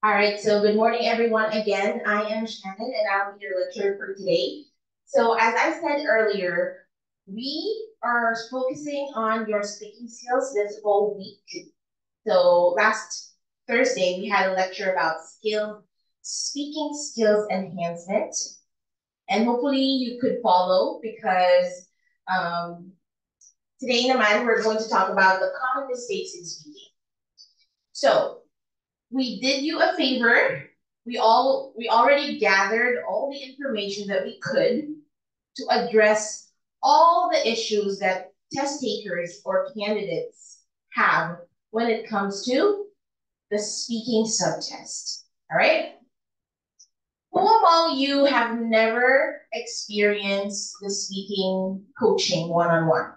All right, so good morning, everyone. Again, I am Shannon, and I'll be your lecturer for today. So, as I said earlier, we are focusing on your speaking skills this whole week. So, last Thursday, we had a lecture about speaking skills enhancement, and hopefully you could follow because um, today, naman, we're going to talk about the common mistakes in speaking. So, we did you a favor. We already gathered all the information that we could to address all the issues that test takers or candidates have when it comes to the speaking subtest. All right? Who among you have never experienced the speaking coaching one-on-one?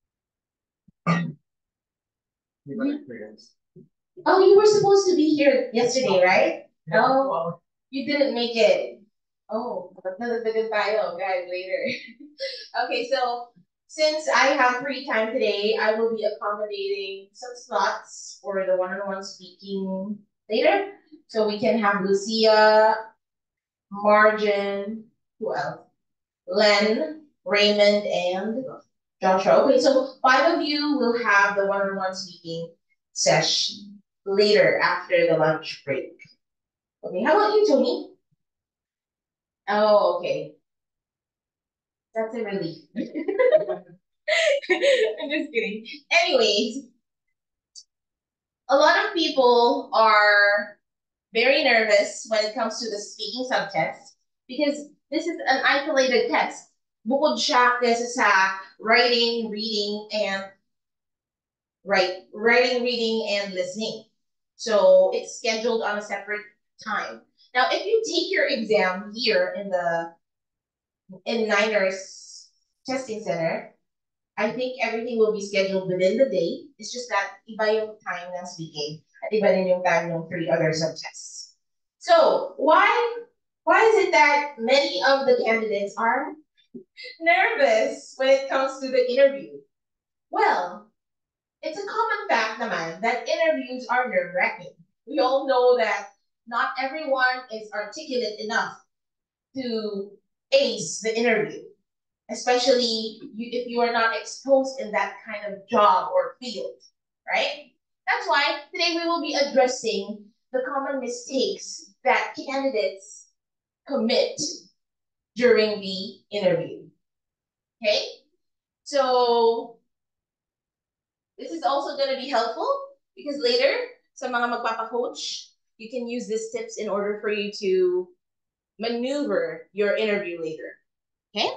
Oh, you were supposed to be here yesterday, right? Oh, you didn't make it. Oh, nadagdagan tayo, guys, later. Okay, so since I have free time today, I will be accommodating some slots for the one-on-one speaking later. So we can have Lucia, Margin, who else? Len, Raymond, and Joshua. Okay, so 5 of you will have the one-on-one speaking session later after the lunch break. Okay, how about you, Tony? Oh, okay. That's a relief. I'm just kidding. Anyways, a lot of people are very nervous when it comes to the speaking subtest because this is an isolated test. Bukod siya kasi sa writing, reading, and listening. So it's scheduled on a separate time. Now, if you take your exam here in Niners Testing Center, I think everything will be scheduled within the day. It's just that iba yung time ng speaking at iba din yung time ng 3 other subtests. So why is it that many of the candidates are nervous when it comes to the interview? Well, it's a common fact naman that interviews are nerve-wracking. We all know that not everyone is articulate enough to ace the interview, especially if you are not exposed in that kind of job or field, right? That's why today we will be addressing the common mistakes that candidates commit during the interview. Okay? So this is also going to be helpful because later, sa mga magpapa-coach, you can use these tips in order for you to maneuver your interview later. Okay?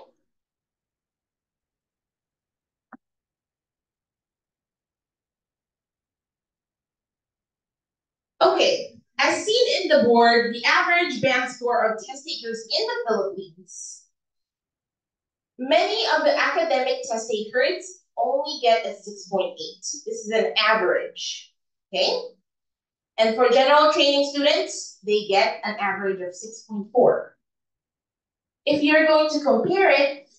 Okay, as seen in the board, the average band score of test takers in the Philippines, many of the academic test takers only get a 6.8. This is an average, okay? And for general training students, they get an average of 6.4. If you're going to compare it,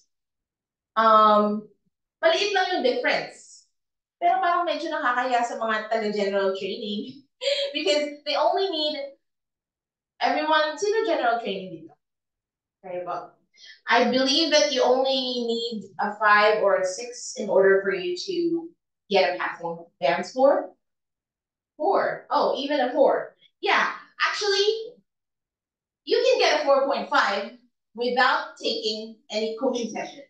maliit lang yung difference. Pero parang medyo nakakaya sa mga taga-general training because they only need everyone, sino general training dito? Okay, well, I believe that you only need a 5 or a 6 in order for you to get a passing band score. 4. Oh, even a 4. Yeah, actually, you can get a 4.5 without taking any coaching session.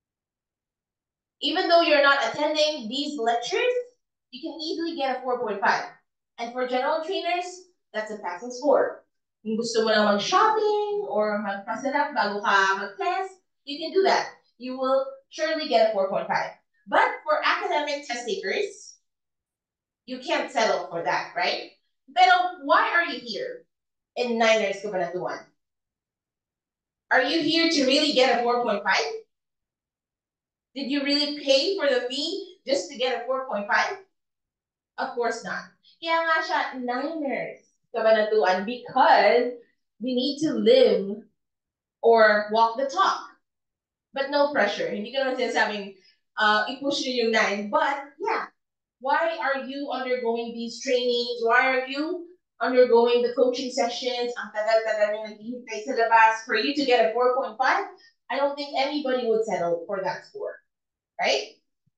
Even though you're not attending these lectures, you can easily get a 4.5. And for general trainers, that's a passing score. Kung gusto mo lang mag-shopping or magpasarap bago ka mag-test, you can do that. You will surely get a 4.5. But for academic test takers, you can't settle for that, right? Pero why are you here in Niners Cabanatuan? Are you here to really get a 4.5? Did you really pay for the fee just to get a 4.5? Of course not. Kaya nga siya, Niners Cabanatuan, because we need to live or walk the talk. But no pressure. Hindi ko naman sinasabing i-push nyo yung 9. But yeah, why are you undergoing these trainings? Why are you undergoing the coaching sessions, ang tagal-tagal nyo naghihintay sa labas, for you to get a 4.5, I don't think anybody would settle for that score, right?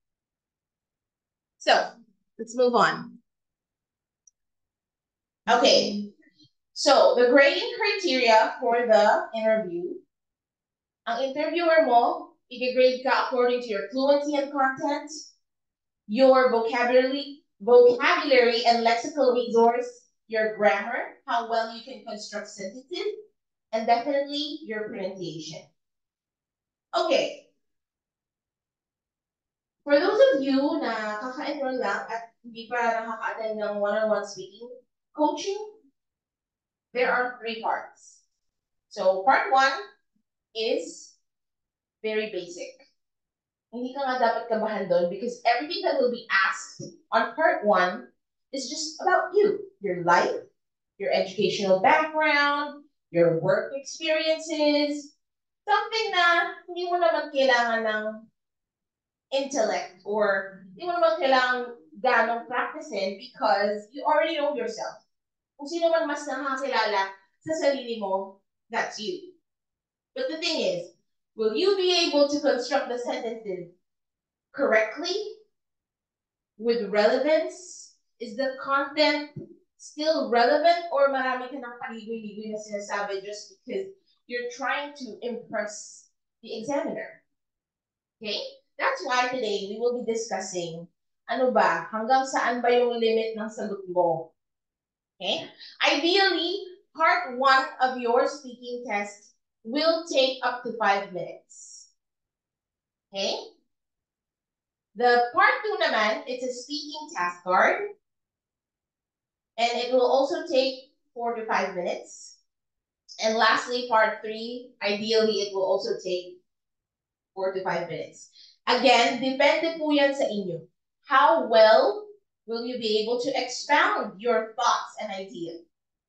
So, let's move on. Okay, so the grading criteria for the interview, ang interviewer mo, i-grade ka according to your fluency and content, your vocabulary and lexical resource, your grammar, how well you can construct sentences, and definitely your pronunciation. Okay. For those of you na kaka-enroll lang at hindi pa nakaka-attend ng one-on-one speaking coaching, there are 3 parts. So, part 1 is very basic. Hindi ka nga dapat kabahan doon because everything that will be asked on part 1 is just about you, your life, your educational background, your work experiences, something na hindi mo naman kailangan ng intellect or hindi mo naman kailangan ganong practicein because you already know yourself. Kung sino man mas nakakilala sa sarili mo, that's you. But the thing is, will you be able to construct the sentences correctly with relevance? Is the content still relevant or marami ka ng paligoy-ligoy na sinasabi just because you're trying to impress the examiner? Okay? That's why today we will be discussing ano ba, hanggang saan ba yung limit ng sagot mo? Okay? Ideally, part 1 of your speaking test will take up to 5 minutes. Okay? The part 2 naman, it's a speaking task card. And it will also take 4 to 5 minutes. And lastly, part 3, ideally, it will also take 4 to 5 minutes. Again, depende po yan sa inyo. How well will you be able to expound your thoughts and ideas?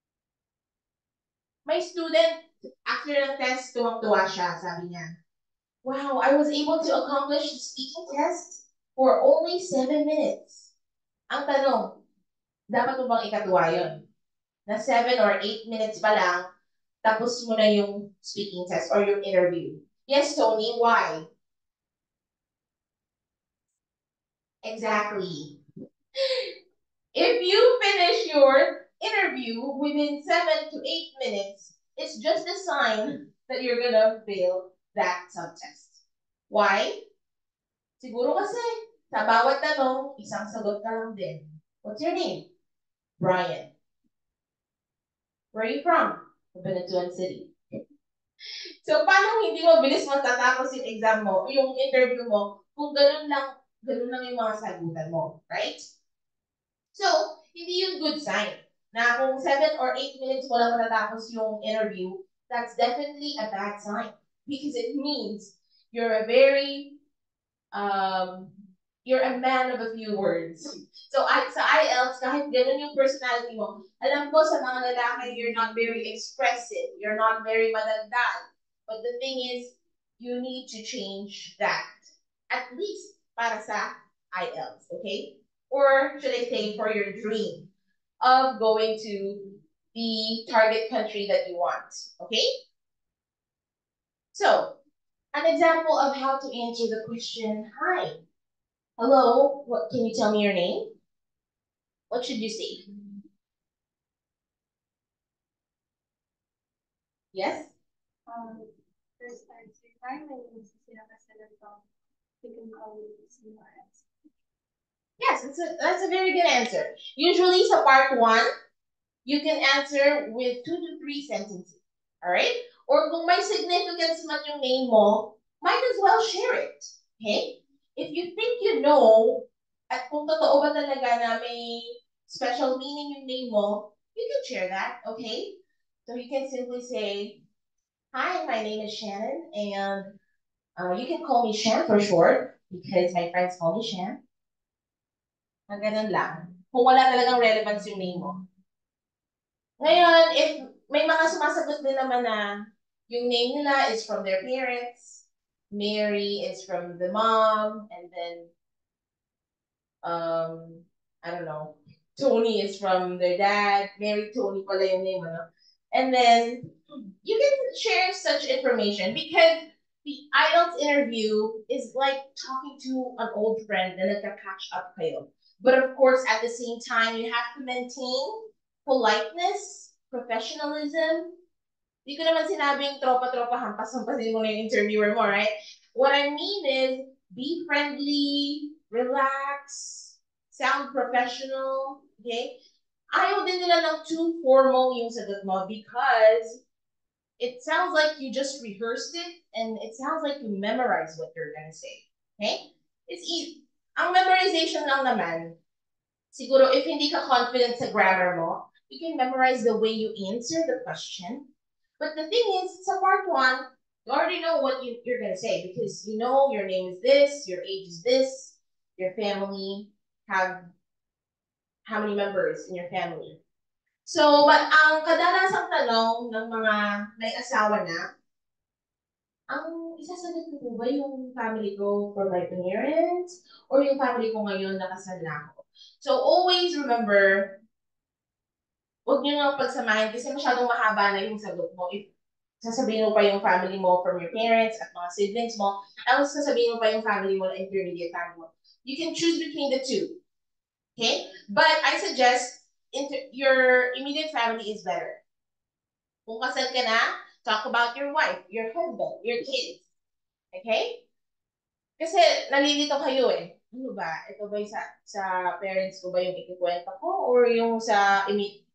My student, after the test, tuwang-tuwa siya, sabi niya, wow, I was able to accomplish the speaking test for only 7 minutes. Ang tanong, dapat mo bang ikatuwa yun? Na 7 or 8 minutes pa lang, tapos mo na yung speaking test or yung interview. Yes, Tony, why? Exactly. If you finish your interview within 7 to 8 minutes, it's just a sign that you're gonna fail that subtest. Why? Siguro kasi, sa bawat tanong, isang sagot ka lang din. What's your name? Brian. Where are you from? Cabanatuan City. So, paano hindi mo bilis matatapos yung exam mo, yung interview mo, kung ganun lang yung mga sagutan mo, right? So, hindi yung good sign. Na kung 7 or 8 minutes mo lang matatapos yung interview, that's definitely a bad sign. Because it means you're a very, you're a man of a few words. So, sa IELTS, kahit ganun yung personality mo, alam ko sa mga lalaki, you're not very expressive, you're not very madagdag. But the thing is, you need to change that. At least para sa IELTS, okay? Or should I say for your dream of going to the target country that you want, okay? So, an example of how to answer the question, hi, hello, what, can you tell me your name? What should you say? Yes? First answer, hi, my name is Cecilia Castellanton. You can call me CRS. Yes, that's a very good answer. Usually sa part 1, you can answer with 2 to 3 sentences. Alright? Or kung may significance man yung name mo, might as well share it. Okay? If you think you know, at kung totoo ba talaga na may special meaning yung name mo, you can share that, okay? So you can simply say, hi, my name is Shannon, and you can call me Shan for short, because my friends call me Shan. Ganun lang. Kung wala talagang relevance yung name mo. Ngayon, if may mga sumasagot din naman na yung name nila is from their parents, Mary is from the mom, and then, I don't know, Tony is from their dad, Mary Tony pala yung name, ano? And then, you can share such information because the IELTS interview is like talking to an old friend and nagka-catch up kayo. But of course, at the same time, you have to maintain politeness, professionalism. Di ko naman sinabing tropa-tropa, hampas-hampasin mo na yung interviewer mo, right? What I mean is, be friendly, relax, sound professional, okay? Ayaw din nila ng too formal yung sagot mo because it sounds like you just rehearsed it and it sounds like you memorized what you're gonna say. Okay? It's easy. Ang memorization lang naman, siguro if hindi ka confident sa grammar mo, you can memorize the way you answer the question. But the thing is, sa part one, you already know what you're gonna say because you know your name is this, your age is this, your family have how many members in your family. So, ang kadalasang tanong ng mga may asawa na, ang isasagot ko po ba yung family ko for my parents or yung family ko ngayon nakasal na ako? So, always remember, huwag niyo nga pagsamahin kasi masyadong mahaba na yung sagot mo. If sasabihin mo pa yung family mo from your parents at mga siblings mo, tapos sasabihin mo pa yung family mo na intermediate family mo. You can choose between the two. Okay? But I suggest your immediate family is better. Kung kasal ka na, talk about your wife, your husband, your kids. Okay? Kasi nalilito kayo eh. Ano ba? Ito ba yung sa parents ko ba yung ikikwento ko or yung sa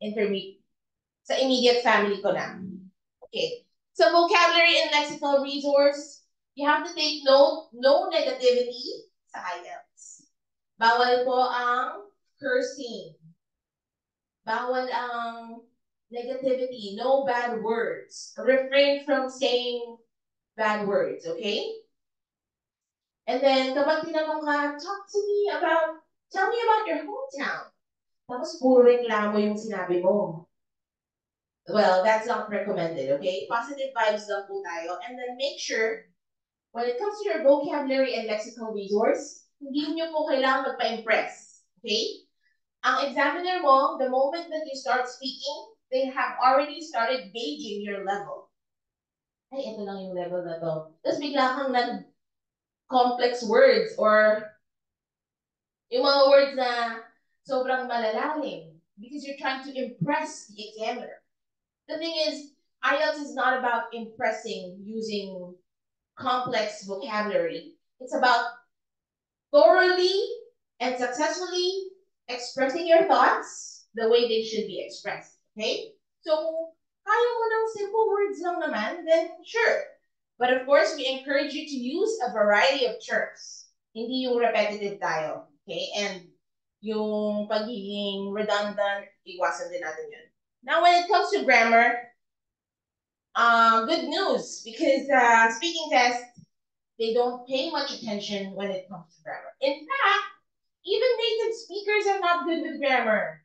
immediate family ko na? Okay. So vocabulary and lexical resource, you have to take note, no negativity sa IELTS. Bawal po ang cursing. Bawal ang negativity, no bad words. Refrain from saying bad words, okay? And then, kapag tinanong ka, tell me about your hometown. Tapos puro reklamo yung sinabi mo. Well, that's not recommended, okay? Positive vibes lang po tayo. And then make sure, when it comes to your vocabulary and lexical resource, hindi nyo po kailangan magpa-impress, okay? Ang examiner mo, the moment that you start speaking, they have already started gauging your level. Ay, ito lang yung level na to. Tapos bigla kang complex words or yung mga words na sobrang malalalim because you're trying to impress the examiner. The thing is, IELTS is not about impressing using complex vocabulary. It's about thoroughly and successfully expressing your thoughts the way they should be expressed. Okay? So, kaya mo ng simple words lang naman, then sure. But of course, we encourage you to use a variety of terms. Hindi yung repetitive tayo. Okay? And yung pagiging redundant, iwasan din natin yun. Now, when it comes to grammar, good news because speaking test, they don't pay much attention when it comes to grammar. In fact, even native speakers are not good with grammar.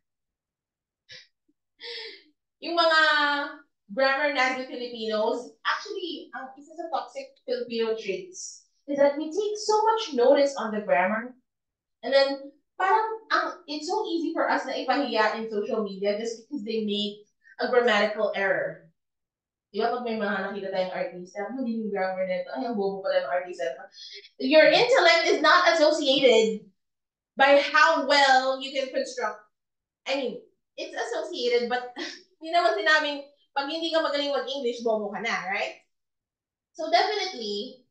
Yung mga grammar natin Filipinos, actually, ang isa sa toxic Filipino traits is that we take so much notice on the grammar. And then, it's so easy for us na ipahiya in social media just because they made a grammatical error. Di ba pag may mga nakita tayong artista, hindi yung grammar nito, ay, ang bobo pala ng artista. Your intellect is not associated by how well you can construct. I mean, it's associated, but hindi naman sinabing, pag hindi ka magaling mag-English, bobo ka na, right? So definitely,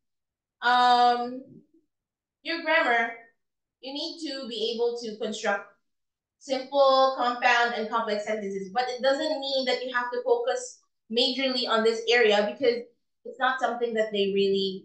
your grammar, you need to be able to construct simple, compound, and complex sentences. But it doesn't mean that you have to focus majorly on this area because it's not something that they really,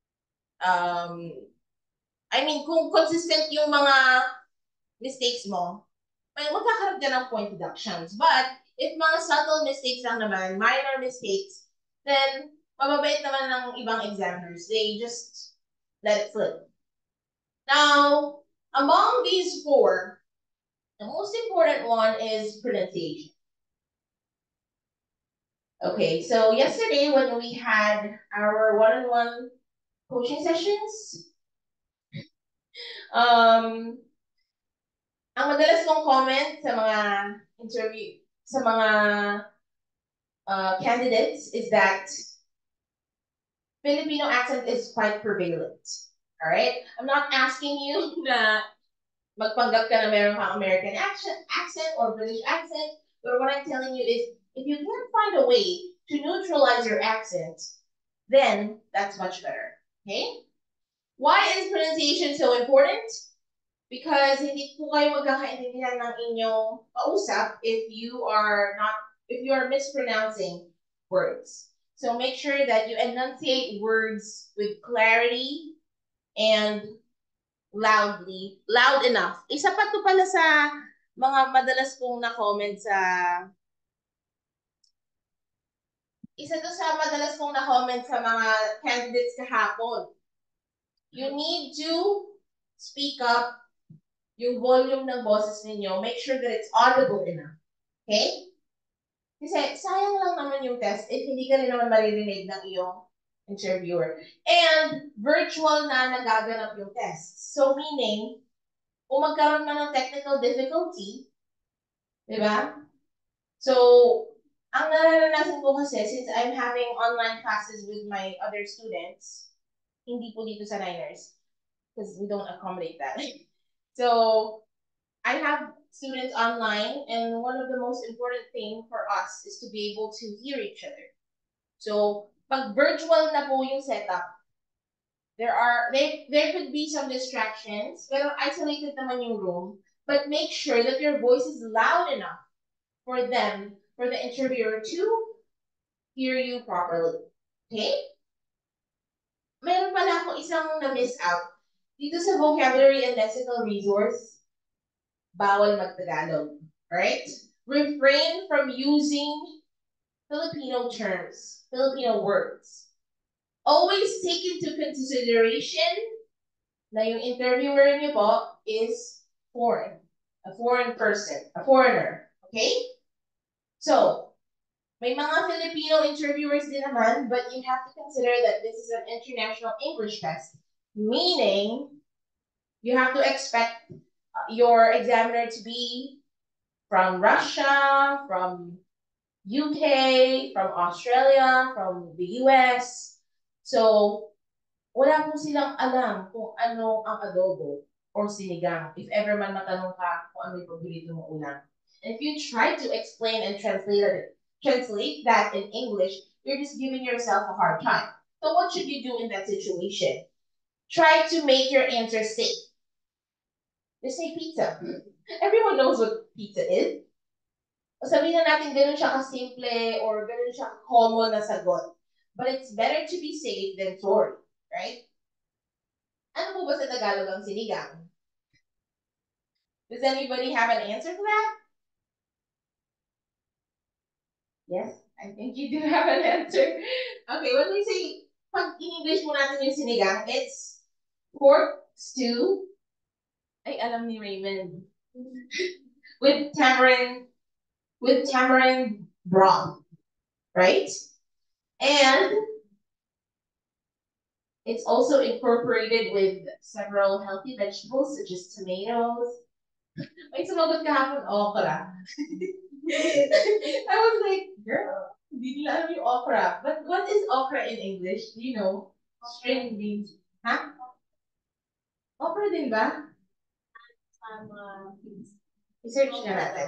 kung consistent yung mga mistakes mo, magkakaroon ka ng point deductions. But if mga subtle mistakes lang naman, minor mistakes, then mababait naman ng ibang examiners. They just let it slip. Now, among these four, the most important one is pronunciation. Okay, so yesterday when we had our one-on-one coaching sessions, Ang madalas kong comment sa mga interview, sa mga candidates is that Filipino accent is quite prevalent. All right? I'm not asking you na magpanggap ka na meron kang American accent or British accent, but what I'm telling you is if you can't find a way to neutralize your accent, then that's much better. Okay? Why is pronunciation so important? Because hindi po kayo magkakaintindihan ng inyong kausap if you are mispronouncing words. So make sure that you enunciate words with clarity and loud enough. Isa pa to pala sa mga madalas kong na-comment sa isa to sa madalas kong na-comment sa mga candidates kahapon. You need to speak up yung volume ng boses ninyo. Make sure that it's audible enough. Okay? Kasi sayang lang naman yung test if hindi ka rin naman maririnig ng iyong interviewer. And virtual na nagaganap yung test. So meaning, kung magkaroon man ng technical difficulty, di ba? So, ang nararanasan ko kasi, since I'm having online classes with my other students, hindi po dito sa Niners, because we don't accommodate that. So, I have students online, and one of the most important thing for us is to be able to hear each other. So, pag virtual na po yung setup, there could be some distractions, pero isolated naman yung room, but make sure that your voice is loud enough for the interviewer to hear you properly. Okay? Meron pala akong isang na-miss out. Dito sa vocabulary and lexical resource, bawal mag-Tagalog. Alright? Refrain from using Filipino terms, Filipino words. Always take into consideration na yung interviewer niyo po is foreign. A foreign person. A foreigner. Okay? So, may mga Filipino interviewers din naman, but you have to consider that this is an international English test. Meaning, you have to expect your examiner to be from Russia, from UK, from Australia, from the US. So, wala po silang alam kung ano ang adobo or sinigang. If ever man matanong ka kung ano yung paborito mong ulam. And if you try to explain and translate that in English, you're just giving yourself a hard time. So what should you do in that situation? Try to make your answer safe. Just say pizza. Everyone knows what pizza is. O sabihin na natin ganun siya ka-simple or ganun siya common na sagot. But it's better to be safe than sorry, right? Ano po ba sa Tagalog ang sinigang? Does anybody have an answer for that? Yes, I think you do have an answer. Okay, when we say, pag in-English mo natin yung sinigang, it's pork stew. Ay, alam ni Raymond. with tamarind broth, right? And it's also incorporated with several healthy vegetables such as tomatoes. May sumagot kahapon, okra. I was like, girl, hindi nila alam yung okra. But what is okra in English? Do you know? String beans. Huh? Okra din ba? I-search na natin.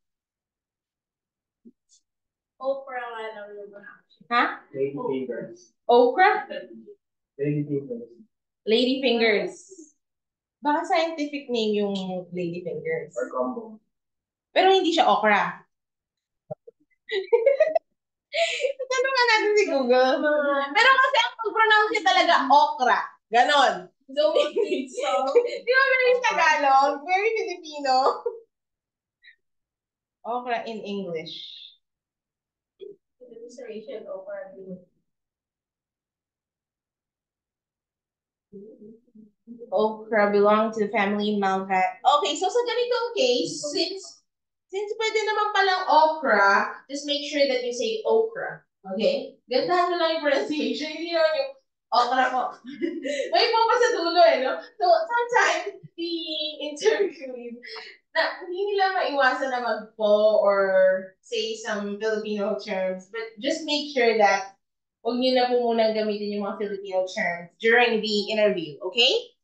Okra nga lang yung Ha? Lady fingers. Okra? Lady fingers. Lady fingers. Baka scientific name yung lady fingers. Or combo. Pero hindi siya okra. Tanong nga natin si Google. Pero kasi ang pag-pronounce niya talaga okra. Ganon. So, di ba very Tagalog? Very Filipino. Okra in English. Okra belong to the family Malvat. Okay, so sa ganitong case, since pwede naman palang okra, just make sure that you say okra. Okay? Gandahan mo lang yung pronunciation. Hindi naman yung okra po. May po pa sa dulo eh, no? So, sometimes the interviewees, na hindi nila maiwasan na magpo or say some Filipino terms, but just make sure that huwag niyo na po munang gamitin yung mga Filipino terms during the interview, okay?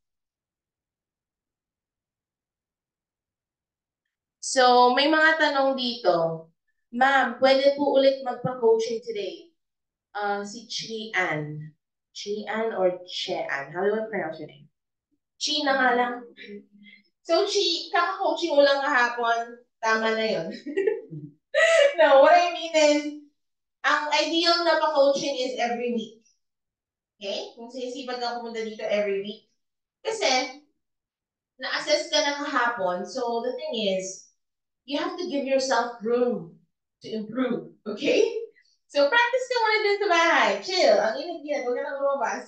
So, may mga tanong dito. Ma'am, pwede po ulit magpa-coaching today. Si Chi An. Chi An or Che An? How do I pronounce your name? Chi na nga lang. So, Chi, kaka-coaching mo lang kahapon. Tama na yun. No, what I mean is, ang ideal na pa-coaching is every week. Okay? Kung sinisipag ka pumunta dito every week. Kasi, na-assess ka na kahapon. So, the thing is, you have to give yourself room to improve. Okay? So, practice ka muna dun sa bahay. Chill. Ang init-init. Huwag ka nang lumabas.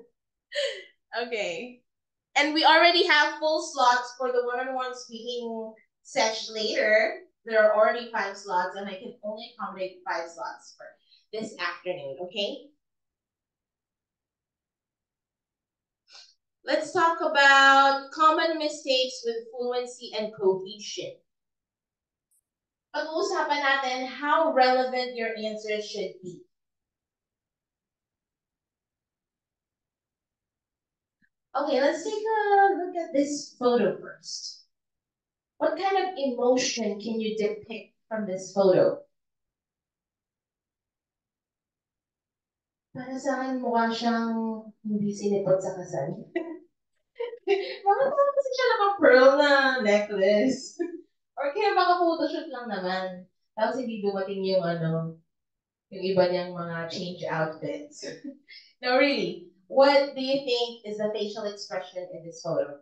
Okay. And we already have full slots for the one-on-one speaking session later. There are already 5 slots, and I can only accommodate 5 slots for this afternoon, okay? Let's talk about common mistakes with fluency and cohesion. Pag-uusapan natin how relevant your answer should be. Okay, let's take a look at this photo first. What kind of emotion can you depict from this photo? Para sa akin, mukha siyang hindi sinipot sa kasal. Baka parang kasi siya naka-pearl na necklace. Or kaya baka photoshoot lang naman. Tapos hindi dumating yung yung iba niyang mga change outfits. No, really. What do you think is the facial expression in this photo?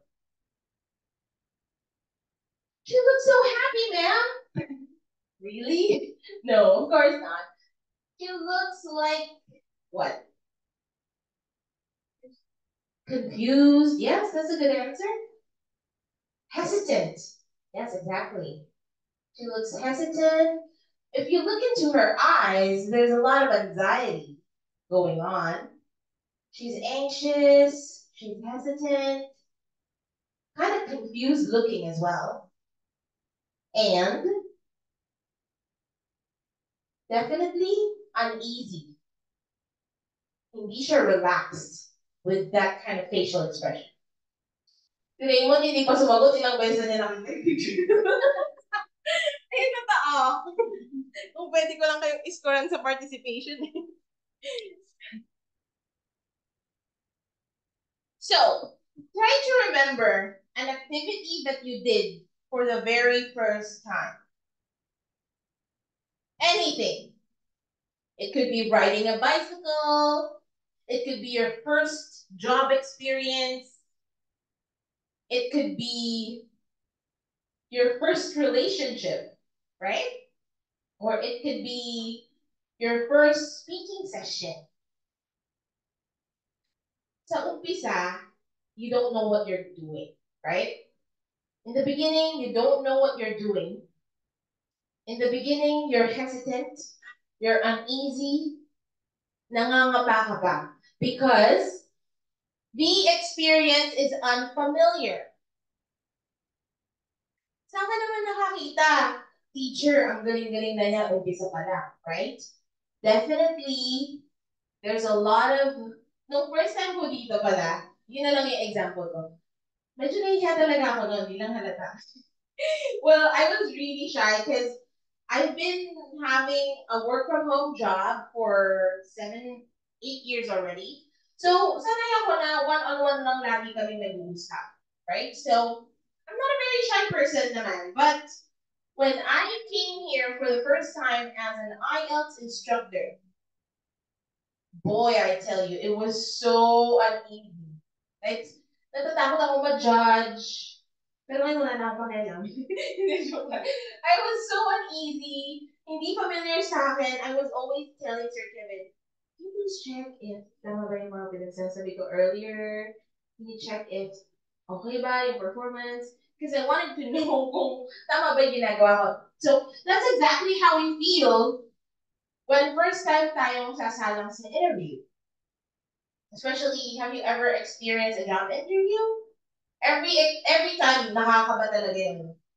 She looks so happy, ma'am. Really? No, of course not. She looks like what? Confused. Yes, that's a good answer. Hesitant. Yes, exactly. She looks hesitant. If you look into her eyes, there's a lot of anxiety going on. She's anxious, she's hesitant, kind of confused looking as well. And definitely uneasy. Hindi siya relaxed with that kind of facial expression. Si Raymond, hindi pa sumagot, ilang beses na niya nakita yung picture. Ay, totoo. Kung pwede ko lang kayong iskoran sa participation. So, try to remember an activity that you did for the very first time. Anything. It could be riding a bicycle. It could be your first job experience. It could be your first relationship, right? Or it could be your first speaking session. Sa umpisa, you don't know what you're doing, right? In the beginning, you don't know what you're doing. In the beginning, you're hesitant, you're uneasy, nangangapa ka pa. Because the experience is unfamiliar. Saan ka naman nakakita? Teacher, ang galing-galing na niya, umpisa pa lang, right? Definitely, there's a lot of, nung first time ko dito pala, yun na lang yung example ko. Medyo nahihiya talaga ako noon, hindi lang halata. Well, I was really shy because I've been having a work from home job for 7, 8 years already. So, sanay ako na one-on-one lang lagi kami nag-uusap. Right? So, I'm not a very shy person naman. But, when I came here for the first time as an IELTS instructor, boy, I tell you, it was so uneasy. Like, natatakot ako ma-judge. Pero ngayon wala na akong pakialam. I was so uneasy, hindi familiar sa akin. I was always telling Sir Kevin, can you please check if tama ba yung mga pinagsasabi ko earlier? Can you check if okay ba yung performance? Because I wanted to know kung tama ba yung ginagawa ko. So, that's exactly how we feel when first time tayong sasalang sa interview. Especially, have you ever experienced a job interview? Every time nakakaba talaga yun.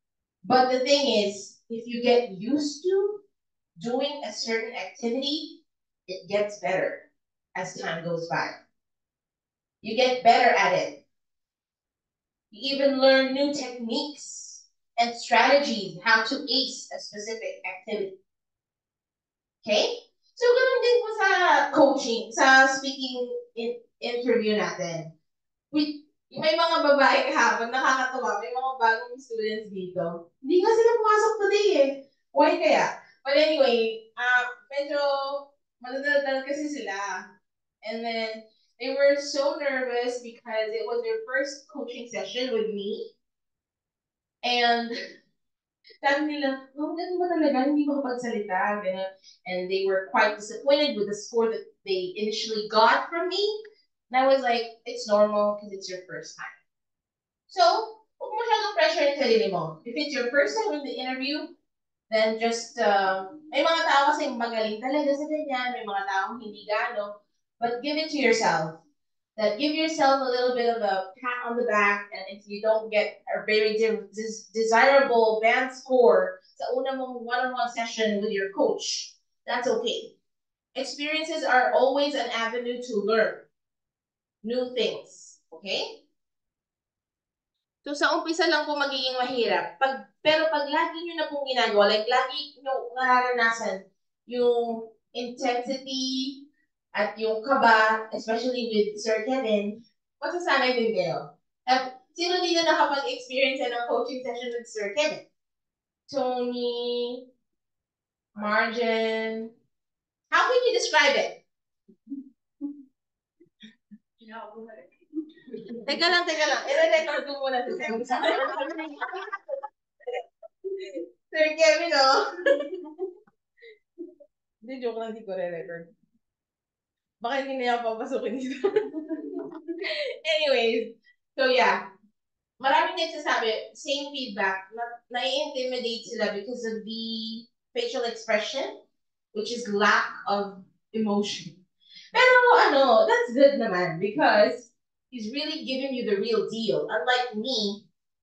But the thing is, if you get used to doing a certain activity, it gets better as time goes by. You get better at it. You even learn new techniques and strategies how to ace a specific activity. Okay? So, ganun din po sa coaching, sa speaking interview natin. May mga babae kahapon, nakakatawa, may mga bagong students dito. Hindi nga sila pumasok today eh. Why kaya? But anyway, medyo madadaldal kasi sila. And then, they were so nervous because it was their first coaching session with me. And sabi nila, oh, ganun ba talaga? Hindi makapagsalita. Ganun. And they were quite disappointed with the score that they initially got from me. And I was like, it's normal because it's your first time. So, huwag mo masyadong pressure yung sarili mo. If it's your first time in the interview, then just, may mga tao kasi magaling talaga sa ganyan, may mga tao hindi gano, but give it to yourself. That give yourself a little bit of a pat on the back, and if you don't get a very desirable band score sa una mong one-on-one session with your coach, that's okay. Experiences are always an avenue to learn new things, okay? So sa umpisa lang po magiging mahirap. Pero pag lagi nyo na pong ginagawa, like lagi nyo nararanasan yung intensity at yung kaba, especially with Sir Kevin, masasanay din kayo. At sino dito nakapag-experience ng coaching session with Sir Kevin? Tony, Margin. How can you describe it? Teka lang. I-record ko muna si Sir Kevin, oh. Hindi, joke lang, hindi ko re-record. Baka hindi na ako papasukin dito. Anyways, so yeah. Maraming nagsasabi, same feedback, nai-intimidate sila because of the facial expression, which is lack of emotion. Pero that's good naman because he's really giving you the real deal. Unlike me,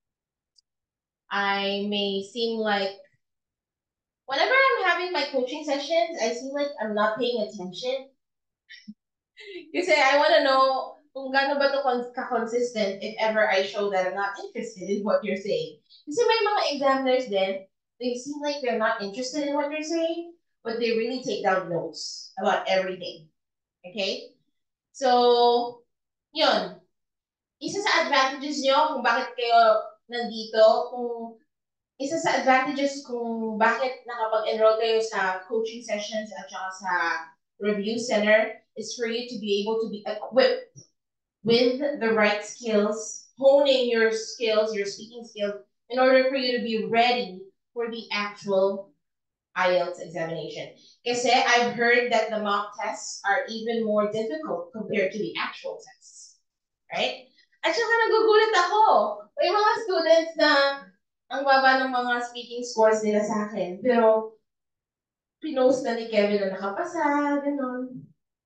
I may seem like, whenever I'm having my coaching sessions, I seem like I'm not paying attention. Kasi I want to know kung gaano ba ito ka-consistent if ever I show that I'm not interested in what you're saying. Kasi may mga examiners din, they seem like they're not interested in what you're saying, but they really take down notes about everything. Okay? So, yun. Isa sa advantages nyo kung bakit kayo nandito, isa sa advantages kung bakit nakapag-enroll kayo sa coaching sessions at saka sa review center is for you to be able to be equipped with the right skills, honing your skills, your speaking skills, in order for you to be ready for the actual IELTS examination. Kasi I've heard that the mock tests are even more difficult compared to the actual tests. Right? At saka nagugulat ako. May mga students na ang baba ng mga speaking scores nila sa akin. Pero pinost na ni Kevin na nakapasa, gano'n.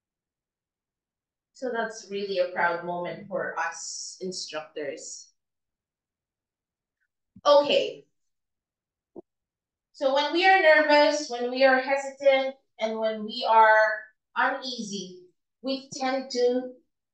So that's really a proud moment for us instructors. Okay. So when we are nervous, when we are hesitant, and when we are uneasy, we tend to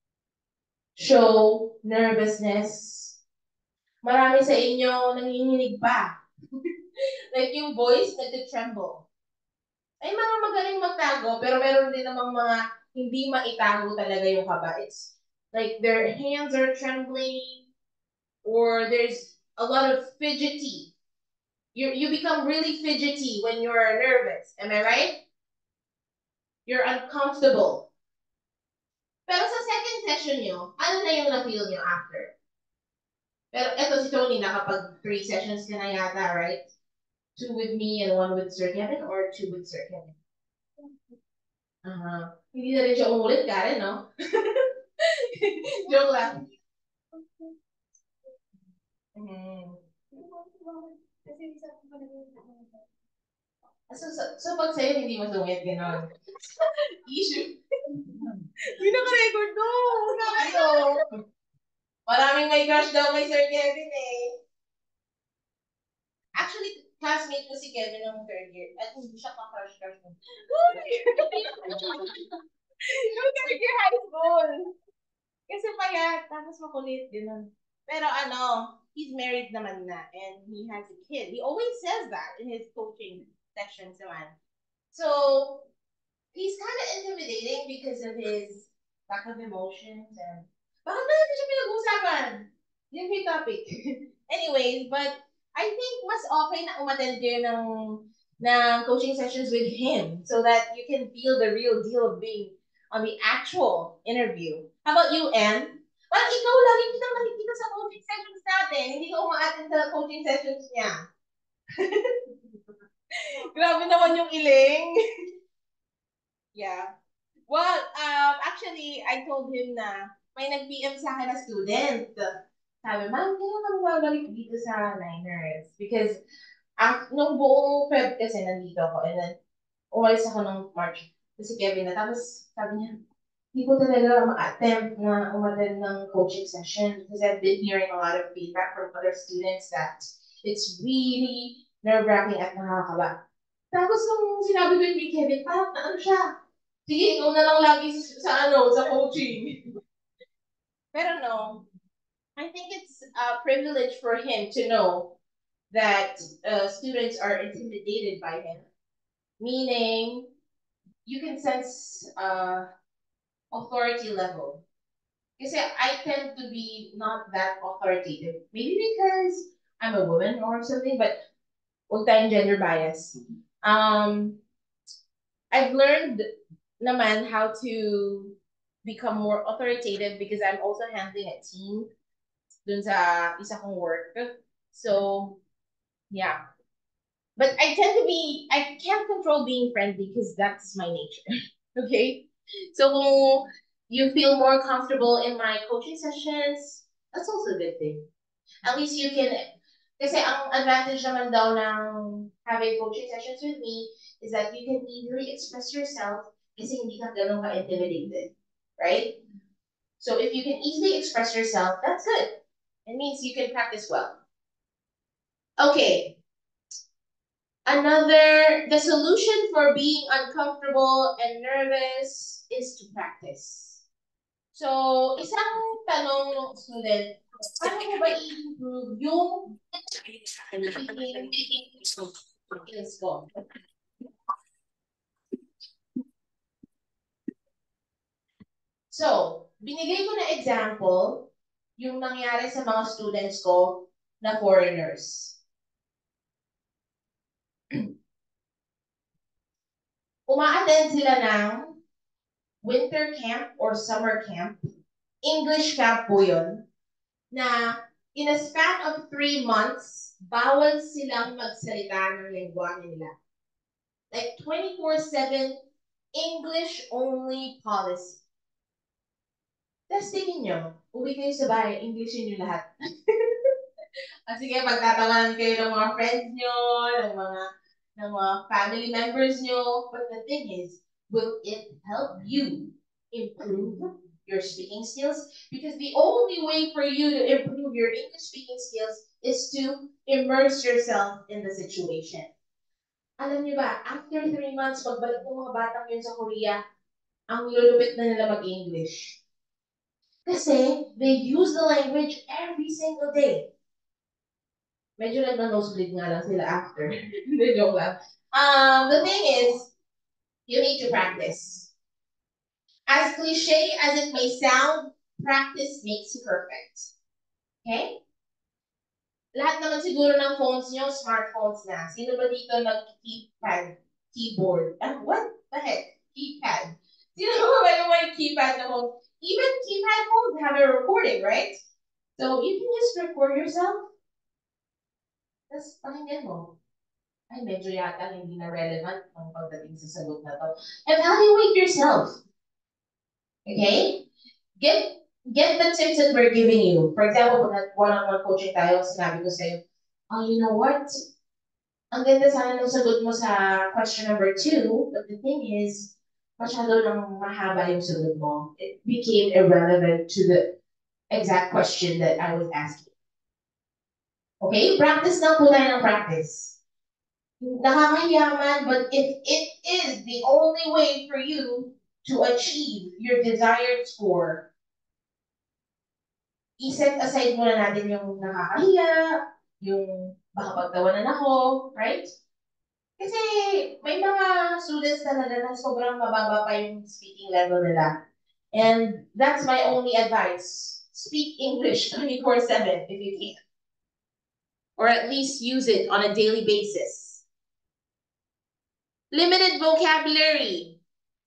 show nervousness. Marami sa inyo nanginginig pa. Like yung voice nag-tremble. Ay mga magaling magtago, pero meron din namang mga hindi maitago talaga yung kaba. It's like their hands are trembling, or there's a lot of fidgety. You become really fidgety when you're nervous. Am I right? You're uncomfortable. Pero sa second session nyo, ano na yung na-feel nyo after? Pero eto si Tony, nakapag 3 sessions ka na yata, right? 2 with me and 1 with Sir Kevin, or 2 with Sir Kevin? Hindi na rin siya umulit, Karen, no? Joke lang. So pag sa'yo, hindi masungit, gano'n. Issue. Hindi naka-record, no! Na kayo. Maraming may crush daw kay Sir Kevin, eh. Actually, classmate ko si Kevin ng third year at hindi siya ka-crush-crush mo. Nung third year high school. Kasi payat, tapos makulit, gano'n. Pero he's married naman na and he has a kid. He always says that in his coaching sessions naman. So, he's kind of intimidating because of his lack of emotions and bakit ba natin siya pinag-uusapan? Yun yung topic. Anyways, but I think mas okay na umattend kayo ng coaching sessions with him so that you can feel the real deal of being on the actual interview. How about you, Anne? Parang ikaw lagi kitang nakikita sa coaching sessions natin. Hindi ka uma-attend sa coaching sessions niya. Grabe naman yung iling. Yeah. Well, actually, I told him na may nag-PM sa akin na student. Sabi, ma'am, kailan ka mababalik dito sa Niners? Because nung buong Feb kasi nandito ako and then umalis ako nung March. Kasi Kevin na. Tapos sabi niya, hindi ko talaga ma-attempt na umattend ng coaching session because I've been hearing a lot of feedback from other students that it's really nerve-wracking at nakakaba. Tapos nung sinabi ko yung kay Kevin, parang ano siya, sige, ikaw na lang lagi sa coaching. Pero no, I think it's a privilege for him to know that students are intimidated by him. Meaning, you can sense authority level. Kasi I tend to be not that authoritative. Maybe because I'm a woman or something, but huwag tayong gender bias. I've learned naman how to become more authoritative because I'm also handling a team dun sa isa kong work. So, yeah. But I can't control being friendly because that's my nature. Okay? So kung you feel more comfortable in my coaching sessions, that's also a good thing. At least you can, kasi ang advantage naman daw ng having coaching sessions with me is that you can easily express yourself kasi hindi ka ganun ka-intimidated. Right? So if you can easily express yourself, that's good. It means you can practice well. Okay. The solution for being uncomfortable and nervous is to practice. So, isang tanong ng student, paano mo ba i-improve yung speaking skills ko? So, binigay ko na example yung nangyari sa mga students ko na foreigners. Uma-attend sila ng winter camp or summer camp. English camp po yun. Na in a span of 3 months, bawal silang magsalita ng lengguwahe nila. Like 24/7 English-only policy. Tapos tingin nyo, uwi kayo sa bahay, Englishin nyo lahat. Sige, pagtatawanan kayo ng mga friends nyo, ng mga family members nyo. But the thing is, will it help you improve your speaking skills? Because the only way for you to improve your English speaking skills is to immerse yourself in the situation. Alam niyo ba, after 3 months, pagbalik ng mga batang yun sa Korea, ang lulupit na nila mag-English. Kasi they use the language every single day. Medyo nag-nosebleed nga lang sila after. Hindi, joke lang. The thing is, you need to practice. As cliche as it may sound, practice makes perfect. Okay? Lahat naman siguro ng phones nyo, smartphones na. Sino ba dito nag-keypad, keyboard? What the heck? Keypad. Sino ba yung may keypad na phone? Even keypad phones have a recording, right? So you can just record yourself. Tapos pakinggan mo. Ay, medyo yata hindi na relevant ang pagdating sa sagot na to. Evaluate yourself. Okay? Get the tips that we're giving you. For example, pag one-on-one coaching tayo, sinabi ko sa'yo, oh, you know what? Ang ganda sana ng sagot mo sa question number 2, but the thing is, masyado nang mahaba yung sagot mo. It became irrelevant to the exact question that I was asking. Okay? Practice lang po tayo ng practice. Nakakahiya man, but if it is the only way for you to achieve your desired score, i-set aside muna natin yung nakakahiya, yung baka pagtawanan ako, right? Kasi may mga students talaga na sobrang mababa pa yung speaking level nila. And that's my only advice. Speak English 24/7 if you can. Or at least use it on a daily basis. Limited vocabulary.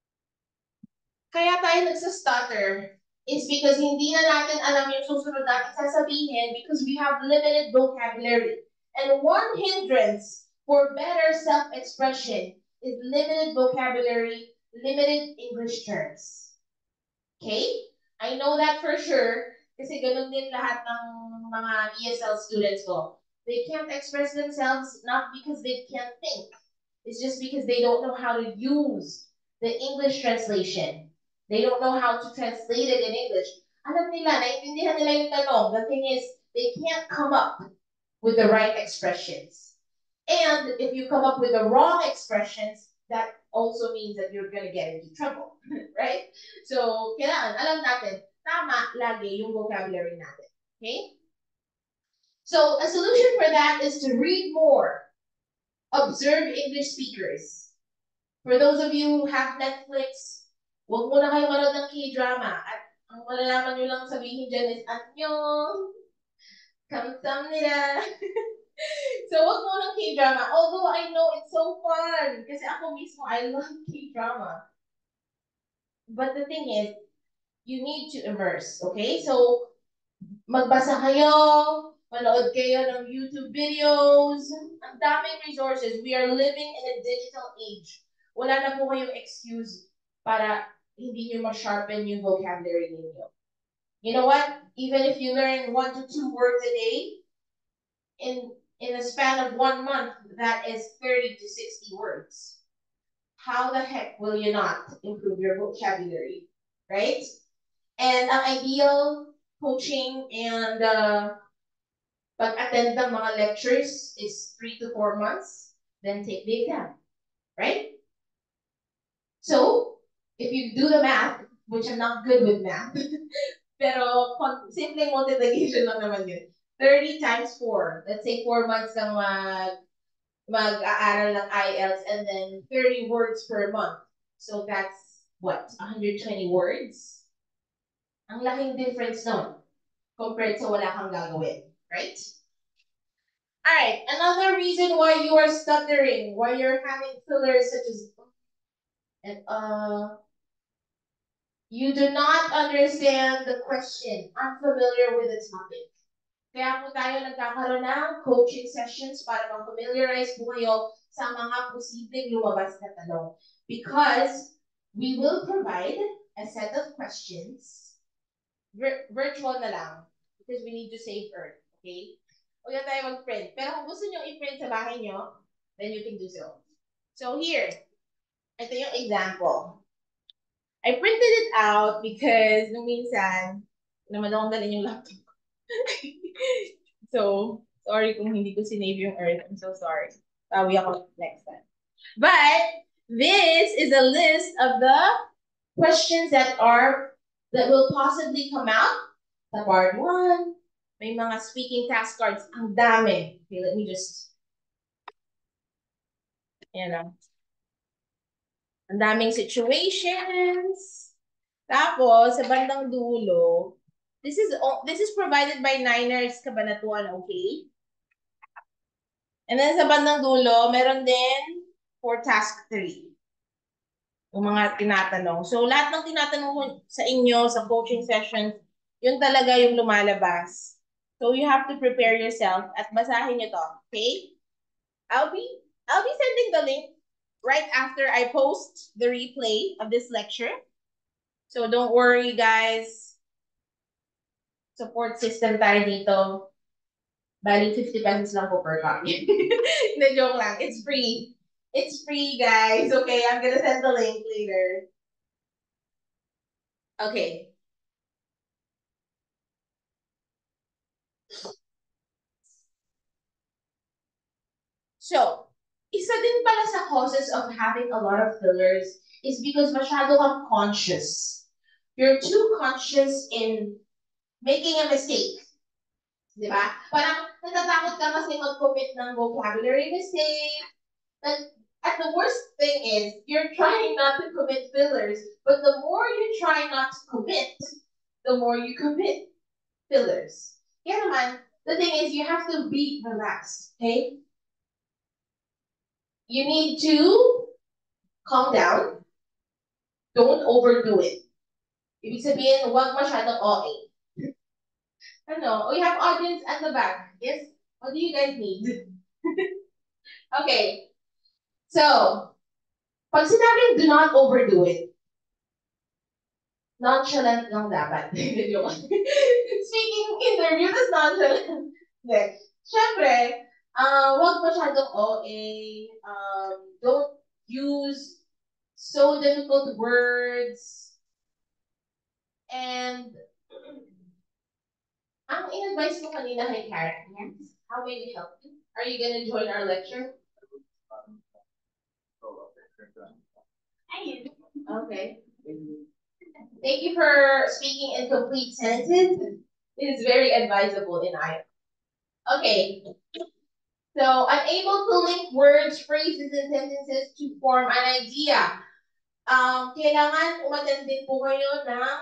Kaya tayo nagsa-stutter is because hindi na natin alam yung susunod natin sasabihin because we have limited vocabulary. And one hindrance for better self-expression is limited vocabulary, limited English terms. Okay? I know that for sure kasi ganun din lahat ng mga ESL students ko. They can't express themselves not because they can't think. It's just because they don't know how to use the English translation. They don't know how to translate it in English. Alam nila, naiintindihan nila yung tanong. The thing is, they can't come up with the right expressions. And if you come up with the wrong expressions, that also means that you're gonna get into trouble, right? So, kailangan alam natin, tama lagi yung vocabulary natin. Okay? So, a solution for that is to read more. Observe English speakers. For those of you who have Netflix, huwag muna kayo manood ng K-drama. At ang malalaman nyo lang sabihin dyan is, annyeong, kamsamnida. So, wag mo ng K-drama. Although I know it's so fun. Kasi ako mismo, I love K-drama. But the thing is, you need to immerse, okay? So, magbasa kayo, manood kayo ng YouTube videos. Ang daming resources. We are living in a digital age. Wala na po kayong excuse para hindi nyo ma-sharpen yung vocabulary ninyo. You know what? Even if you learn 1 to 2 words a day, in a span of 1 month, that is 30 to 60 words. How the heck will you not improve your vocabulary, right? And ang ideal coaching and pag-attend ng mga lectures is 3 to 4 months, then take the exam, right? So, if you do the math, which I'm not good with math, pero simpleng multiplication lang naman yun. 30 times 4. Let's say 4 months kang mag-aaral ng IELTS and then 30 words per month. So that's what? 120 words? Ang laking difference nun compared sa wala kang gagawin, right? Alright, another reason why you are stuttering, why you're having fillers such as and you do not understand the question, unfamiliar with the topic. Kaya po tayo nagkakaroon ng coaching sessions para mag-familiarize po kayo sa mga posibleng lumabas na tanong. Because we will provide a set of questions, virtual na lang, because we need to save Earth, okay? Huwag na tayo mag-print. Pero kung gusto nyo i-print sa bahay nyo, then you can do so. So here, ito yung example. I printed it out because nung minsan, naman akong dalhin yung laptop. So, sorry kung hindi ko sinave yung Earth. I'm so sorry. Tawi ako next time. But, this is a list of the questions that will possibly come out. Sa part 1, may mga speaking task cards. Ang dami. Okay, let me just, ang daming situations. Tapos, sa bandang dulo, this is provided by Niners Cabanatuan, okay? And then sa bandang dulo, meron din for task 3. Yung mga tinatanong. So, lahat ng tinatanong ko sa inyo, sa coaching sessions, yun talaga yung lumalabas. So, you have to prepare yourself at basahin nyo to, okay? I'll be sending the link right after I post the replay of this lecture. So don't worry, guys. Support system tayo dito. Bali, 50 pesos lang po per copy. Hindi, joke lang. It's free. It's free, guys. Okay, I'm gonna send the link later. Okay. So, isa din pala sa causes of having a lot of fillers is because masyado kang conscious. You're too conscious in making a mistake. Di ba? Parang natatakot ka kasi mag-commit ng vocabulary mistake. And the worst thing is, you're trying not to commit fillers, but the more you try not to commit, the more you commit fillers. Kaya naman, the thing is, you have to be relaxed, okay? You need to calm down. Don't overdo it. Ibig sabihin, huwag masyadong OA. Ano, we have audience at the back. Yes? What do you guys need? Okay. So, pag sinabing do not overdo it, nonchalant lang dapat. Speaking interview, that's nonchalant. Hindi. Siyempre, huwag masyadong OA. Don't use so difficult words. And, ang in-advise mo kanina kay Karen, yes? How may we help you? Are you gonna join our lecture? Okay. Thank you for speaking in complete sentences. It is very advisable in IELTS. Okay. So, unable to link words, phrases, and sentences to form an idea. Kailangan umattend din po kayo ng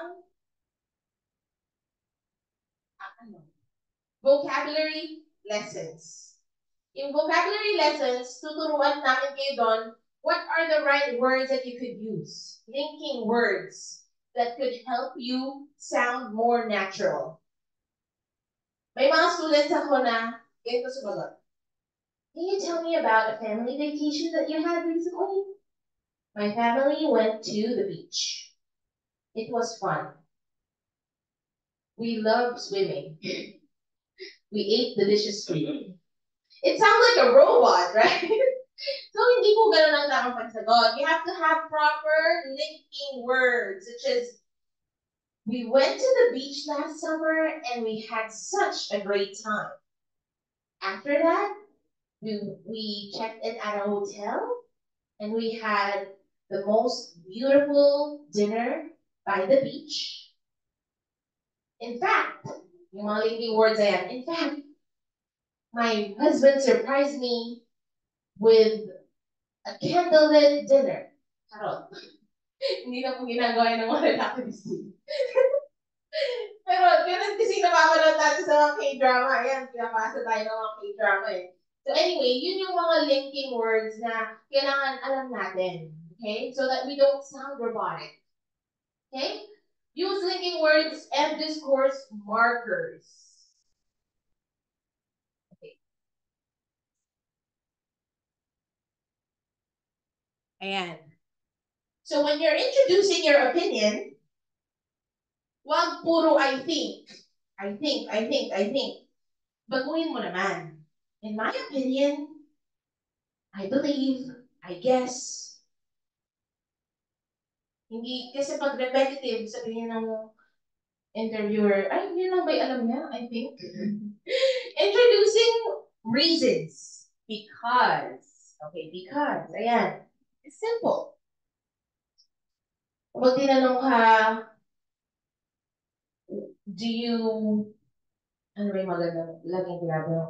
vocabulary lessons. In vocabulary lessons, tuturuan namin kayo doon what are the right words that you could use. Linking words that could help you sound more natural. May mga students ako na ganito sumagot. Can you tell me about a family vacation that you had recently? My family went to the beach. It was fun. We loved swimming. We ate delicious food. It sounds like a robot, right? So, hindi po ganun ang tamang pagsagot. You have to have proper linking words, such as, we went to the beach last summer and we had such a great time. After that, we checked in at a hotel and we had the most beautiful dinner by the beach. In fact, yung mga linking words ayan, in fact, my husband surprised me with a candlelit dinner. Charot. Hindi na po ginagawa ng mga lalaki ni Steve. Pero ganun kasi napapanood natin sa mga K-drama. Ayan, pinapasa tayo ng mga K-drama eh. So anyway, yun yung mga linking words na kailangan alam natin. Okay? So that we don't sound robotic. Okay? Use linking words and discourse markers. Okay. Ayan. So when you're introducing your opinion, wag puro I think. I think. Baguhin mo naman. In my opinion, I believe, I guess. Hindi, kasi pag repetitive, sabihin ng interviewer, ay, yun lang ba'y alam niya? I think. Introducing reasons. Because. Okay, because. Ayan. It's simple. Pag tinanong ka, do you, ano ba yung magandang laging ginagawa?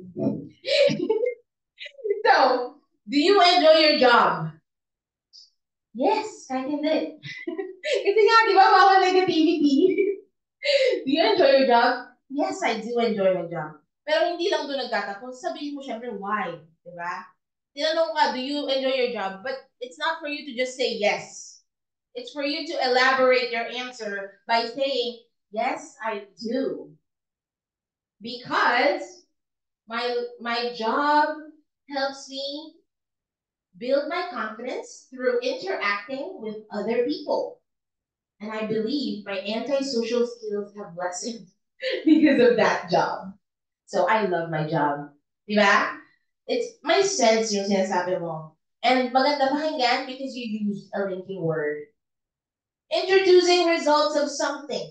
So, do you enjoy your job? Yes, kahit hindi. Kasi nga, di ba, bawal negativity. Do you enjoy your job? Yes, I do enjoy my job. Pero hindi lang doon nagtatapos. Sabihin mo syempre why, di ba? Tinanong ka, do you enjoy your job? But it's not for you to just say yes. It's for you to elaborate your answer by saying, yes, I do. Because my job helps me build my confidence through interacting with other people. And I believe my antisocial skills have lessened because of that job. So I love my job. Diba? It's my sense yung sinasabi mo. And maganda pakinggan because you used a linking word. Introducing results of something.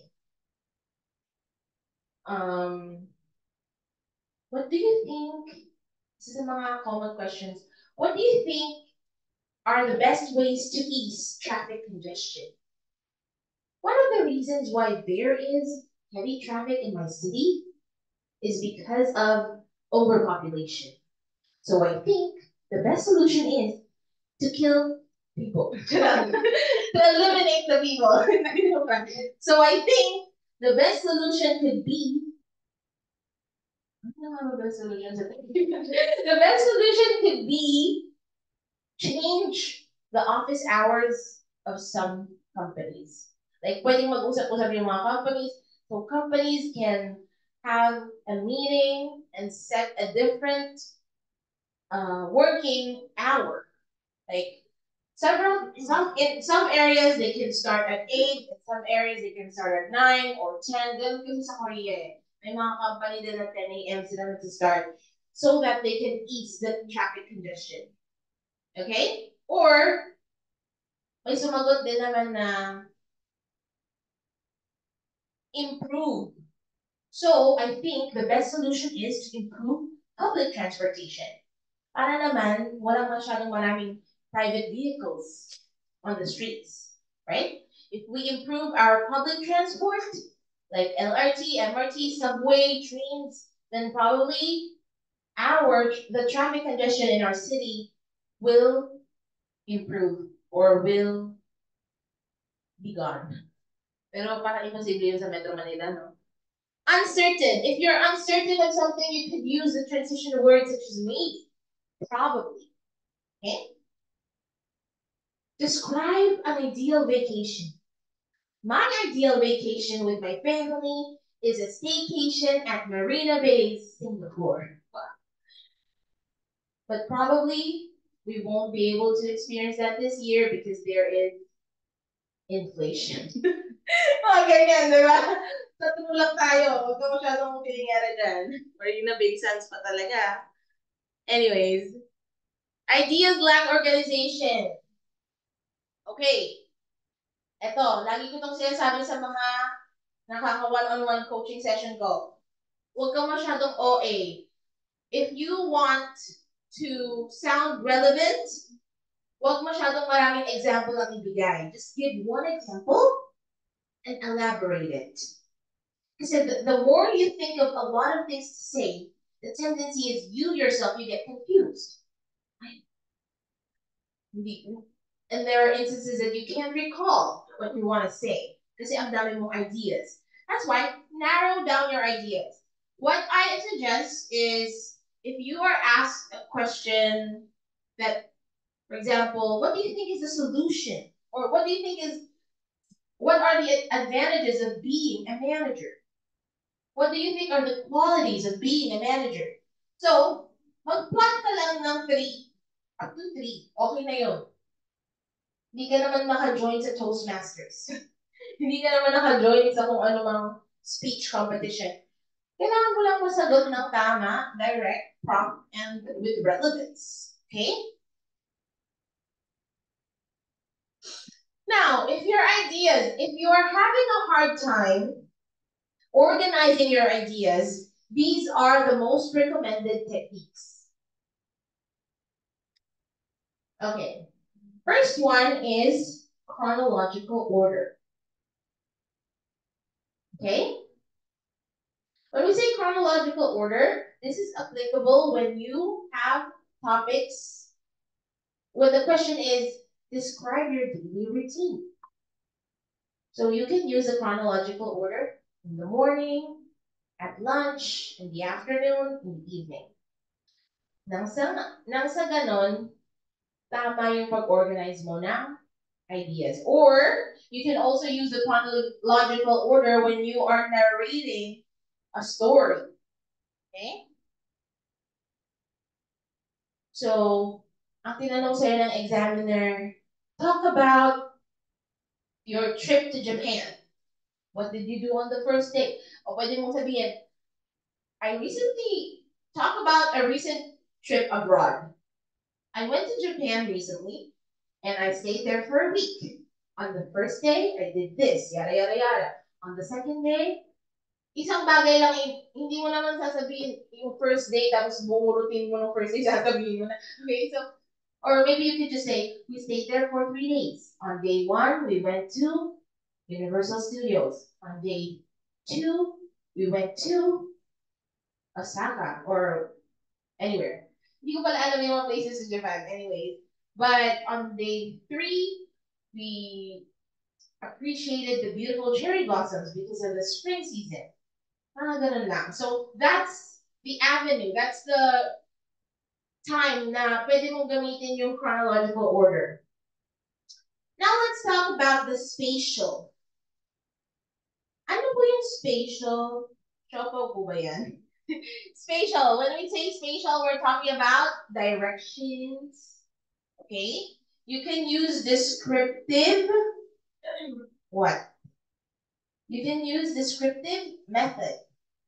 What do you think This is mga common questions. What do you think are the best ways to ease traffic congestion? One of the reasons why there is heavy traffic in my city is because of overpopulation. So I think the best solution is to kill people, to eliminate the people. So I think the best solution could be. I don't know the best solution. The best solution could be change the office hours of some companies. Like, pwedeng mag-usap-usap yung mga companies. So companies can have a meeting and set a different working hour. Like, in some areas they can start at 8, in some areas they can start at 9 or 10. Ganun kasi sa Korea eh. May mga company din at 10 a.m. sila to start so that they can ease the traffic congestion. Okay? Or, may sumagot din naman na improve. So, I think the best solution is to improve public transportation. Para naman, walang masyadong maraming private vehicles on the streets, right? If we improve our public transport, like LRT, MRT, subway, trains, then probably the traffic congestion in our city will improve or will be gone. Pero parang imposible yun sa Metro Manila, no? Uncertain. If you're uncertain of something, you could use the transition words such as maybe, probably. Okay? Describe an ideal vacation. My ideal vacation with my family is a staycation at Marina Bay, Singapore. But probably we won't be able to experience that this year because there is inflation. Mga ganyan, di ba? Tatulog tayo. Huwag ka masyadong piningara dyan. Marina Bay Sands pa talaga. Anyways, ideas lack organization. Okay. Eto, lagi ko itong sinasabi sa mga nakaka-one-on-one coaching session ko. Huwag ka masyadong OA. If you want to sound relevant, huwag masyadong maraming example ang ibigay. Just give one example and elaborate it. Because the more you think of a lot of things to say, the tendency is you yourself, you get confused. And there are instances that you can't recall what you want to say. Kasi ang dami mong ideas. That's why, narrow down your ideas. What I suggest is, if you are asked a question that, for example, what do you think is the solution? Or what are the advantages of being a manager? What do you think are the qualities of being a manager? So, mag-plot ka lang ng 3, up to 3, okay na yun. Hindi ka naman naka-join sa Toastmasters. Hindi ka naman naka-join sa kung ano mang speech competition. Kailangan mo lang masagot ng tama, direct, prompt, and with relevance. Okay? Now, if you are having a hard time organizing your ideas, these are the most recommended techniques. Okay. First one is chronological order. Okay? When we say chronological order, this is applicable when you have topics where the question is, describe your daily routine. So you can use a chronological order in the morning, at lunch, in the afternoon, in the evening. Nang sa ganon, tama yung pag-organize mo ng ideas. Or, you can also use the chronological order when you are narrating a story. Okay? So, ang tinanong sa'yo ng examiner, talk about your trip to Japan. What did you do on the first day? O pwede mong sabihin, I recently talk about a recent trip abroad. I went to Japan recently, and I stayed there for a week. On the first day, I did this, yada, yada, yada. On the second day, isang bagay lang, hindi mo naman sasabihin yung first day, tapos buong routine mo ng first day, sasabihin mo na. Okay, so, or maybe you could just say, we stayed there for 3 days. On day 1, we went to Universal Studios. On day 2, we went to Osaka or anywhere. Hindi ko pala alam yung mga places in Japan. Anyways, but on day 3, we appreciated the beautiful cherry blossoms because of the spring season. Ganun lang. So, that's the avenue. That's the time na pwede mong gamitin yung chronological order. Now, let's talk about the spatial. Ano po yung spatial? Chopo po ba yan? Spatial. When we say spatial, we're talking about directions. Okay? You can use descriptive. What? You can use descriptive method.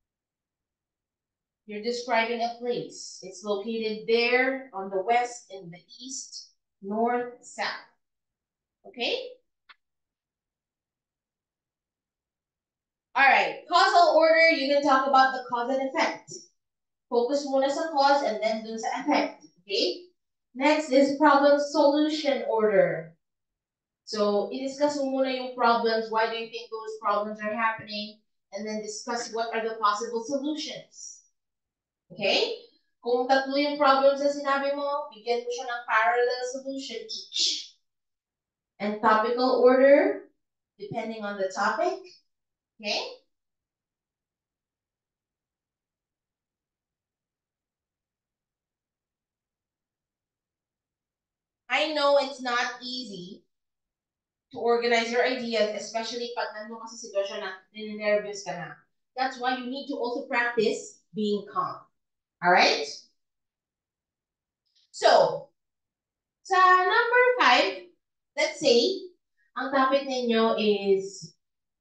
You're describing a place. It's located there on the west, in the east, north, south. Okay? All right. Causal order, you can talk about the cause and effect. Focus muna sa cause and then dun sa effect. Okay? Next is problem solution order. So, i-discuss mo muna yung problems. Why do you think those problems are happening? And then discuss what are the possible solutions. Okay? Kung tatlo yung problems na sinabi mo, bigyan mo siya ng parallel solution each. And topical order, depending on the topic. Okay? I know it's not easy to organize your ideas, especially pag nandun ka sa sitwasyon na nervous ka na. That's why you need to also practice being calm. Alright? So, sa number 5, let's say, ang topic ninyo is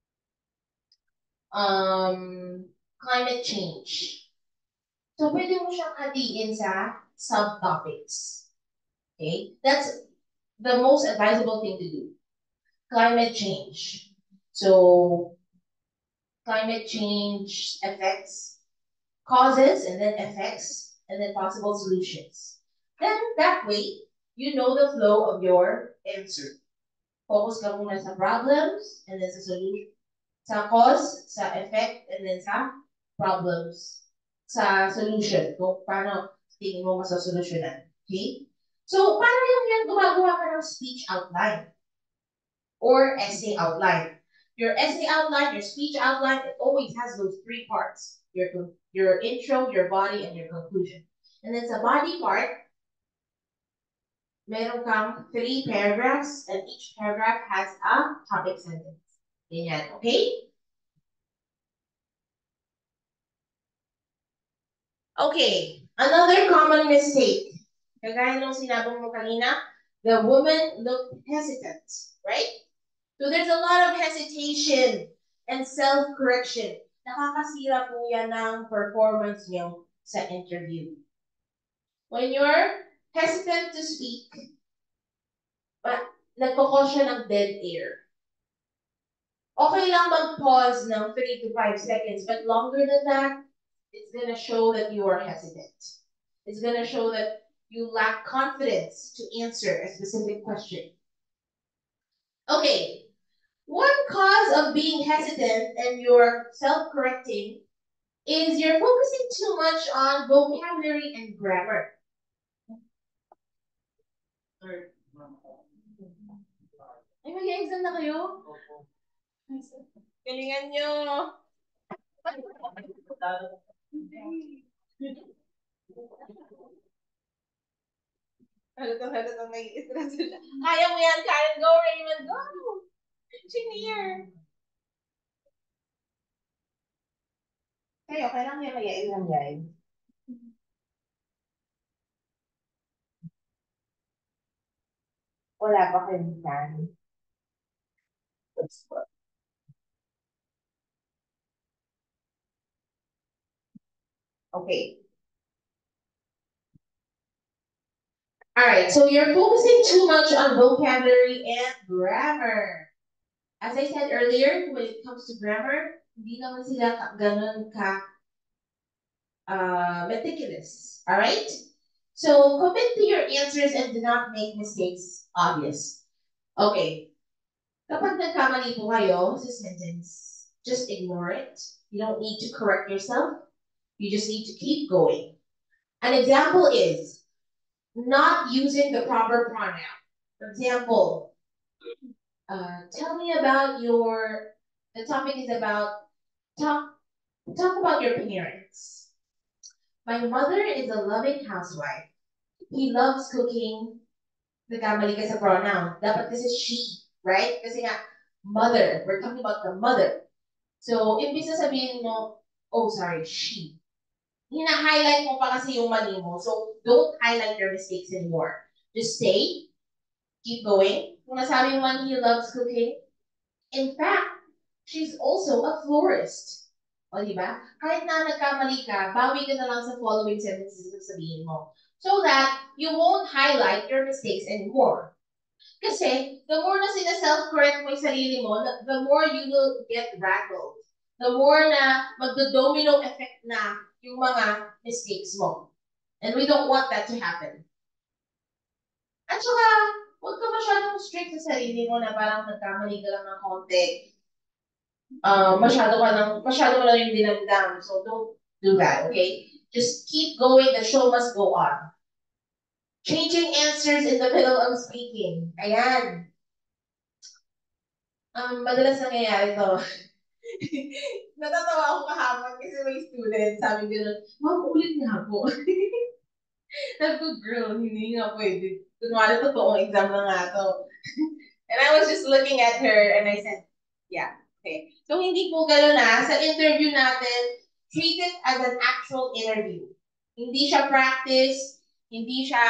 climate change. So, pwede mo siyang hatiin sa subtopics. Okay? That's the most advisable thing to do. Climate change. So, climate change effects, causes, and then effects, and then possible solutions. Then, that way, you know the flow of your answer. Focus ka muna sa problems, and then sa solution. Sa cause, sa effect, and then sa problems. Sa solution. Kung paano tingin mo masasolusyonan. Okay? So, paano yan gumagawa ka ng speech outline? Or essay outline. Your essay outline, your speech outline, it always has those 3 parts. Your intro, your body, and your conclusion. And then sa body part, meron kang 3 paragraphs, and each paragraph has a topic sentence. Ganyan, okay? Okay, another common mistake. Kagaya nung sinabi mo kanina, the woman looked hesitant, right? So there's a lot of hesitation and self-correction. Nakakasira po yan ng performance nyo sa interview. When you're hesitant to speak, nagkakos siya ng dead air. Okay lang mag-pause ng 3 to 5 seconds, but longer than that, it's gonna show that you are hesitant. It's gonna show that you lack confidence to answer a specific question. Okay, one cause of being hesitant and you're self-correcting is you're focusing too much on vocabulary and grammar. Ay, mag-exam na kayo? Galingan nyo. Halatang nai-stress siya. Kaya mo yan, Karen. Go, Raymond. Go. Engineer. Kayo, kailangan niya mag-exam, guys. Wala pa kayo minsan. Okay. All right, so you're focusing too much on vocabulary and grammar. As I said earlier, when it comes to grammar, Hindi naman sila ganun ka meticulous. All right? So commit to your answers and do not make mistakes obvious. Okay. Kapag nagkamali po kayo sa sentence, just ignore it. You don't need to correct yourself. You just need to keep going. An example is not using the proper pronoun. For example, tell me about the topic is about, talk about your parents. My mother is a loving housewife. He loves cooking. Nagkamali ka sa pronoun. Dapat kasi she, right? Kasi nga, mother. We're talking about the mother. So, imbis na sabihin mo, oh, sorry, she. Hina-highlight mo pa kasi yung mali mo. So, don't highlight your mistakes anymore. Just stay, keep going. Kung nasabi mo man he loves cooking, in fact, she's also a florist. O, di ba? Kahit na nagkamali ka, bawi ka na lang sa following sentences na sabihin mo. So that you won't highlight your mistakes anymore. Kasi, the more na sina-self-correct mo yung sarili mo, the more you will get rattled. The more na magdo-domino effect na yung mga mistakes mo. And we don't want that to happen. At saka, huwag ka masyadong strict sa sarili mo na parang nagkamali ka lang ng konti. Masyado ka lang yung dinamdam. So don't do that, okay? Just keep going. The show must go on. Changing answers in the middle of speaking. Ayan. Madalas nangyayari to. Natatawa ako kahapon kasi may student, sabi gano'n, ma'am, ulit nga po. Sabi ko, girl, hindi nga pwede. Kunwari, totoong exam na nga to. And I was just looking at her and I said, yeah, okay. So, hindi po gano'n na. Sa interview natin, treat it as an actual interview. Hindi siya practice, hindi siya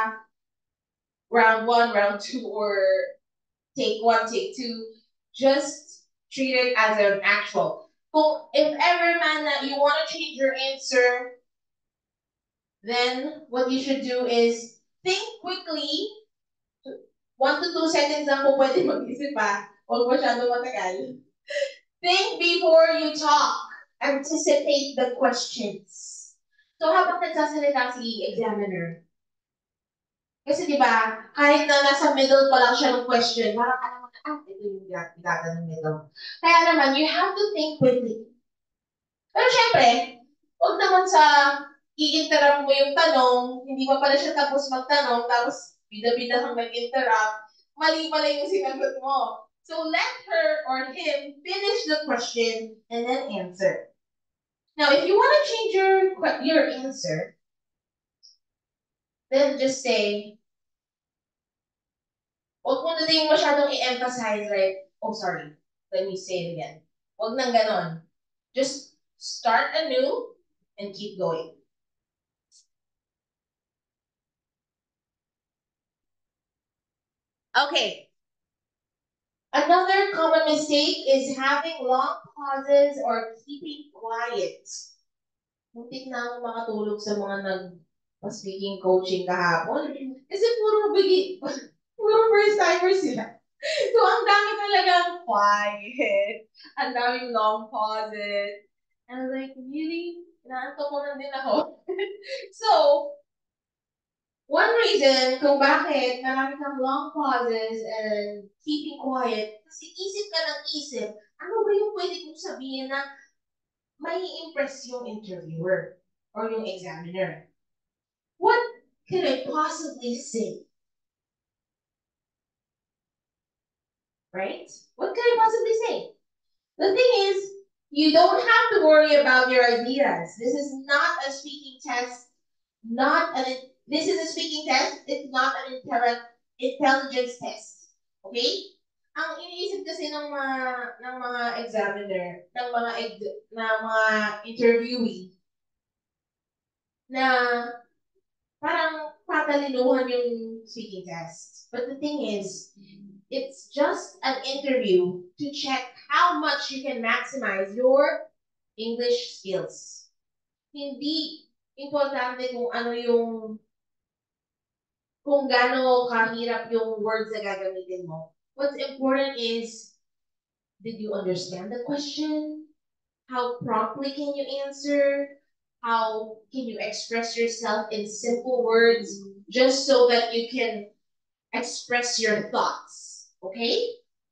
round 1, round 2, or take 1, take 2. Just treat it as an actual. Kung if ever man na you want to change your answer, then what you should do is think quickly. 1 to 2 seconds lang po pwede mag-isip pa. Huwag masyado matagal. Think before you talk. Anticipate the questions. So habang nagsasalita si examiner, kasi di ba, kahit na nasa middle pa lang siya ng question, parang alam mo na, ito yung igatanong nito. Kaya naman, you have to think quickly. Pero syempre, huwag naman sa i-interrupt mo yung tanong, hindi pa pala siya tapos magtanong, tapos bida-bida kang nag-interrupt, mali pala yung sinagot mo. So let her or him finish the question and then answer. Now, if you want to change your answer, then just say, huwag mo na din masyadong i-emphasize like, oh sorry, let me say it again. Huwag nang ganon. Just start anew and keep going. Okay. Another common mistake is having long pauses or keeping quiet. Muntik na akong makatulog sa mga nag-speaking coaching kahapon. Kasi puro first timers sila. So, ang dami talagang quiet. Ang daming long pauses. And I was like, really? Inaantok ko na din ako. So, one reason kung bakit marami kang long pauses and keeping quiet, kasi isip ka ng isip, ano ba yung pwede kong sabihin na may impress yung interviewer or yung examiner? What could I possibly say? Right? What could I possibly say? The thing is, you don't have to worry about your ideas. This is not a speaking test, this is a speaking test, it's not an intelligence test. Okay? Ang iniisip kasi ng mga examiner, ng mga interviewee na parang patalinuhan yung speaking test. But the thing is, it's just an interview to check how much you can maximize your English skills. Hindi importante kung gaano kahirap yung words na gagamitin mo. What's important is, did you understand the question? How promptly can you answer? How can you express yourself in simple words just so that you can express your thoughts? Okay?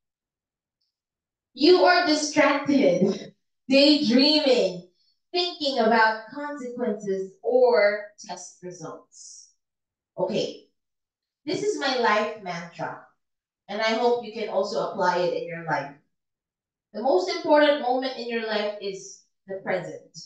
You are distracted, daydreaming, thinking about consequences or test results. Okay, this is my life mantra, and I hope you can also apply it in your life. The most important moment in your life is the present.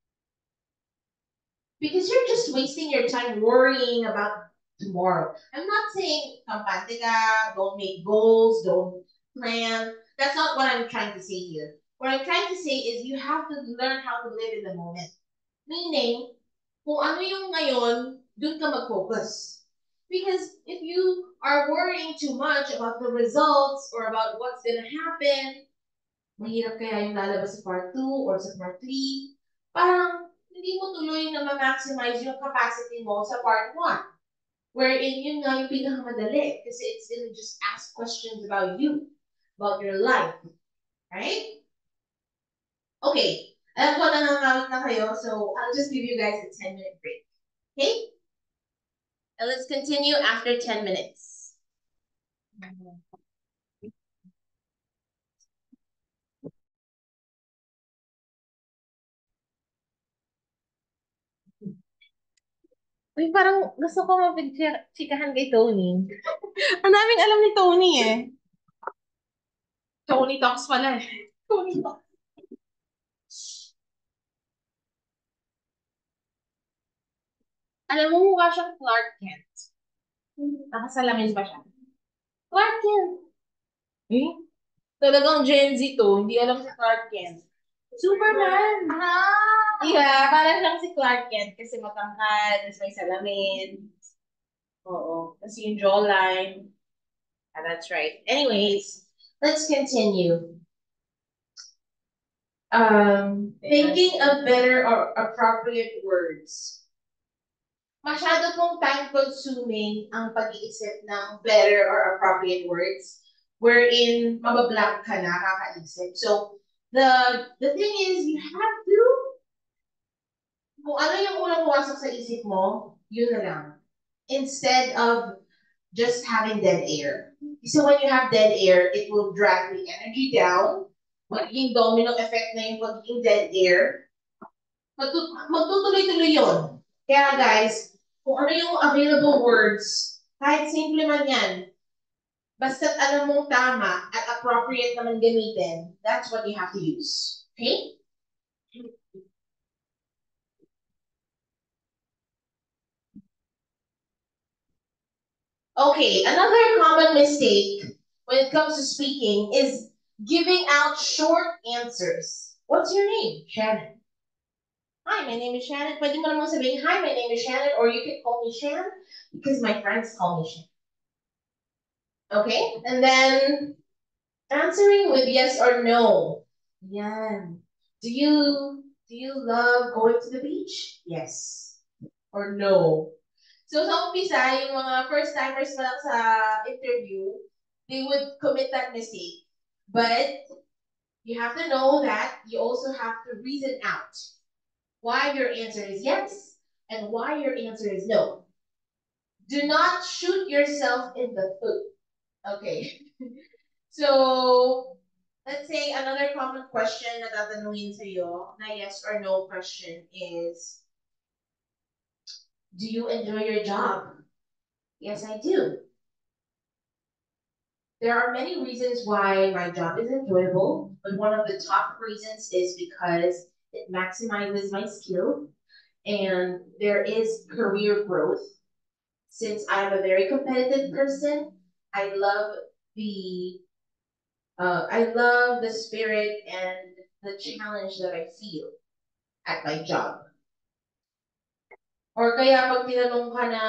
Because you're just wasting your time worrying about tomorrow. I'm not saying kampante ka, don't make goals, don't plan. That's not what I'm trying to say here. What I'm trying to say is you have to learn how to live in the moment. Meaning, kung ano yung ngayon, dun ka mag-focus. Because if you are worrying too much about the results or about what's gonna happen, mahirap kaya yung lalabas sa part 2 or sa part 3, parang hindi mo tuloy na ma-maximize yung capacity mo sa part 1. Wherein yun nga yung pinakamadali kasi it's gonna just ask questions about you, about your life. Right? Okay. Alam ko nangangalat na kayo, so I'll just give you guys a 10-minute break. Okay? And let's continue after 10 minutes. Uy, parang gusto ko mapag-chikahan kay Tony. Ang daming alam ni Tony eh. Tony Talks pala eh. Tony Talks. Alam mo, mukha siyang Clark Kent. Nakasalamin ba siya? Clark Kent. Eh? Talagang Gen Z to, hindi alam si Clark Kent. Superman! Yeah, parang lang si Clark Kent kasi matangkad, tapos may salamin. Oo. Kasi yung jawline. Ah, that's right. Anyways, let's continue. Thinking of better or appropriate words. Masyado pong time-consuming ang pag-iisip ng better or appropriate words wherein mabablank ka na kakaisip. So, the thing is, you have to, kung ano yung unang pumasok sa isip mo, yun na lang. Instead of just having dead air. So when you have dead air, it will drag the energy down. Magiging domino effect na yung pagiging dead air. Magtutuloy-tuloy yun. Kaya guys, kung ano yung available words, kahit simple man yan, basta't alam mong tama at appropriate naman gamitin, that's what you have to use. Okay? Okay, another common mistake when it comes to speaking is giving out short answers. What's your name? Shannon. Hi, my name is Shannon. Pwede mo namang sabihin, hi, my name is Shannon, or you can call me Shan, because my friends call me Shan. Okay? And then, answering with yes or no. Yan. Do you love going to the beach? Yes. Or no? So sa umpisa, yung mga first-timers pa lang sa interview, they would commit that mistake. But you have to know that you also have to reason out why your answer is yes and why your answer is no. Do not shoot yourself in the foot. Okay. So, let's say another common question na tatanungin sa'yo, na yes or no question is, do you enjoy your job? Yes, I do. There are many reasons why my job is enjoyable, but one of the top reasons is because it maximizes my skill and there is career growth. Since I'm a very competitive person, I love the spirit and the challenge that I feel at my job. Or kaya pag tinanong ka na,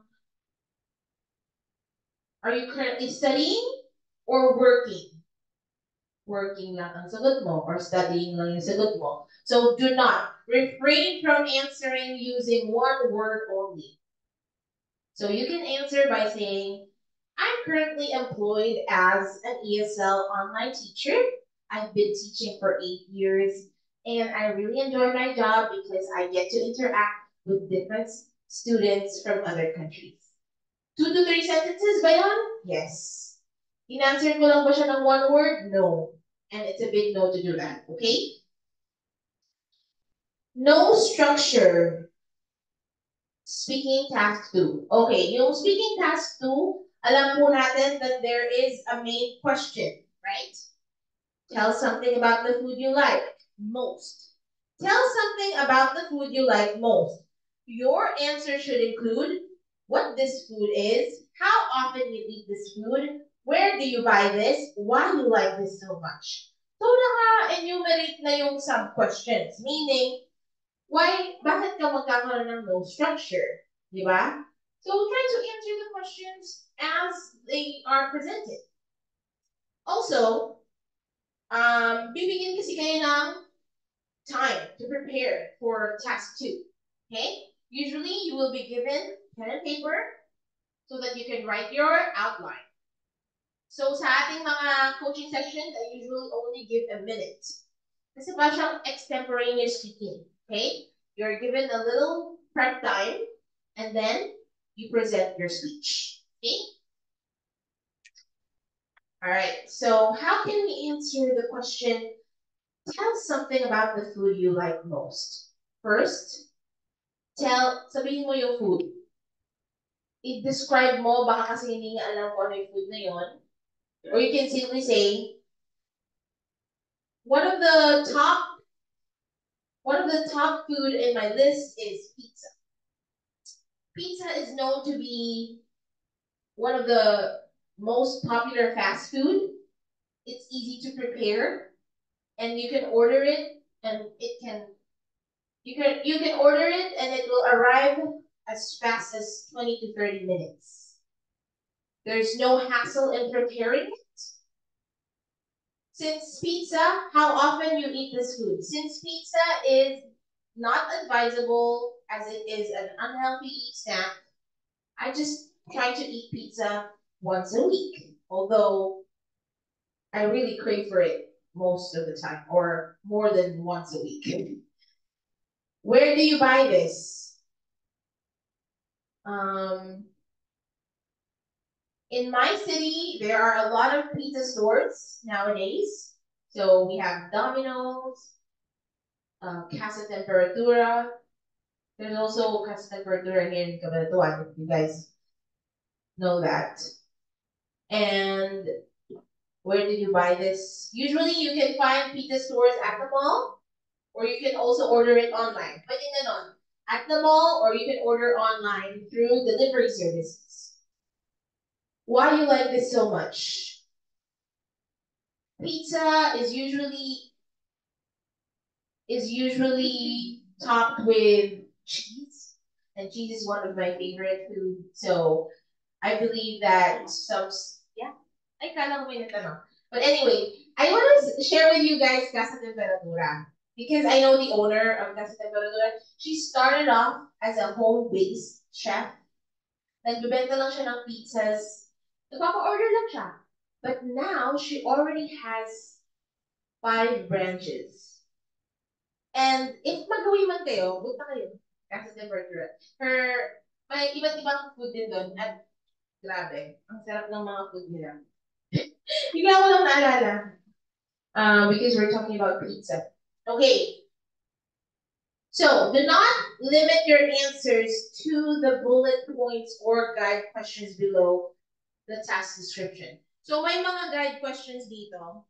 are you currently studying or working? Working lang ang sagot mo or studying lang yung sagot mo. So do not refrain from answering using one word only. So you can answer by saying, I'm currently employed as an ESL online teacher. I've been teaching for 8 years and I really enjoy my job because I get to interact with different students from other countries. 2 to 3 sentences ba yun? Yes. In-answer ko lang ba siya ng one word? No. And it's a big no to do that, okay? No structure. Speaking task 2. Okay, yung speaking task 2, alam po natin that there is a main question, right? Tell something about the food you like most. Tell something about the food you like most. Your answer should include what this food is, how often you eat this food, where do you buy this, why you like this so much. So, naka-enumerate na yung sub-questions. Meaning, bakit ka magkakaroon ng no structure? Di ba? So, try to answer the questions as they are presented. Also, bibigyan kasi kayo ng time to prepare for task 2. Okay? Usually, you will be given pen and paper so that you can write your outline. So, sa ating mga coaching sessions, I usually only give a minute. Kasi pa siyang extemporaneous speaking. Okay? You're given a little prep time, and then you present your speech. Okay? All right, so how can we answer the question, tell something about the food you like most? First, sabihin mo yung food. I-describe mo, baka kasi hindi nga alam kung ano yung food na yun. Or you can simply say, one of the top food in my list is pizza. Pizza is known to be one of the most popular fast food. It's easy to prepare, and you can order it, and you can order it, and it will arrive as fast as 20 to 30 minutes. There's no hassle in preparing it. Since pizza, how often you eat this food? Since pizza is not advisable as it is an unhealthy snack, I just try to eat pizza once a week, although I really crave for it most of the time, or more than once a week. Where do you buy this? In my city, there are a lot of pizza stores nowadays. So we have Domino's, Casa Temperatura. There's also Casa Temperatura here in Cabanatuan, if you guys know that. And where did you buy this? Usually you can find pizza stores at the mall, or you can also order it online. Pwede na nun. At the mall, or you can order online through delivery services. Why do you like this so much? Pizza is usually topped with cheese, and cheese is one of my favorite food. So I believe that ay kala ko may natanong. But anyway, I want to share with you guys Casa Temperatura because I know the owner of Casa Temperatura. She started off as a home-based chef. Nagbebenta lang siya ng pizzas. Nagpapa-order lang siya. But now, she already has 5 branches. And if magawin man kayo, punta kayo. Casa Temperatura. May iba't ibang food din doon. At grabe, ang sarap ng mga food nila. Bigla ko lang naalala. Because we're talking about pizza. Okay. So, do not limit your answers to the bullet points or guide questions below the task description. So, may mga guide questions dito.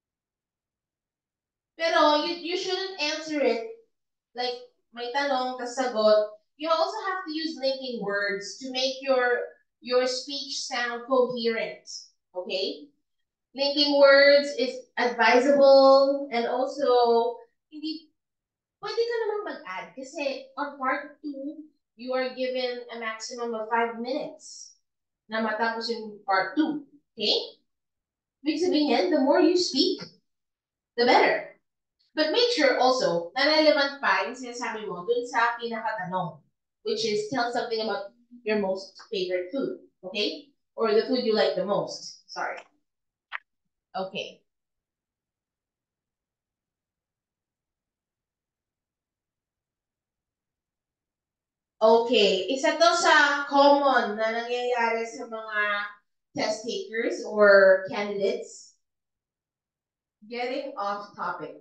Pero, you shouldn't answer it like may tanong, tas sagot. You also have to use linking words to make your speech sound coherent. Okay? Linking words is advisable, and also, pwede ka naman mag-add kasi on part 2, you are given a maximum of 5 minutes na matapos yung part 2. Okay? Ibig sabihin, the more you speak, the better. But make sure also na relevant pa yung sinasabi mo dun sa pinakatanong, which is tell something about your most favorite food. Okay? Or the food you like the most. Sorry. Okay. Okay, isa to sa common na nangyayari sa mga test takers or candidates. Getting off topic.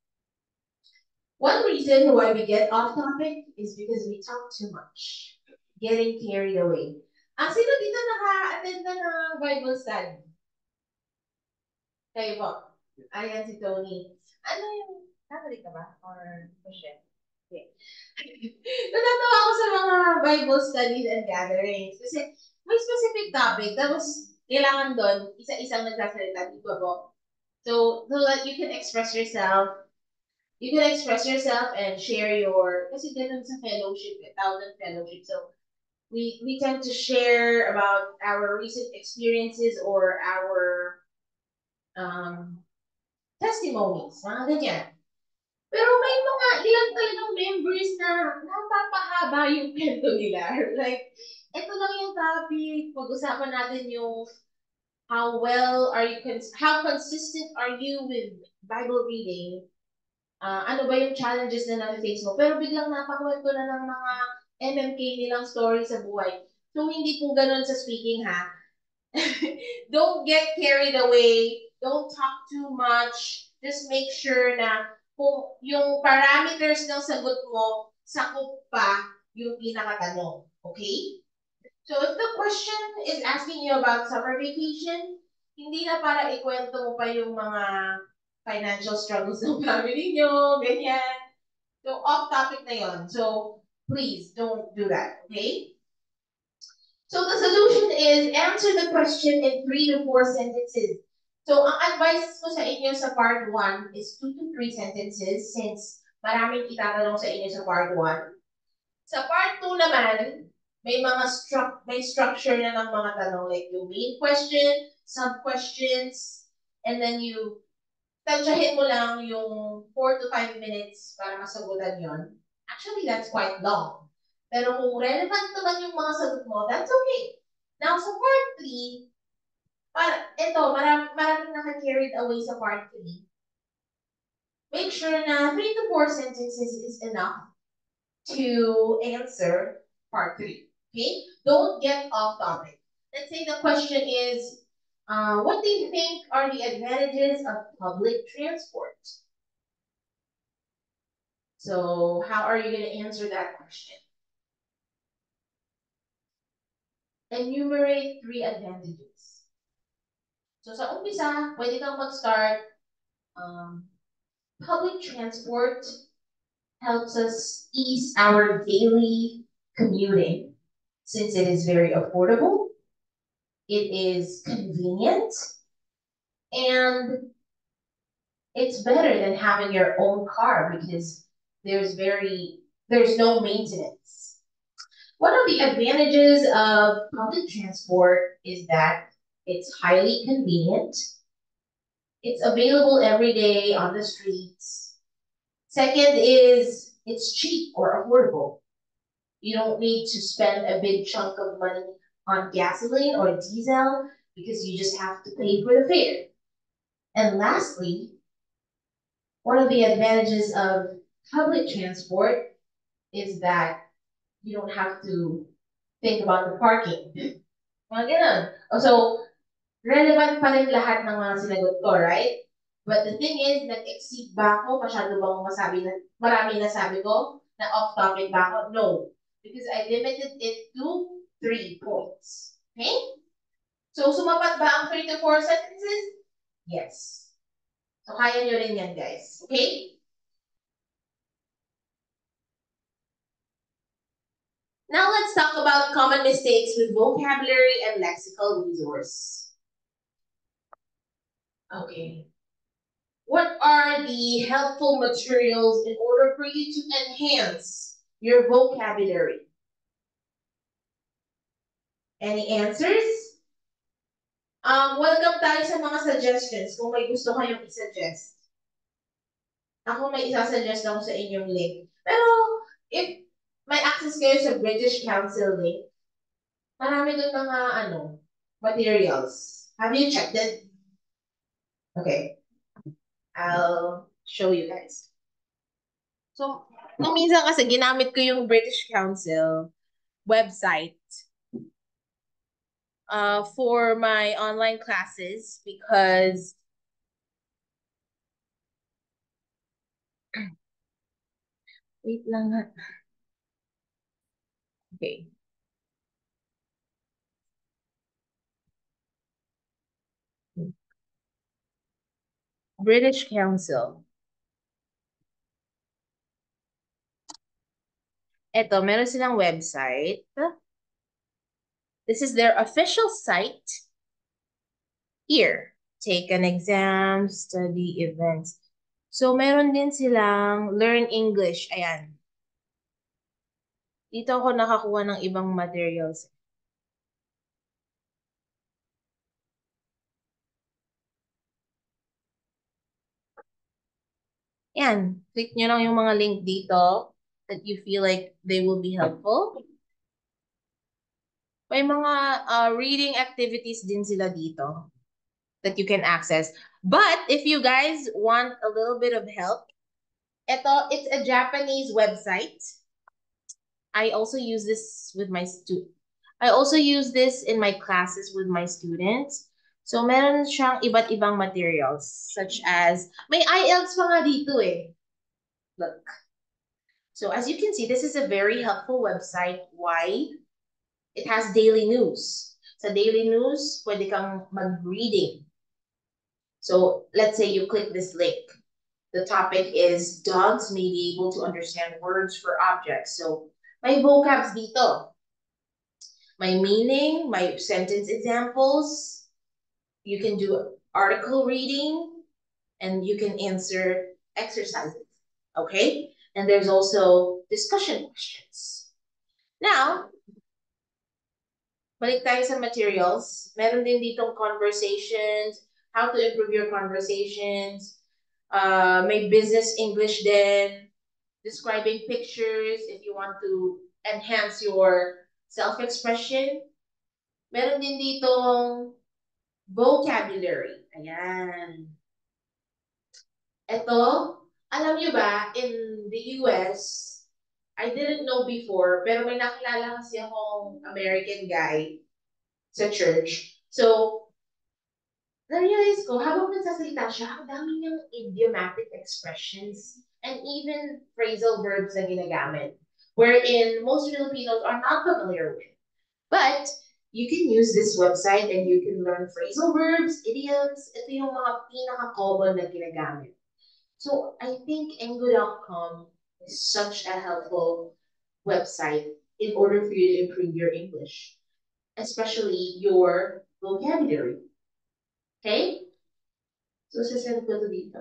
One reason why we get off topic is because we talk too much. Getting carried away. Sino dito naka-attend na ng Bible study? Kayo po. Ayan si Tony. Ano yung, Catholic ka ba? Or Christian? Okay. Natatawa ako sa mga Bible studies and gatherings kasi may specific topic. Tapos, kailangan doon, isa-isang nagsasalita. Di ba po? So that you can express yourself. You can express yourself and share your, kasi ganun sa fellowship, tawag ng fellowship. So, we tend to share about our recent experiences or our testimonies, mga ganyan. Pero may mga ilang talagang members na napapahaba yung kwento nila. Like, ito lang yung topic, pag-usapan natin yung how consistent are you with Bible reading? Ano ba yung challenges na na-face mo? Pero biglang napakwento na ng mga MMK nilang story sa buhay. So, hindi po ganun sa speaking, ha? Don't get carried away. Don't talk too much. Just make sure na kung yung parameters ng sagot mo, sakop pa yung pinakatanong. Okay? So, if the question is asking you about summer vacation, hindi na para ikwento mo pa yung mga financial struggles ng family nyo, ganyan. So, off-topic na yon. So, please, don't do that, okay? So, the solution is answer the question in 3 to 4 sentences. So, ang advice ko sa inyo sa part 1 is 2 to 3 sentences since maraming itatanong sa inyo sa part 1. Sa part 2 naman, may structure na ng mga tanong like yung main question, sub-questions, and then you tansyahin mo lang yung 4 to 5 minutes para masagutan yon. Actually, that's quite long. Pero kung relevant naman yung mga sagot mo, that's okay. Now, sa part 3, maraming naka-carried away sa part 3. Make sure na 3 to 4 sentences is enough to answer part 3. Okay? Don't get off topic. Let's say the question is, what do you think are the advantages of public transport? So, how are you going to answer that question? Enumerate 3 advantages. So, sa umpisa, pwede kang mag-start. Public transport helps us ease our daily commuting since it is very affordable, it is convenient, and it's better than having your own car because there's no maintenance. One of the advantages of public transport is that it's highly convenient. It's available every day on the streets. Second is it's cheap or affordable. You don't need to spend a big chunk of money on gasoline or diesel because you just have to pay for the fare. And lastly, one of the advantages of public transport is that you don't have to think about the parking. Mga ganun. So, relevant pa rin lahat ng mga sinagot ko, right? But the thing is, nag-exceed ba ako? Masyado bang marami na sabi ko? Na off-topic ba ako? No. Because I limited it to 3 points. Okay? So, sumapat ba ang 3 to 4 sentences? Yes. So, kaya nyo rin yan, guys. Okay? Now, let's talk about common mistakes with vocabulary and lexical resource. Okay. What are the helpful materials in order for you to enhance your vocabulary? Any answers? Welcome tayo sa mga suggestions kung may gusto kayong i-suggest. Ako may isa-suggest ako sa inyong link. Pero, if may access kayo sa British Council link, marami doon mga, materials. Have you checked it? Okay. I'll show you guys. So, Nung minsan kasi ginamit ko yung British Council website for my online classes because wait lang nga. Okay. British Council. Ito, meron silang website. This is their official site. Here, take an exam, study events. So, meron din silang Learn English. Ayan. Dito ako nakakuha ng ibang materials. Ayan. Click nyo lang yung mga link dito that you feel like they will be helpful. May mga reading activities din sila dito that you can access. But if you guys want a little bit of help, it's a Japanese website. I also use this with my I also use this in my classes with my students. So meron siyang iba't ibang materials such as may IELTS pa nga dito eh. Look. So as you can see, this is a very helpful website. Why? It has daily news. Sa daily news, pwede kang mag-reading. So let's say you click this link. The topic is dogs may be able to understand words for objects. So may vocabs dito. My meaning, my sentence examples. You can do article reading and you can answer exercises. Okay? And there's also discussion questions. Now, balik tayo sa materials. Meron din ditong conversations, how to improve your conversations. May business English din, describing pictures if you want to enhance your self-expression. Meron din ditong vocabulary. Ayan. Ito, alam nyo ba, in the US, I didn't know before, pero may nakilala kasi akong American guy sa church. So, na-realize ko, habang nagsasalita siya, ang dami niyang idiomatic expressions and even phrasal verbs na ginagamit, wherein most Filipinos are not familiar with. But, you can use this website and you can learn phrasal verbs, idioms. Ito yung mga pinaka-common na ginagamit. So, I think Engo.com is such a helpful website in order for you to improve your English, especially your vocabulary. Okay? So, sasend ko to dito.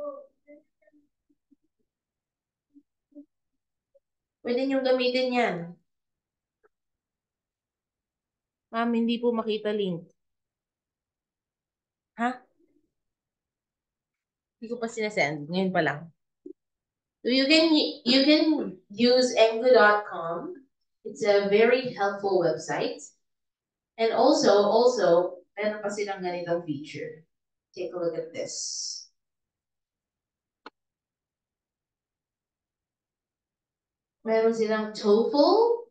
Pwede niyong gamitin yan. Ma'am, hindi po makita link. Ha? Hindi ko pa sinasend. Ngayon pa lang. So you can use Engo.com. It's a very helpful website. And also, meron pa silang ganitong feature. Take a look at this. Meron silang TOEFL.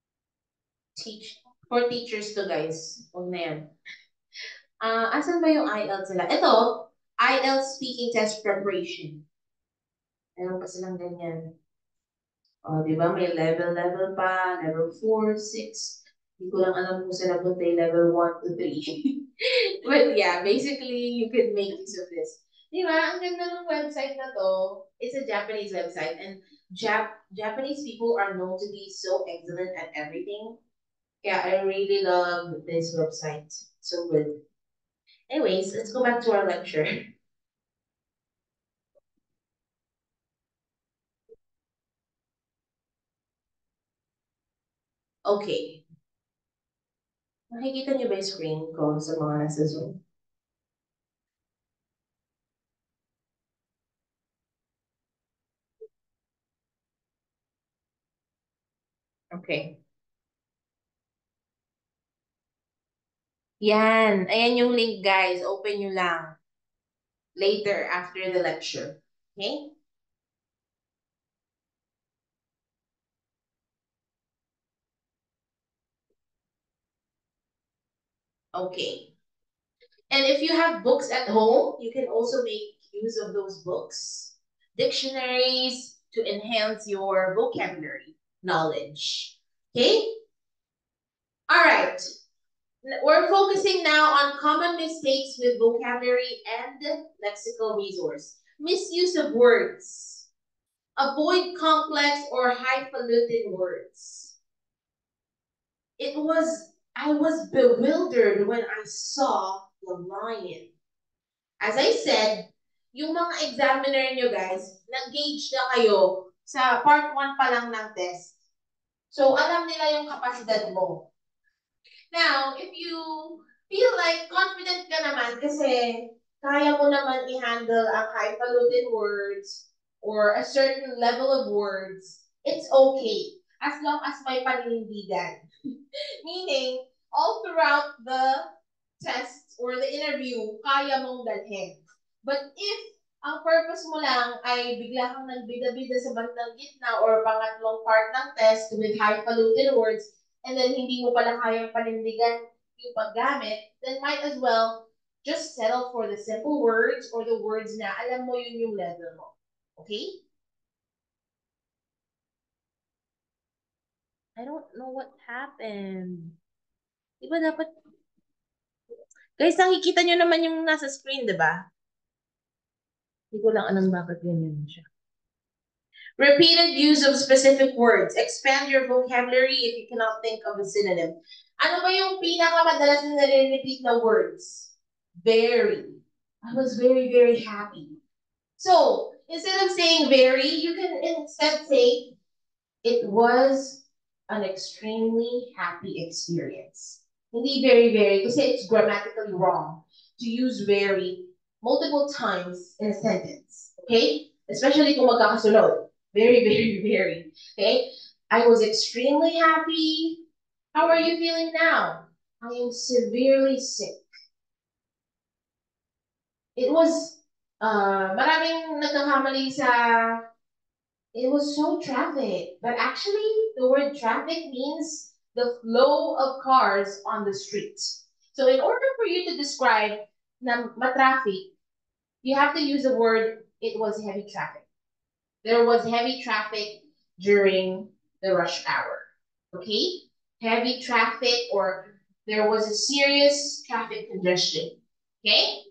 For teachers to guys. Huwag na yan. Asan ba yung IELTS sila? Ito, IELTS speaking test preparation. Meron pa silang ganyan. Di ba? May level pa, level 4, 6. Hindi ko lang alam kung saan napunta yung level 1 to 3. But yeah, basically, you could make use of this. Di ba? Ang ganda ng website na to. It's a Japanese website. And Japanese people are known to be so excellent at everything. Yeah, I really love this website. So good. Anyways, let's go back to our lecture. Okay. Nakikita niyo ba yung screen ko sa mga nasa Zoom? Okay. Yan. Ayan yung link, guys. Open nyo lang. Later, after the lecture. Okay? Okay. And if you have books at home, you can also make use of those books, dictionaries to enhance your vocabulary knowledge. Okay? All right. We're focusing now on common mistakes with vocabulary and lexical resource. Misuse of words. Avoid complex or highfalutin words. I was bewildered when I saw the lion. As I said, yung mga examiner nyo guys, nag-gauge na kayo sa part 1 pa lang ng test. So, alam nila yung kapasidad mo. Now, if you feel like confident ka naman kasi kaya mo naman i-handle ang highfalutin words or a certain level of words, it's okay. As long as may paninindigan. Meaning, all throughout the test or the interview, kaya mong dalhin. But if ang purpose mo lang ay bigla kang nagbida-bida sa bandang gitna or pangatlong part ng test with highfalutin words, and then hindi mo pala kayang panindigan yung paggamit, then might as well just settle for the simple words or the words na alam mo yun yung level mo. Okay? I don't know what happened. Diba dapat... Guys, nakikita nyo naman yung nasa screen, diba? Hindi ko lang alam bakit ganyan siya. Repeated use of specific words. Expand your vocabulary if you cannot think of a synonym. Ano ba yung pinakamadalas na nare-repeat na words? Very. I was very, very happy. So, instead of saying very, you can instead say, it was an extremely happy experience. Hindi very, very, kasi it's grammatically wrong to use very multiple times in a sentence. Okay? Especially kung magkakasunod. Very, very, very. Okay? I was extremely happy. How are you feeling now? I am severely sick. It was, maraming nagkakamali sa, it was so traffic. But actually, the word traffic means the flow of cars on the street. So in order for you to describe na matraffic, you have to use the word, it was heavy traffic. There was heavy traffic during the rush hour. Okay? Heavy traffic or there was a serious traffic congestion. Okay?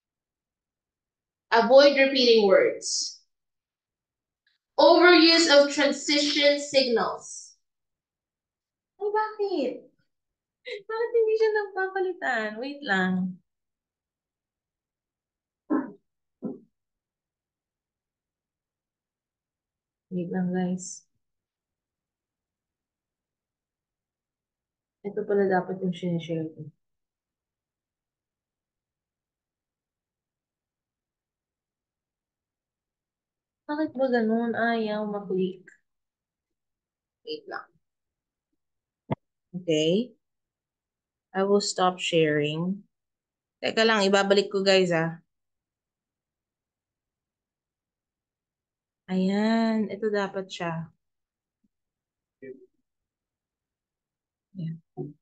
Avoid repeating words. Overuse of transition signals. Ay, bakit? Bakit hindi siya nagpapalitan? Wait lang. Wait lang, guys. Ito pala dapat yung sinishare ko. Bakit ba ganun? Ayaw mag-click. Wait lang. Okay. I will stop sharing. Teka lang, ibabalik ko guys ah. Ayan, ito dapat siya. Yeah.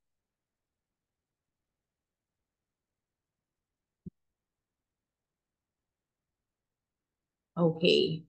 Okay.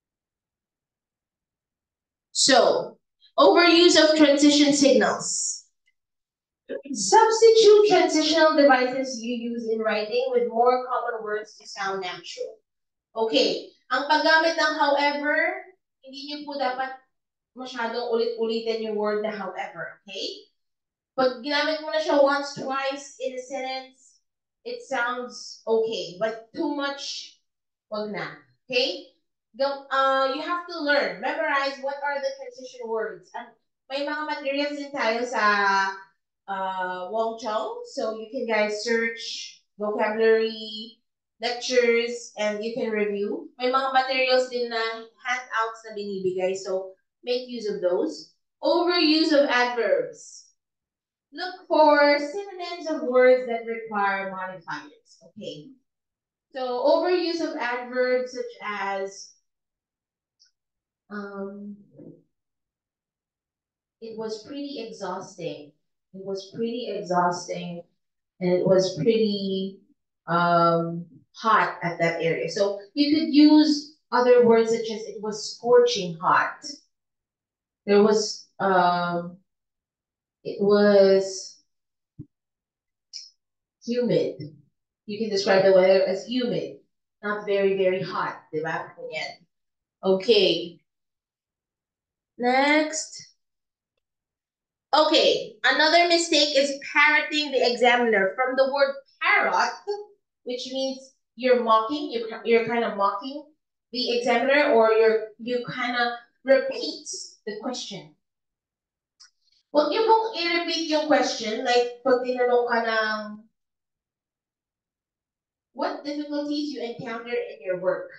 So, overuse of transition signals. Substitute transitional devices you use in writing with more common words to sound natural. Okay, ang paggamit ng however, hindi niyo po dapat masyadong ulit-ulitin yung word na however, okay? Pag ginamit mo na siya once, twice in a sentence, it sounds okay. But too much, wag na. Okay? You have to learn, memorize what are the transition words. And may mga materials din tayo sa Wong Chong. So you can guys search vocabulary, lectures, and you can review. May mga materials din na handouts na binibigay. So make use of those. Overuse of adverbs. Look for synonyms of words that require modifiers. Okay. So overuse of adverbs such as it was pretty exhausting. It was pretty exhausting. and it was pretty hot at that area. So you could use other words such as it was scorching hot. There was it was humid. You can describe the weather as humid, not very, very hot, diba? Ganyan. Okay. Next. Okay, another mistake is parroting the examiner from the word parrot, which means you're mocking, you're kind of mocking the examiner, or you kind of repeat the question. Huwag niyo pong i-repeat yung question, like pag tinanong ka ng what difficulties you encounter in your work.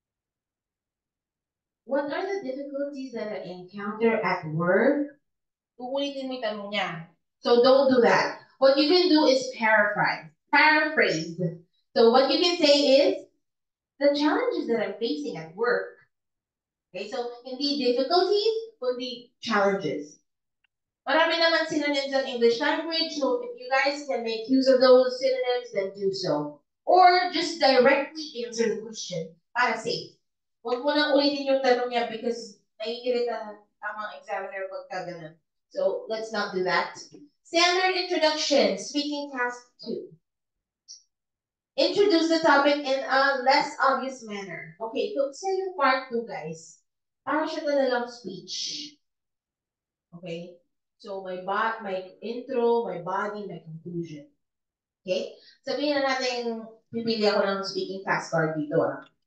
What are the difficulties that I encounter at work? Uulitin mo yung tanong niya. So don't do that. What you can do is paraphrase. Paraphrase. So what you can say is, the challenges that I'm facing at work. Okay, so hindi difficulties, kundi challenges. Marami naman synonyms in English language, so if you guys can make use of those synonyms, then do so. Or just directly answer the question para safe. Huwag mo nang ulitin yung tanong niya because naiirita ang mga examiner pagka ganun. So let's not do that. Standard introduction, speaking task 2. Introduce the topic in a less obvious manner. Okay, so sa yung part 2, guys, parang siya talagang speech. Okay? So my intro, my body, my conclusion. Okay? Sabihin na natin, pipili ako ng speaking task card dito.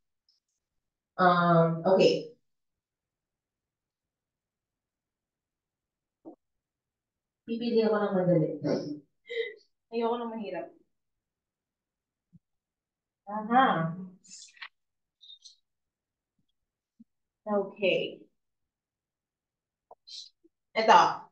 Okay. Pipili ako ng madali. Ayoko ng mahirap. Aha. Okay. Ito.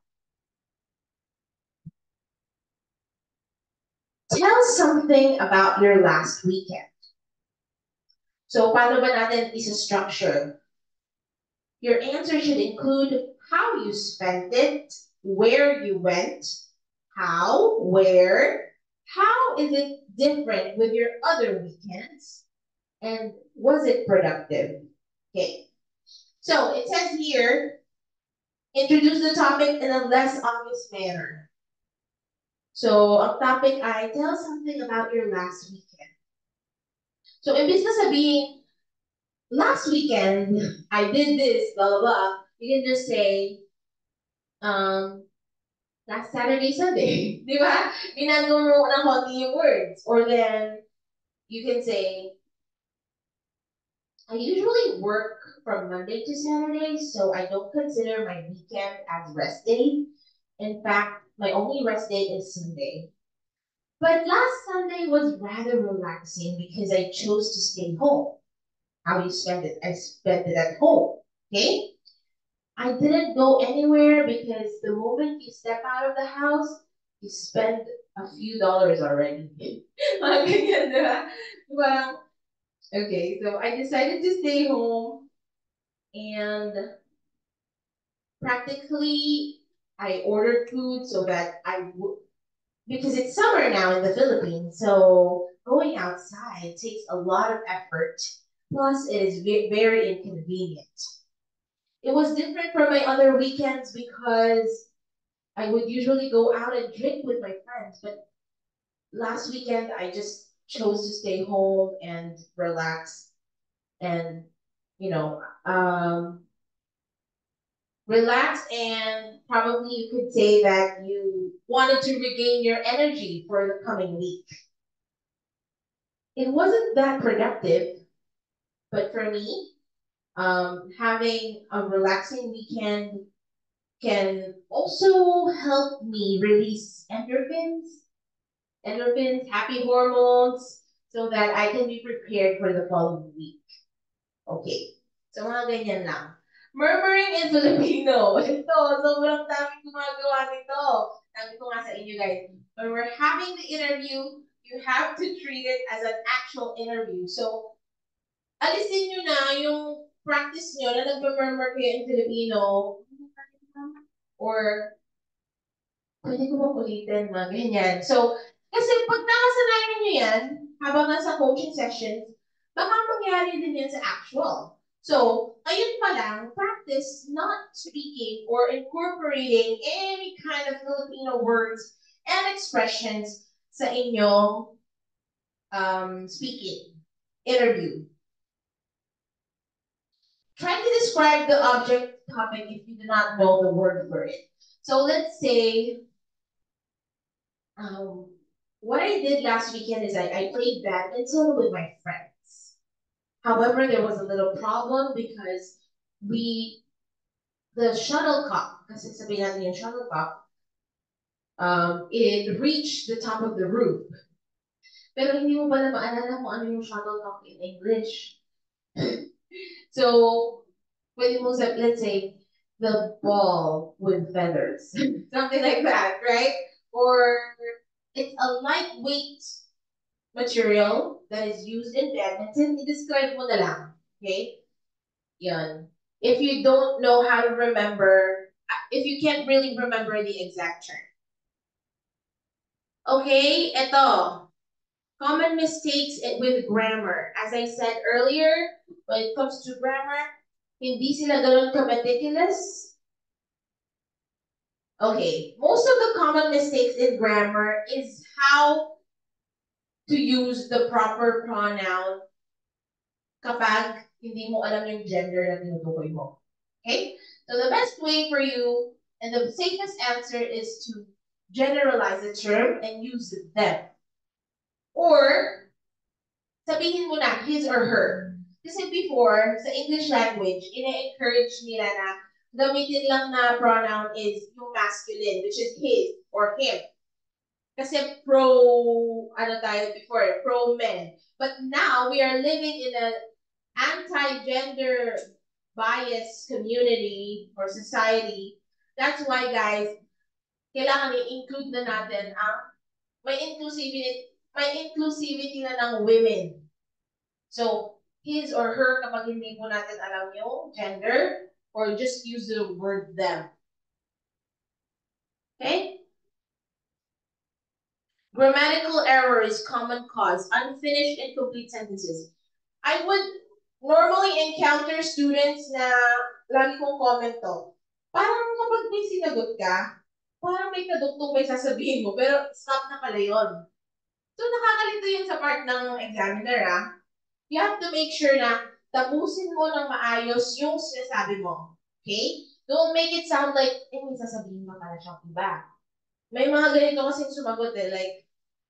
Tell something about your last weekend. So, paano ba natin isa-structure? Your answer should include how you spent it, where you went, how, where, how is it different with your other weekends, and was it productive? Okay. So, it says here, introduce the topic in a less obvious manner. So, ang topic ay, tell something about your last weekend. So, imbis na sabihin, last weekend, I did this, blah, blah, blah, you can just say, last Saturday, Sunday. Di ba? Ginagawa mo ng konti yung words. Or then, you can say, I usually work from Monday to Saturday, so I don't consider my weekend as rest day. In fact, my only rest day is Sunday. But last Sunday was rather relaxing because I chose to stay home. How you spend it? I spent it at home. Okay? I didn't go anywhere because the moment you step out of the house, you spend a few dollars already. Well, okay, so I decided to stay home and practically I ordered food so that I would, because it's summer now in the Philippines, so going outside takes a lot of effort. Plus, it is very inconvenient. It was different from my other weekends because I would usually go out and drink with my friends, but last weekend I just chose to stay home and relax and, relax, and probably you could say that you wanted to regain your energy for the coming week. It wasn't that productive, but for me, having a relaxing weekend can also help me release endorphins, happy hormones, so that I can be prepared for the following week. Okay, so mga ganyan lang. Murmuring in Filipino. Ito, sobrang daming gumagawa nito. Sabi ko nga sa inyo guys, when we're having the interview, you have to treat it as an actual interview. So, alisin nyo na yung practice nyo na nag-murmur kayo in Filipino, or pwede ko bang ulitin, mga ganyan. So, Kasi pag nakasanayan nyo yan, habang nasa coaching sessions, baka mangyari din yan sa actual. So, ayun pa lang, practice not speaking or incorporating any kind of Filipino words and expressions sa inyong speaking interview. Try to describe the object topic if you do not know the word for it. So let's say, what I did last weekend is I played badminton with my friends. However, there was a little problem because the shuttlecock, kasi sabihin natin yung shuttlecock, it reached the top of the roof. Pero hindi mo pala maalala kung ano yung shuttlecock in English. So, pwede mo sa, let's say, the ball with feathers. Something like that, right? Or it's a lightweight material that is used in badminton. I-describe mo na lang. Okay? Yan. If you don't know how to remember, if you can't really remember the exact term. Okay, ito. Common mistakes with grammar. As I said earlier, when it comes to grammar, hindi sila ganun ka-meticulous. Okay, most of the common mistakes in grammar is how to use the proper pronoun kapag hindi mo alam yung gender na tinutukoy mo. Okay? So the best way for you and the safest answer is to generalize the term and use them. Or sabihin mo na his or her. Kasi before, sa English language, ina-encourage nila na gamitin lang na pronoun is yung masculine, which is his or him. Kasi ano tayo before, pro men. But now, we are living in an anti-gender bias community or society. That's why, guys, kailangan i-include na natin ang may inclusivity na ng women. So, his or her kapag hindi mo natin alam yung gender, or just use the word them. Okay? Grammatical error is common cause. Unfinished, incomplete sentences. I would normally encounter students na lagi kong comment to. Parang kapag may sinagot ka, parang may kadugtong may sasabihin mo, pero stop na pala yun. So, nakakalito yun sa part ng examiner, You have to make sure na tapusin mo ng maayos yung sinasabi mo. Okay? Don't make it sound like, may sasabihin mo pala siyang iba. May mga ganito kasing sumagot like,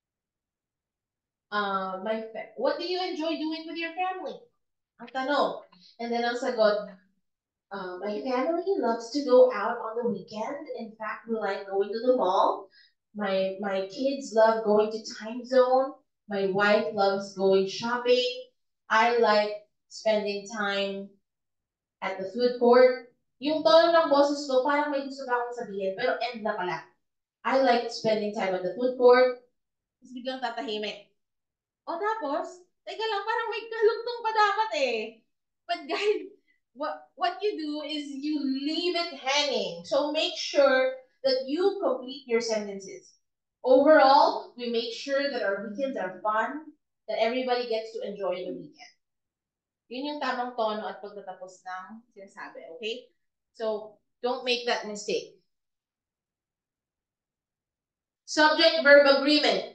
what do you enjoy doing with your family? Ang tanong. And then ang sagot, my family loves to go out on the weekend. In fact, we like going to the mall. My kids love going to Time Zone. My wife loves going shopping. I like spending time at the food court. Yung tono ng boses ko, parang may gusto ba akong sabihin, pero end na pala. I like spending time at the food court. Tapos biglang tatahimik. O tapos, teka lang, parang may kalugtong pa dapat eh. But guys, what you do is you leave it hanging. So make sure that you complete your sentences. Overall, we make sure that our weekends are fun, that everybody gets to enjoy the weekend. Yun yung tamang tono at pagtatapos ng sinasabi, okay? So, don't make that mistake. Subject-verb agreement.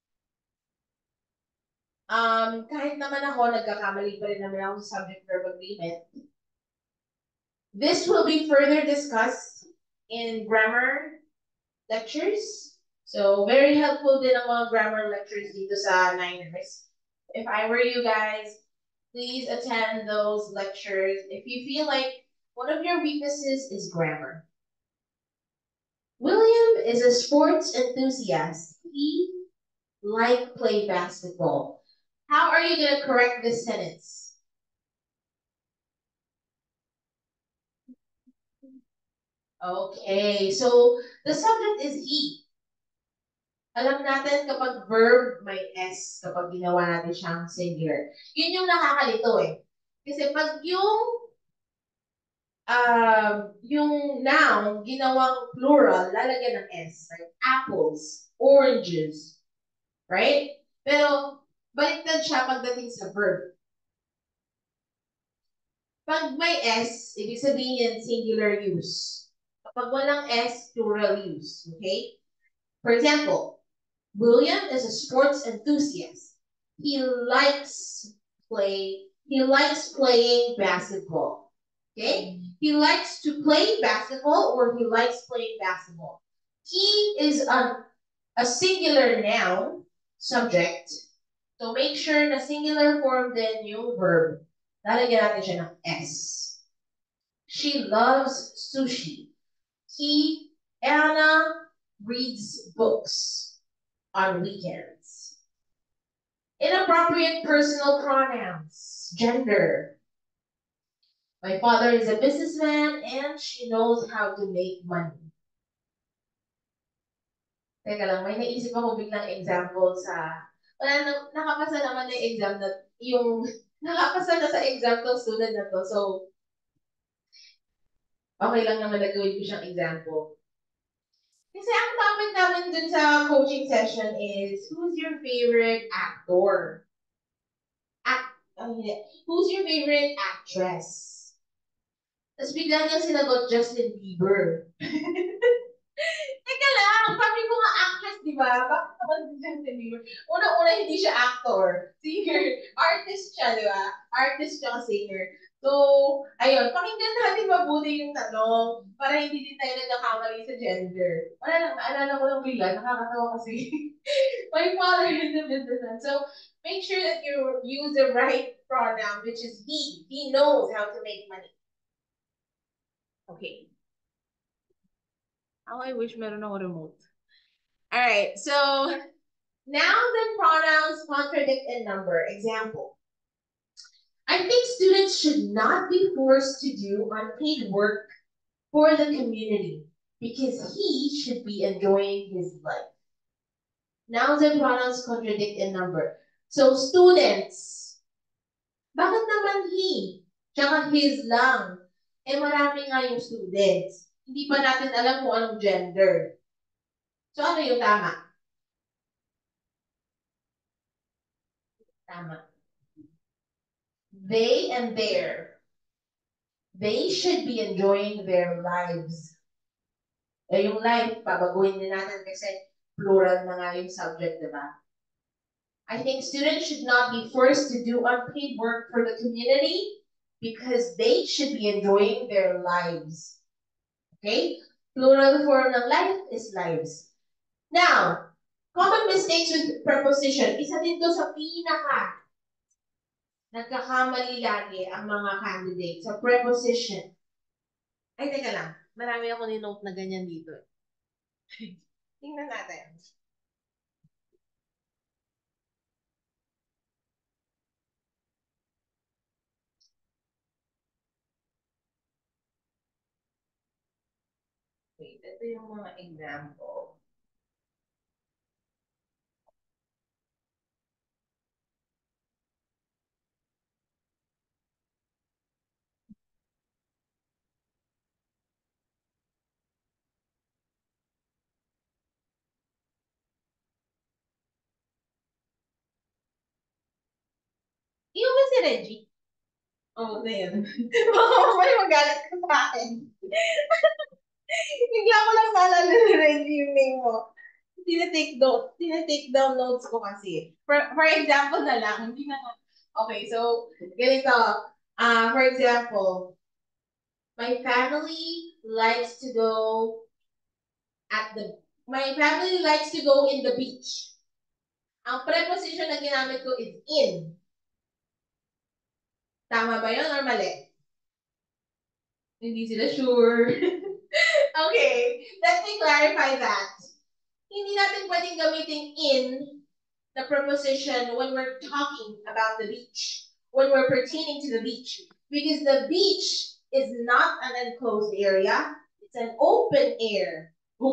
Kahit naman ako, nagkakamali pa rin naman ako sa subject-verb agreement. This will be further discussed in grammar lectures. So, very helpful din ang mga grammar lectures dito sa Niners. If I were you guys, please attend those lectures if you feel like one of your weaknesses is grammar. William is a sports enthusiast. He likes play basketball. How are you going to correct this sentence? Okay, so the subject is he. Alam natin kapag verb, may S kapag ginawa natin siyang singular. Yun yung nakakalito eh. Kasi pag yung noun, ginawang plural, lalagyan ng S. Like apples, oranges, Right? Pero, baliktad siya pagdating sa verb. Pag may S, ibig sabihin yan singular use. Kapag walang S, plural use. Okay? For example, William is a sports enthusiast. He likes playing basketball. Okay? He likes to play basketball or he likes playing basketball. He is a singular noun, subject. So make sure na singular form din yung verb. Lalagyan natin siya ng S. She loves sushi. Anna reads books on weekends. Inappropriate personal pronouns, gender. My father is a businessman and she knows how to make money. Teka lang, may naisip ako biglang example nakapasa naman na exam na, nakapasa na sa exam tong student na to. So, okay lang naman na gawin ko siyang example. Kasi ang topic namin dun sa coaching session is, who's your favorite actor? Who's your favorite actress? Tapos bigla niya sinagot Justin Bieber. Teka lang, sabi ko nga actress, di ba? Bakit naman si Justin Bieber? Una-una, hindi siya actor. Singer. Artist siya, di ba? Artist siya, singer. So, ayun, pakinggan natin mabuti yung tanong para hindi din tayo nagkakamali sa gender. Wala lang, naalala ko lang bigla, nakakatawa kasi. My father is a businessman. So, make sure that you use the right pronoun, which is he. He knows how to make money. Okay. Oh, I wish meron ako remote. All right, so nouns and pronouns contradict in number. Example. I think students should not be forced to do unpaid work for the community because he should be enjoying his life. Nouns and pronouns contradict in number. So students, bakit naman he? Tsaka his lang. Eh marami nga yung students. Hindi pa natin alam kung anong gender. So ano yung tama? Tama. They and their. They should be enjoying their lives. Eh yung life, babaguhin din natin kasi plural na nga yung subject, di ba? I think students should not be forced to do unpaid work for the community because they should be enjoying their lives. Okay? Plural form ng life is lives. Now, common mistakes with preposition. Isa din to sa pinaka nagkakamali lagi ang mga candidates sa preposition. Ay, teka lang. Marami ako ni-note na ganyan dito. Tingnan natin. Wait, ito yung mga example. Yung ba si Reggie? Oo, na yun. Baka mamaya magalit ka sa akin. Bigla ko lang naalala na Reggie yung name mo. Tinatake down notes ko kasi. For example na lang, hindi na okay, so, ganito. For example, my family likes to go in the beach. Ang preposition na ginamit ko is in. Tama ba yun or mali? Hindi sila sure. Okay, let me clarify that. Hindi natin pwedeng gamitin in the preposition when we're talking about the beach, when we're pertaining to the beach. Because the beach is not an enclosed area, it's an open area.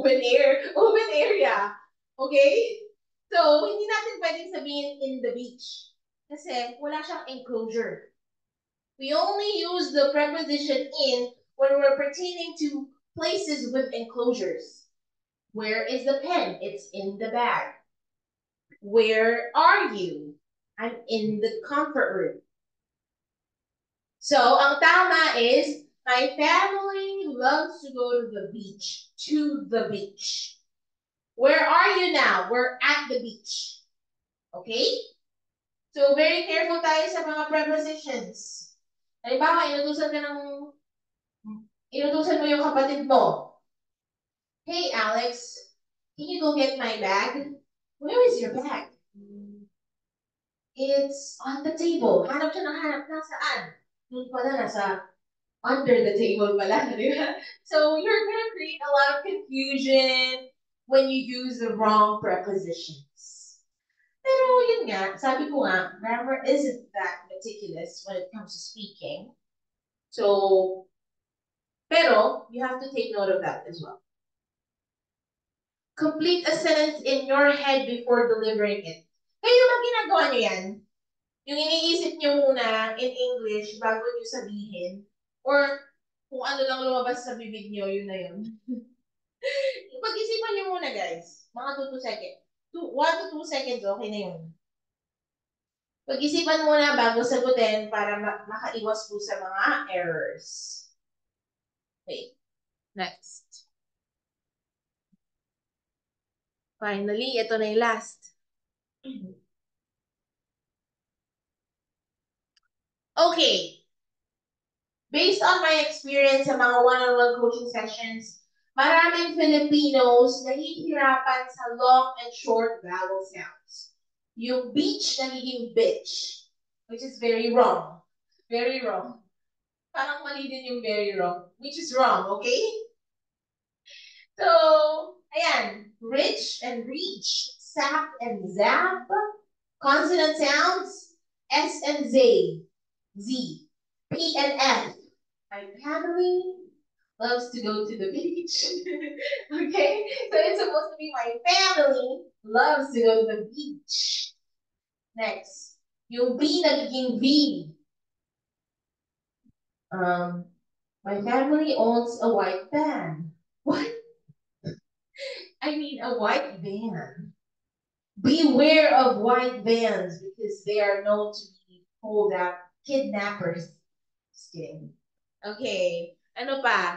Okay? So, hindi natin pwedeng sabihin in the beach. Kasi wala siyang enclosure. We only use the preposition in when we're pertaining to places with enclosures. Where is the pen? It's in the bag. Where are you? I'm in the comfort room. So, ang tama is, my family loves to go to the beach. To the beach. Where are you now? We're at the beach. Okay? So, very careful tayo sa mga prepositions. Halimbawa, inutusan mo yung kapatid mo. Hey, Alex, can you go get my bag? Where is your bag? It's on the table. Hanap siya ng hanap. Nasaan? Doon pala, nasa under the table pala, di ba? So, you're gonna create a lot of confusion when you use the wrong prepositions. Pero yun nga, sabi ko nga, grammar isn't that meticulous when it comes to speaking. So, pero you have to take note of that as well. Complete a sentence in your head before delivering it. Kayo ba ginagawa nyo yan? Yung iniisip nyo muna in English bago nyo sabihin? Or kung ano lang lumabas sa bibig nyo, yun na yun. Pag-isipan nyo muna, guys. Mga 2 seconds. 1 to 2 seconds, okay na yun. Pag-isipan muna bago sagutin para makaiwas po sa mga errors. Okay. Next. Finally, ito na yung last. Okay. Based on my experience sa mga one-on-one coaching sessions, maraming Filipinos nahihirapan sa long and short vowel sounds. Yung beach nagiging bitch, which is very wrong. Very wrong. Parang mali din yung very wrong, which is wrong, okay? So, ayan. Rich and reach, sap and zap, consonant sounds, S and Z, P and F. My family loves to go to the beach. Okay? So it's supposed to be my family loves to go to the beach. Next. Yung B nagiging V. My family owns a white van. What? I mean a white van. Beware of white vans because they are known to be pulled out kidnappers. Just kidding. Okay. Ano pa?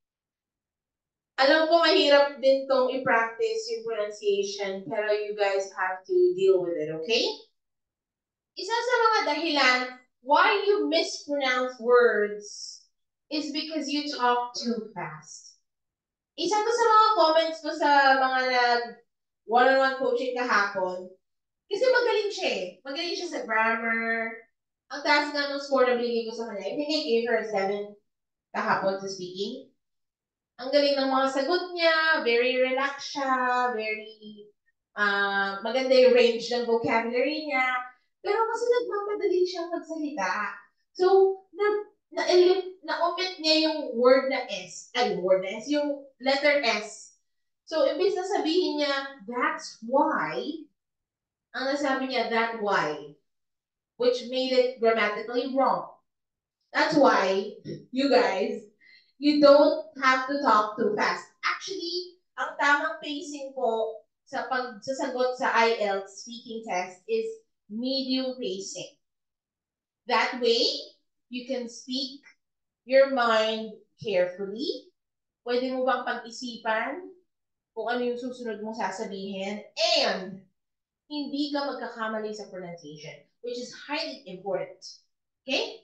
Alam ko mahirap din tong i-practice yung pronunciation, pero you guys have to deal with it, okay? Isa sa mga dahilan why you mispronounce words is because you talk too fast. Isa to sa mga comments ko sa mga one-on-one coaching kahapon, kasi magaling siya eh. Magaling siya sa grammar. Ang taas nga ng score na binigay ko sa kanya. I think I gave her a 7 kahapon sa speaking. Ang galing ng mga sagot niya, very relaxed siya, very maganda yung range ng vocabulary niya. Pero kasi nagmamadali siyang magsalita. So, na-omit niya yung word na S. Yung letter S. So, imbis na sabihin niya, that's why, ang nasabi niya, that why, which made it grammatically wrong. That's why, you guys, you don't have to talk too fast. Actually, ang tamang pacing po sa pagsasagot sa IELTS speaking test is medium pacing. That way, you can speak your mind carefully. Pwede mo bang pag-isipan kung ano yung susunod mong sasabihin, and hindi ka magkakamali sa pronunciation, which is highly important. Okay?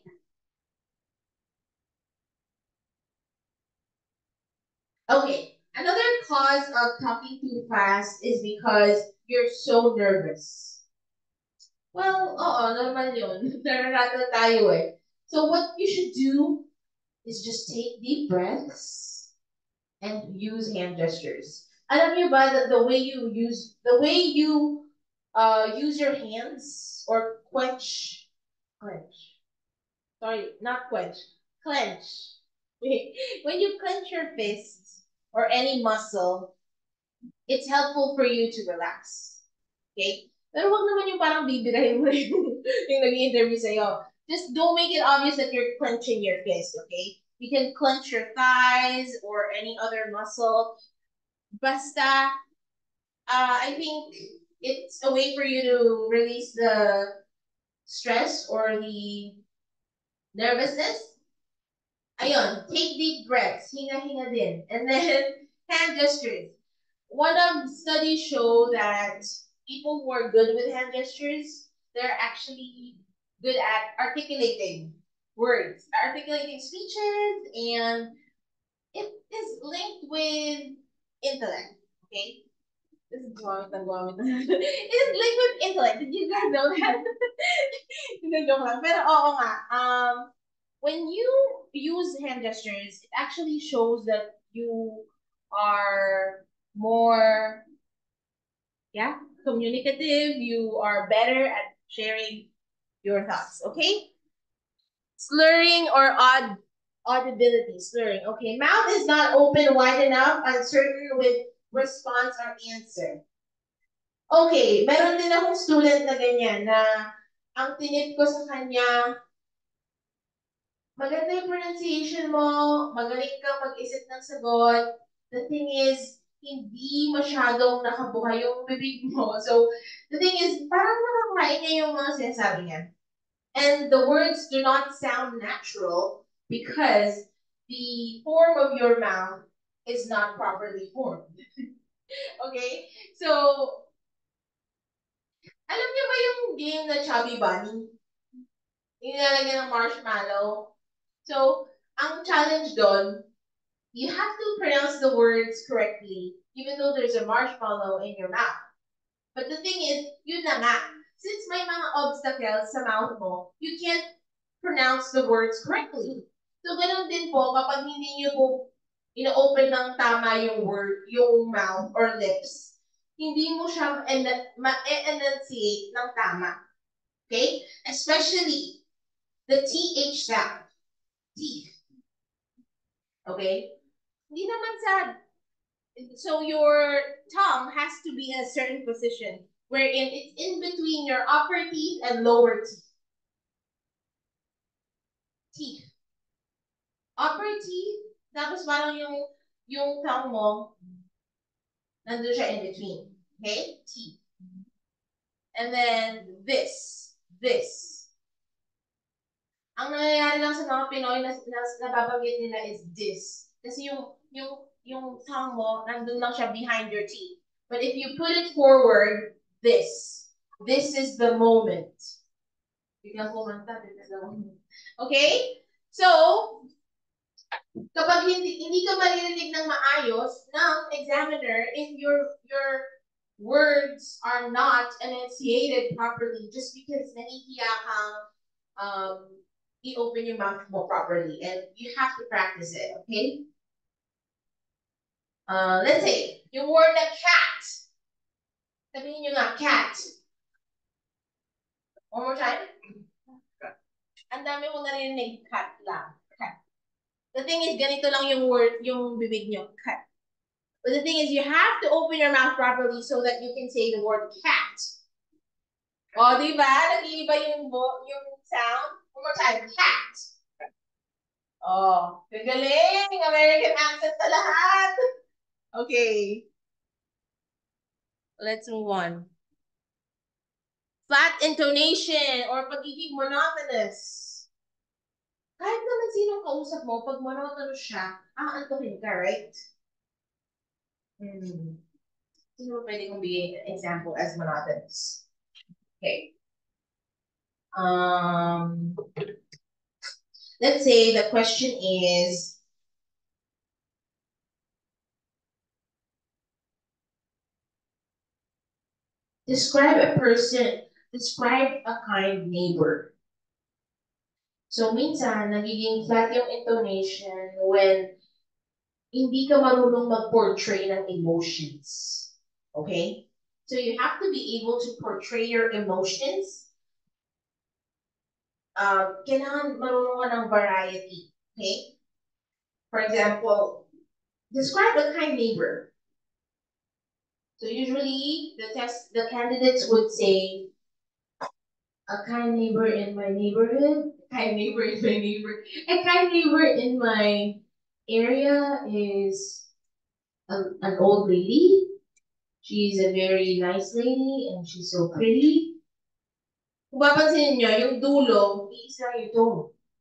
Okay, another cause of talking too fast is because you're so nervous. Well, normal yun. Nararatal tayo eh. So what you should do is just take deep breaths and use hand gestures. Alam niyo ba that the way you use your hands or clench. Sorry, not clench. Clench. When you clench your fists or any muscle, it's helpful for you to relax. Okay? Pero wag naman yung parang bibirahin mo yung nag-i-interview sa'yo. Just don't make it obvious that you're clenching your fist, okay? You can clench your thighs or any other muscle. Basta, I think it's a way for you to release the stress or the nervousness. Ayun, take deep breaths, hinga-hinga din. And then, hand gestures. One of the studies show that people who are good with hand gestures, they're actually good at articulating words, articulating speeches, and it is linked with intellect. Okay? This is gumamit ng gumamit. It is linked with intellect. Did you guys know that? Hindi, joke lang. Pero oo nga. When you use hand gestures, it actually shows that you are more, yeah, communicative. You are better at sharing your thoughts. Okay? Slurring or audibility. Slurring. Okay, mouth is not open wide enough, uncertain with response or answer. Okay, meron din akong student na ganyan na ang tinip ko sa kanya, maganda yung pronunciation mo, magaling kang mag-isip ng sagot. The thing is, hindi masyadong nakabuhay yung bibig mo. So, the thing is, parang nakakain niya yung mga sinasabi niya. And the words do not sound natural because the form of your mouth is not properly formed. Okay? So, alam niyo ba yung game na Chubby Bunny? Yung nilalagyan ng marshmallow. So, ang challenge doon, you have to pronounce the words correctly, even though there's a marshmallow in your mouth. But the thing is, yun na nga. Since may mga obstacles sa mouth mo, you can't pronounce the words correctly. So, ganun din po, kapag hindi niyo po ino-open ng tama yung word, yung mouth or lips, hindi mo siya ma-enunciate ng tama. Okay? Especially the TH sound. Teeth. Okay? Hindi naman sad. So your tongue has to be in a certain position wherein it's in between your upper teeth and lower teeth. Teeth. Upper teeth, tapos parang yung tongue mo, nandun siya in between. Okay? Teeth. And then this. Ang nangyayari lang sa mga Pinoy na nababanggit nila is this. Kasi yung tongue mo, nandun lang siya behind your teeth. But if you put it forward, this is the moment. Biglang kumanta, this is the moment. Okay? So, kapag hindi ka maririnig ng maayos ng examiner, if your words are not enunciated properly just because nahihiya kang open your mouth more properly, and you have to practice it, okay? Let's say, yung word na cat. Sabihin nyo nga, cat. One more time. Ang dami mo narinig, cat lang. Cat. The thing is, ganito lang yung word, yung bibig nyo, cat. But the thing is, you have to open your mouth properly so that you can say the word cat. O, di ba? Nag-iiba yung sound. One more time, cat. Oh, kagaling! American accent na lahat! Okay. Let's move on. Flat intonation or pagiging monotonous. Kahit naman sinong kausap mo, pag monotonous siya, aantukin ka, right? Sino pwede kong bigay an example as monotonous? Okay. Let's say the question is, describe a kind neighbor. So, minsan, nagiging flat yung intonation when hindi ka marunong mag-portray ng emotions. Okay? So, you have to be able to portray your emotions. Kailangan marunong ka ng variety. Okay? For example, describe a kind neighbor. So usually the candidates would say, a kind neighbor in my neighborhood, a kind neighbor in my a kind neighbor in my area is an old lady She's a very nice lady and she's so pretty. Kung papansinin nyo, yung dulo, iisa yung tone.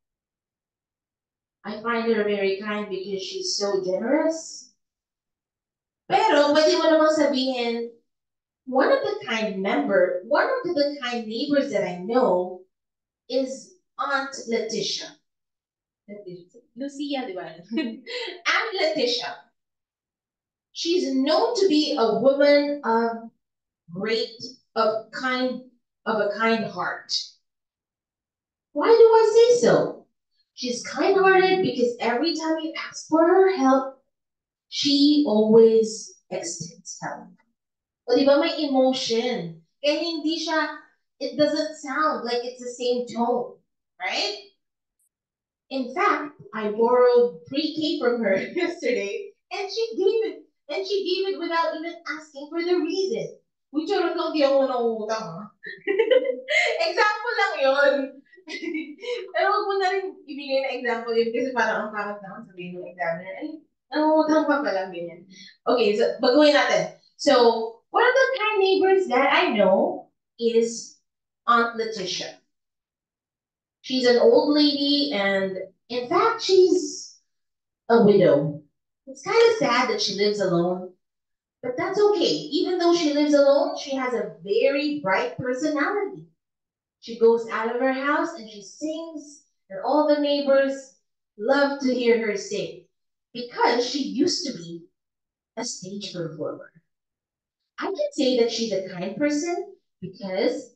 I find her very kind because she's so generous. Pero pwede mo namang sabihin, one of the kind neighbors that I know is Aunt Letitia. Lucia, di ba? Aunt Letitia. She's known to be a woman of great, of a kind heart. Why do I say so? She's kind-hearted because every time you ask for her help, she always extends help. O di ba may emotion? Kaya hindi siya, it doesn't sound like it's the same tone, right? In fact, I borrowed pre-K from her yesterday, and she gave it without even asking for the reason. Which are lang di ako nangungutang, ha? Example lang yun. Pero huwag mo na rin ibigay na example yun kasi parang ang pangat naman sabihin ng examiner, ay, nangungutang pa pala, ganyan. Okay, so baguhin natin. So, one of the kind neighbors that I know is Aunt Letitia. She's an old lady, and in fact, she's a widow. It's kind of sad that she lives alone, but that's okay. Even though she lives alone, she has a very bright personality. She goes out of her house and she sings, and all the neighbors love to hear her sing because she used to be a stage performer. I can say that she's a kind person because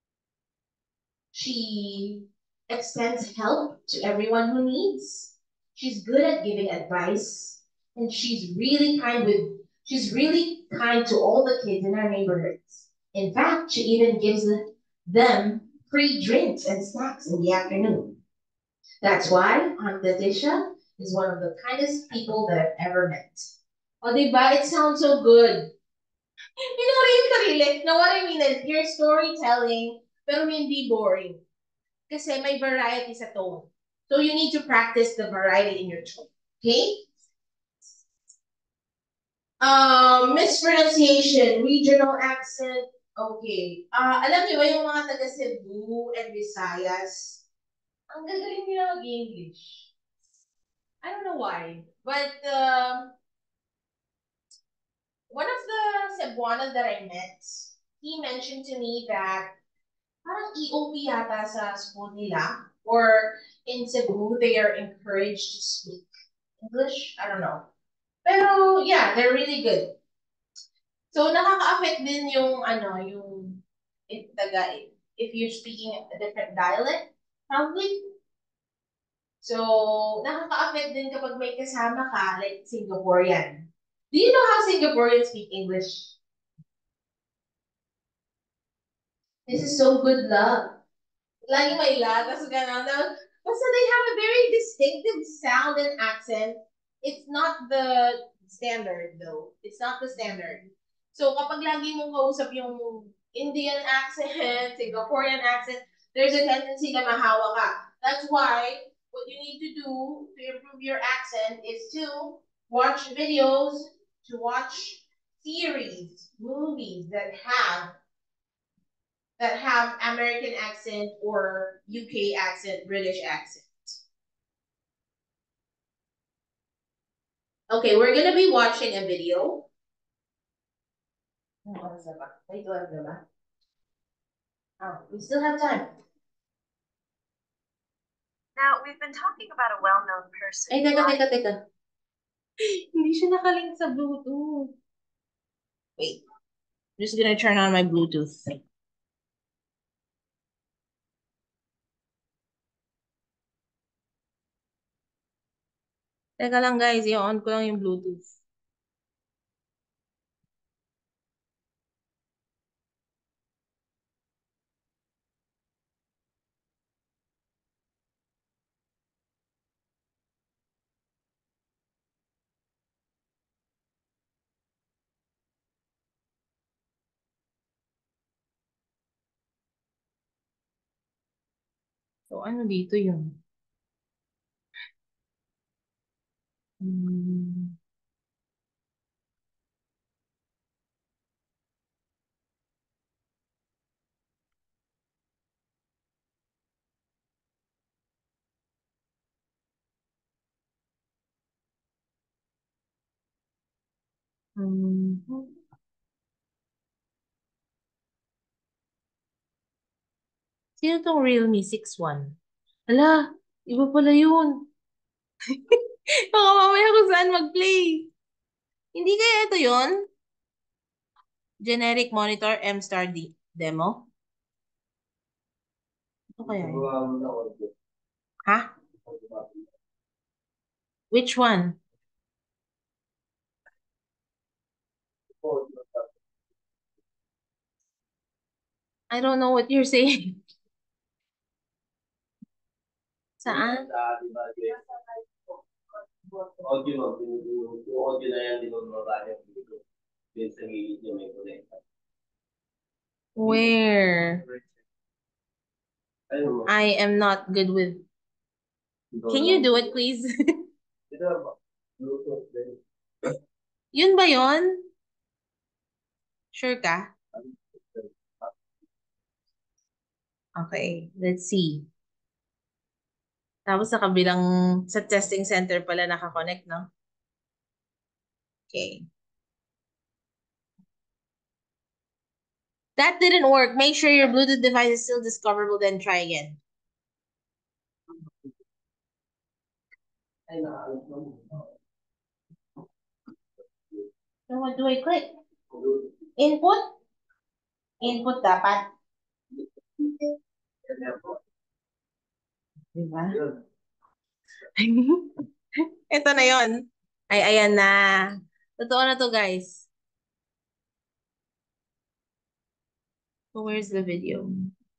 she extends help to everyone who needs. She's good at giving advice, and she's really kind to all the kids in our neighborhoods. In fact, she even gives them free drinks and snacks in the afternoon. That's why Aunt Letitia is one of the kindest people that I've ever met. Oh, diba? It sounds so good. You know what yung sarili? No, what I mean is, you're storytelling, pero hindi boring. Kasi may variety sa tone. So you need to practice the variety in your tone. Okay? Mispronunciation, regional accent. Okay. Alam niyo ba yung mga taga Cebu and Visayas? Ang gagaling nila mag-English. I don't know why. But one of the Cebuanas that I met, he mentioned to me that parang EOP yata sa school nila, or in Cebu, they are encouraged to speak English. I don't know. Pero yeah, they're really good. So nakaka-affect din yung yung if you're speaking a different dialect, probably. So nakaka-affect din kapag may kasama ka like Singaporean. Do you know how Singaporeans speak English? This is so good luck. Lagi may la, tapos gano'n. Basta they have a very distinctive sound and accent. It's not the standard though. It's not the standard. So kapag lagi mong kausap yung Indian accent, Singaporean accent, there's a tendency na mahawa ka. That's why what you need to do to improve your accent is to watch videos, to watch series, movies that have American accent or UK accent, British accent. Okay, we're gonna be watching a video. Wait, oh, we still have time. Now, we've been talking about a well-known person. Ay, teka. Hindi siya nakalink sa Bluetooth. Wait, I'm just gonna turn on my Bluetooth. Teka lang guys, i-on ko lang yung Bluetooth. So, ano dito yun? Hmm. Mhm. Sino tong Realme 6 1? Ala, iba pala yun. Baka mamaya kung saan mag-play. Hindi kaya ito yun? Generic monitor M-Star demo? Ito kaya yun? Ha? Which one? I don't know what you're saying. Saan? Audio, yung audio na yan, di ba mababa yung video? Yung sa gilid niya may connect. Where? Ayun mo. I am not good with. Can you do it, please? Ito ba? Bluetooth din. Yun ba yun? Sure ka? Okay, let's see. Tapos sa kabilang, sa testing center pala nakakonect, no? Okay. That didn't work. Make sure your Bluetooth device is still discoverable, then try again. So what do I click? Input? Input dapat. Diba? Ito na yon. Ay, ayan na. Totoo na to, guys. So where's the video?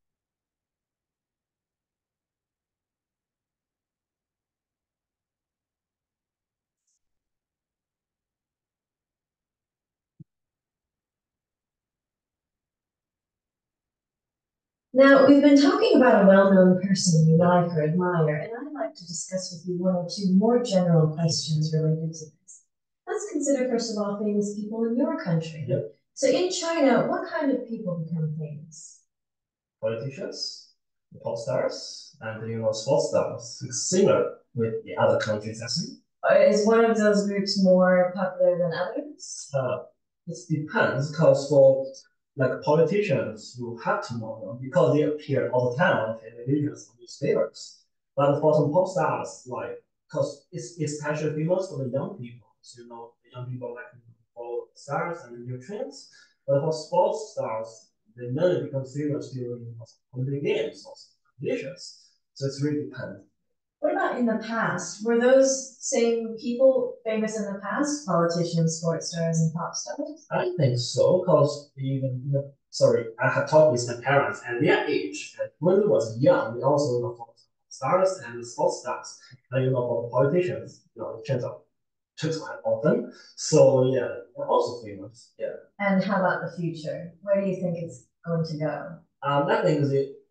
Now, we've been talking about a well-known person you like or admire, and I'd like to discuss with you one or two more general questions related to this. Let's consider, first of all, famous people in your country. Yep. So in China, what kind of people become famous? Politicians, pop stars, and sports stars, similar with the other countries, I think. Is one of those groups more popular than others? It depends, because for like politicians, you have to know them because they appear all the time on television and newspapers. But for some pop stars, like, because it's especially famous for the young people. So, the young people like to follow stars and the new trends. But for sports stars, they mainly become famous during Olympic Games or competitions. So it's really depends. What about in the past? Were those same people famous in the past? Politicians, sports stars, and pop stars? I think so, because I had talked with my parents at their age, and when we was young, we also for stars and sports stars, and for politicians, it turns out took quite often. So yeah, they're also famous. Yeah. And how about the future? Where do you think it's going to go? I think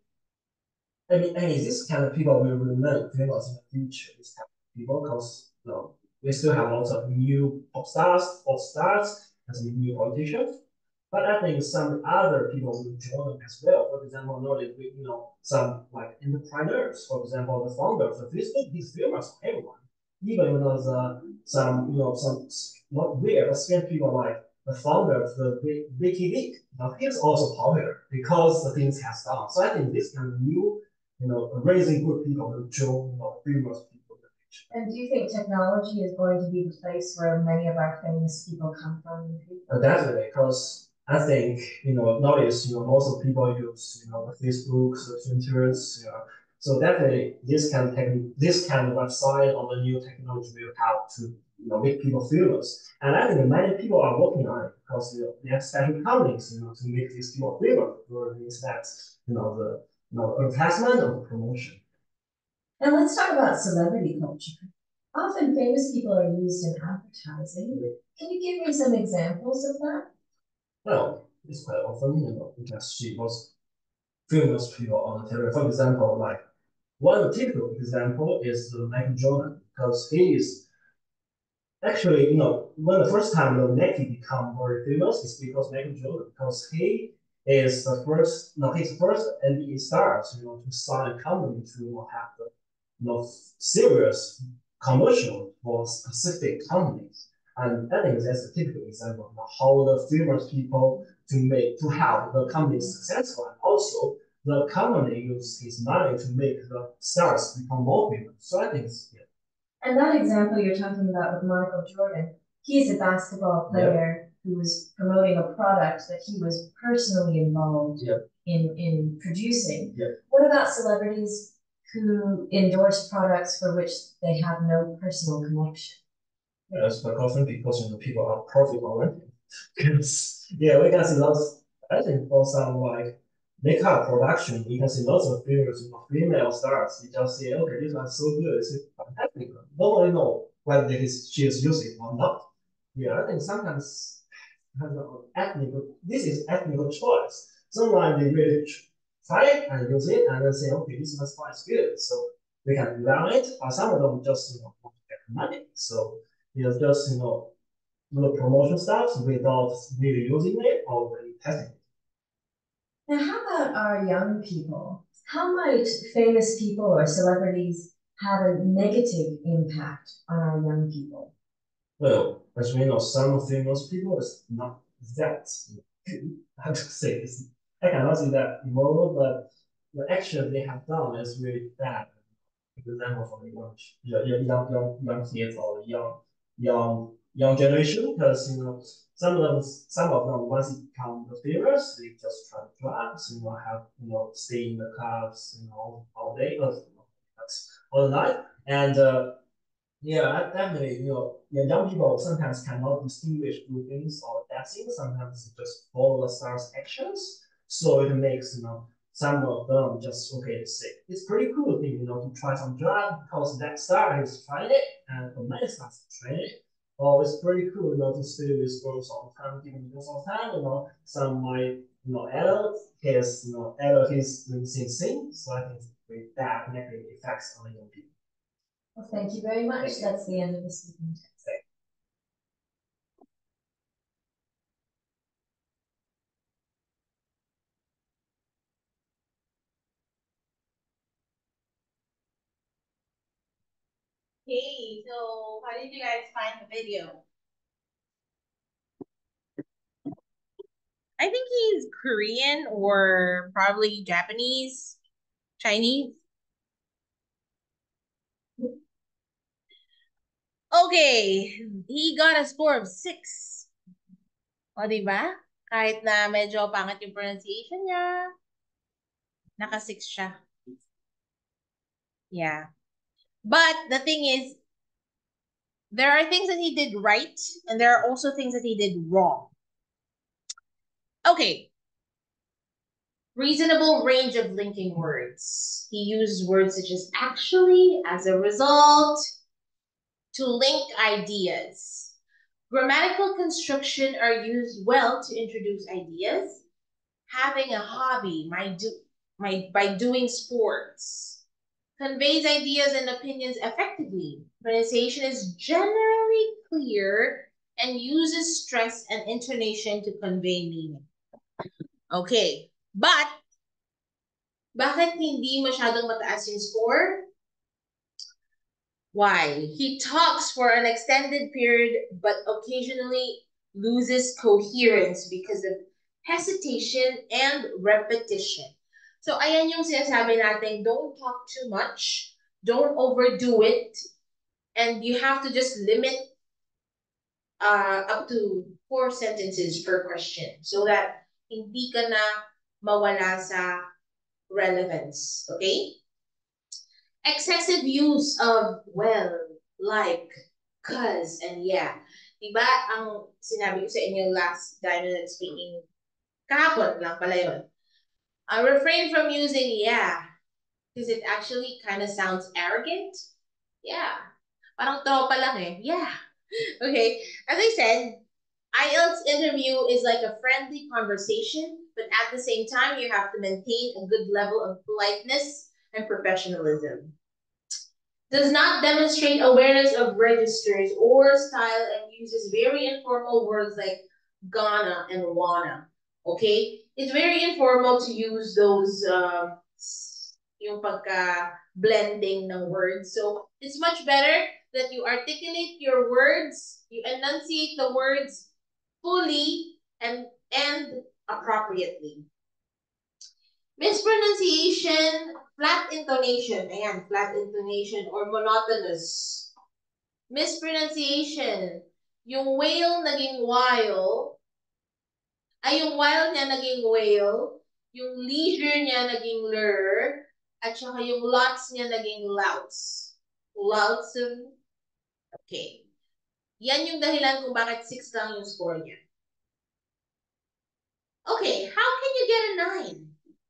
this kind of people will remain famous in the future. This kind of people, because we still have lots of new pop stars, sports stars, and some new politicians. But I think some other people will join them as well. For example, some like entrepreneurs. For example, the founders of Facebook, he's famous for everyone. Even some not weird, but strange people like the founder of the WikiLeaks. He's also popular because the things has done. So I think this kind of new, raising good people will join, famous people. And do you think technology is going to be the place where many of our famous people come from? Definitely, because I think, nowadays, most of people use, the Facebook, the Pinterest, so definitely this kind of website or the new technology will help to, make people famous. And I think many people are working on it because, they have special companies, to make these people famous for the internet, the advertisement or the promotion. And let's talk about celebrity culture. Often famous people are used in advertising. Can you give me some examples of that? Well, it's quite often, you can see most famous people on the television. For example, like one typical example is Michael Jordan, because he is actually, when the first time the Nike become very famous is because Michael Jordan, because he is the first, he's the first NBA stars, to sign a company to have the, serious commercial for specific companies. And I think that's a typical example of how the famous people to help the company successful, and also the company uses his money to make the stars become more famous. So I think yeah. And that example you're talking about with Michael Jordan, he's a basketball player who was promoting a product that he was personally involved in producing. What about celebrities who endorse products for which they have no personal connection? Yes, but often because people are profit oriented. Because we can see lots. I think for some like makeup production, we can see lots of female stars. You just say, okay, this one's so good, it's fantastic. Nobody know whether she is using it or not. I think sometimes this is ethnic choice. Sometimes they really try it and use it and then say, okay, this one's quite good, so we can learn it. Or some of them just want to get money, so just do the promotion stuff without really using it or really testing it. Now, how about our young people? How might famous people or celebrities have a negative impact on our young people? Well, as we know, some famous people is not that good. I have to say this. I cannot say that immoral, but the action they have done is really bad. For example, for the young kids or young generation, because some of them once it become famous, they just try drugs, have stay in the clubs, all day, all night, and definitely, young people sometimes cannot distinguish good things or bad things. Sometimes they just follow the star's actions, so it makes some of them just okay to say it's pretty cool thing, to try some drug because that star has tried it and the many stars tried it. Oh, it's pretty cool, to stay with girls all the time, giving girls all the time. Some might, adult his doing the same thing. So I think it's very bad negative effects on the young people. Well, thank you very much. That's the end of the speaking test. Hey, so how did you guys find the video? I think he's Korean or probably Japanese, Chinese. Okay, he got a score of 6. O, diba? Kahit na medyo pangit yung pronunciation niya, naka-6 siya. Yeah. But the thing is, there are things that he did right, and there are also things that he did wrong. Okay. Reasonable range of linking words. He used words such as actually, as a result, to link ideas. Grammatical construction are used well to introduce ideas. Having a hobby by doing sports conveys ideas and opinions effectively. Pronunciation is generally clear and uses stress and intonation to convey meaning. Okay, but bakit hindi masyadong mataas yung score? Why? He talks for an extended period but occasionally loses coherence because of hesitation and repetition. So ayan yung sinasabi natin, don't talk too much, don't overdo it, and you have to just limit up to 4 sentences per question so that hindi ka na mawala sa relevance, okay? Excessive use of well, like, cause, and yeah. Diba ang sinabi ko sa inyo last Diamond Speaking, kahapon lang pala yun. Refrain from using yeah, because it actually kind of sounds arrogant. Yeah. Parang tropa lang eh. Yeah. Okay. As I said, IELTS interview is like a friendly conversation, but at the same time, you have to maintain a good level of politeness and professionalism. Does not demonstrate awareness of registers or style and uses very informal words like gonna and wanna. Okay? It's very informal to use those yung pagka-blending ng words. So, it's much better that you articulate your words, you enunciate the words fully and appropriately. Mispronunciation, flat intonation. Ayan, flat intonation or monotonous. Mispronunciation. Yung whale naging while. Ay, yung while niya naging whale. Yung leisure niya naging lure. At saka yung lots niya naging louts. Loutsome. Okay. Yan yung dahilan kung bakit 6 lang yung score niya. Okay, how can you get a 9?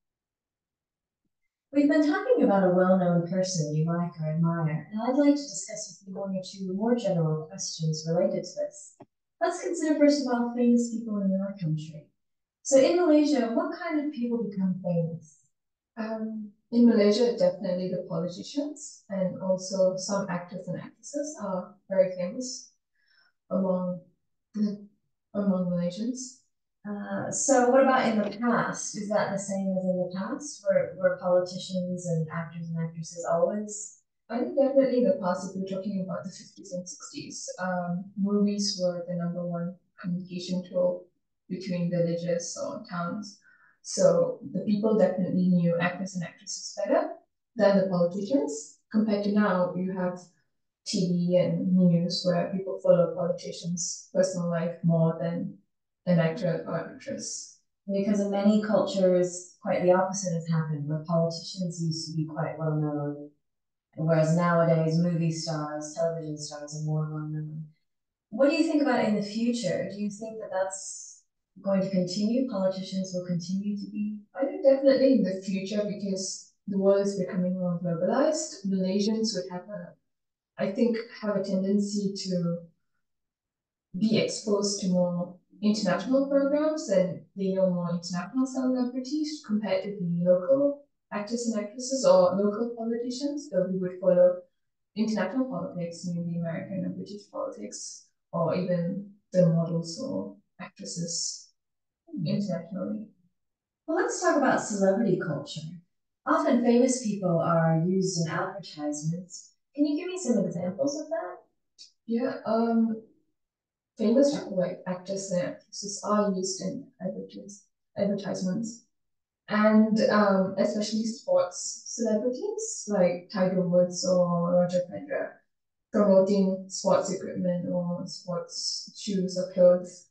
We've been talking about a well-known person you like or admire, and I'd like to discuss with you one or two more general questions related to this. Let's consider first of all famous people in your country. So in Malaysia, what kind of people become famous? In Malaysia, definitely the politicians and also some actors and actresses are very famous among Malaysians. So what about in the past? Is that the same as in the past? Were politicians and actors and actresses always? I think definitely in the past, if we're talking about the 50s and 60s, movies were the number one communication tool between villages or towns. So the people definitely knew actors and actresses better than the politicians. Compared to now, you have TV and news where people follow politicians' personal life more than an actor or actress. Because in many cultures, quite the opposite has happened, where politicians used to be quite well known, whereas nowadays movie stars, television stars are more well known. What do you think about in the future? Do you think that that's going to continue? Politicians will continue to be? I think definitely in the future, because the world is becoming more globalized, Malaysians would have a tendency to be exposed to more international programs, and they know more international celebrities compared to the local actors and actresses or local politicians. So we would follow international politics, maybe American or British politics, or even the models or actresses internationally. Well, let's talk about celebrity culture. Often famous people are used in advertisements. Can you give me some examples of that? Yeah, famous people like actors and actresses are used in advertisements. And especially sports celebrities like Tiger Woods or Roger Federer promoting sports equipment or sports shoes or clothes.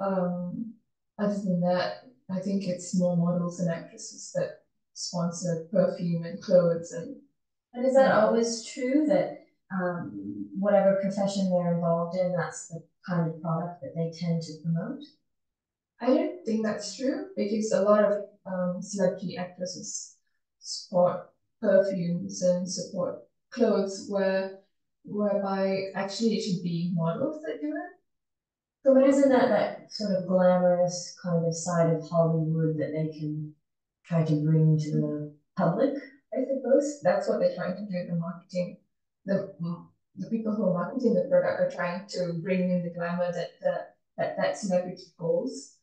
Other than that, I think it's more models and actresses that sponsor perfume and clothes. And is that always true that whatever profession they're involved in, that's the kind of product that they tend to promote? I don't think that's true, because a lot of celebrity actresses support perfumes and support clothes whereby actually it should be models that do it. So but isn't that sort of glamorous kind of side of Hollywood that they can try to bring to the public? I suppose that's what they're trying to do, the marketing. The people who are marketing the product are trying to bring in the glamour that celebrity holds.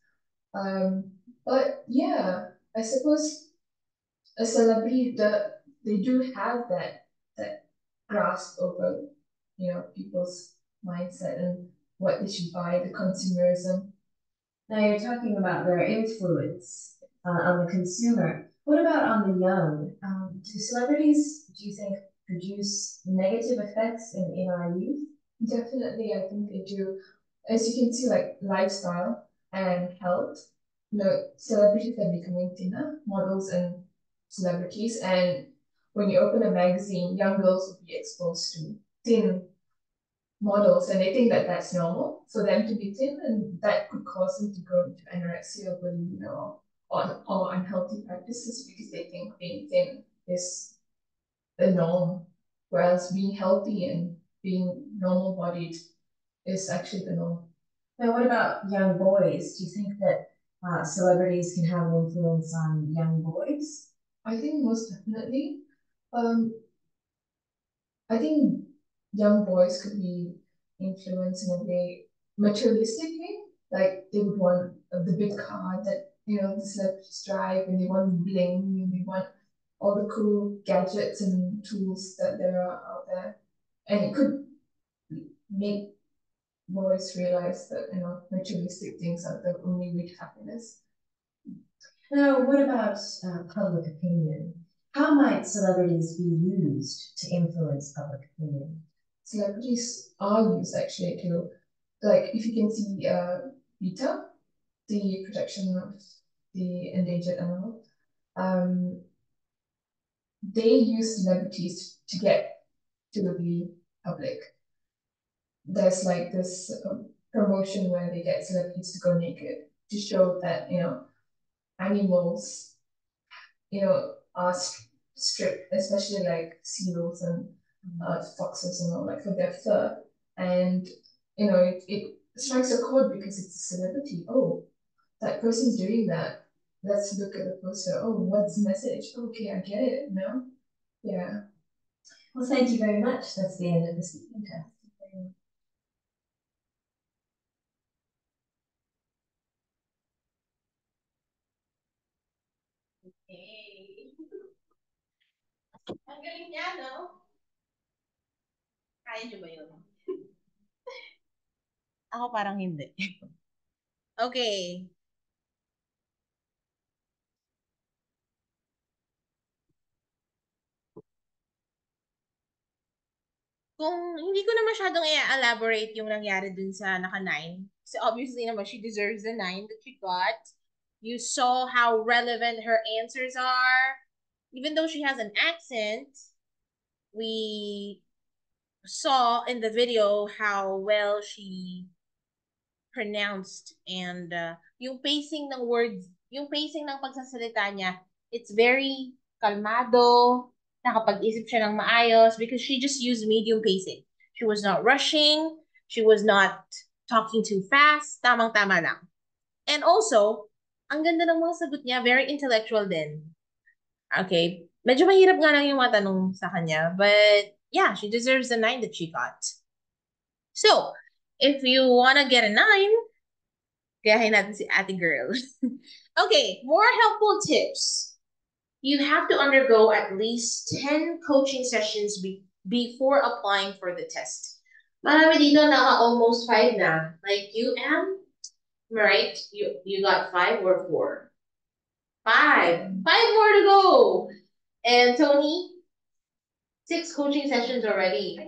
But yeah, I suppose a celebrity they do have that grasp over people's mindset and what they should buy, the consumerism. Now you're talking about their influence on the consumer. What about on the young? Do celebrities, do you think, produce negative effects in our youth? Definitely, I think they do. As you can see, like lifestyle and health, celebrities are becoming thinner, models and celebrities. And when you open a magazine, young girls will be exposed to thin models, and they think that that's normal for them to be thin, and that could cause them to go into anorexia, bulimia, or unhealthy practices, because they think being thin is the norm, whereas being healthy and being normal bodied is actually the norm. Now, what about young boys? Do you think that celebrities can have an influence on young boys? I think most definitely. I think young boys could be influenced in a way, materialistic way. Like they would want the big car that the celebrities drive, and they want bling, and they want all the cool gadgets and tools that there are out there. And it could make boys realize that, materialistic things are the only way to happiness. Now, what about public opinion? How might celebrities be used to influence public opinion? Celebrities are used actually to, like, if you can see PETA, the protection of the endangered animal, they use celebrities to get to the public. There's like this promotion where they get celebrities to go naked to show that, animals, are stripped, especially like seals and foxes and all, like for their fur. And, it strikes a chord because it's a celebrity. Oh, that person's doing that. Let's look at the poster. Oh, what's the message? Okay, I get it now. Yeah. Well, thank you very much. That's the end of the speaking test. Okay. Ang galing niya, no? Kaya niyo ba yun? Ako parang hindi. Okay. Kung hindi ko na masyadong i-elaborate yung nangyari dun sa naka-9, kasi obviously naman, she deserves the 9 that she got. You saw how relevant her answers are. Even though she has an accent, we saw in the video how well she pronounced and yung pacing ng words, yung pacing ng pagsasalita niya, it's very kalmado, nakapag-isip siya ng maayos because she just used medium pacing. She was not rushing, she was not talking too fast, tamang-tama lang. And also, ang ganda ng mga sagot niya, very intellectual din. Okay, medyo mahirap nga lang yung mga tanong sa kanya, but yeah, she deserves the 9 that she got. So, if you wanna get a 9, gayahin natin si ate girl. Okay, more helpful tips. You have to undergo at least 10 coaching sessions before applying for the test. Marami dito naka almost 5 na. Like you, Am, right? You got 5 or 4? 5. 5 more to go. And Tony, 6 coaching sessions already.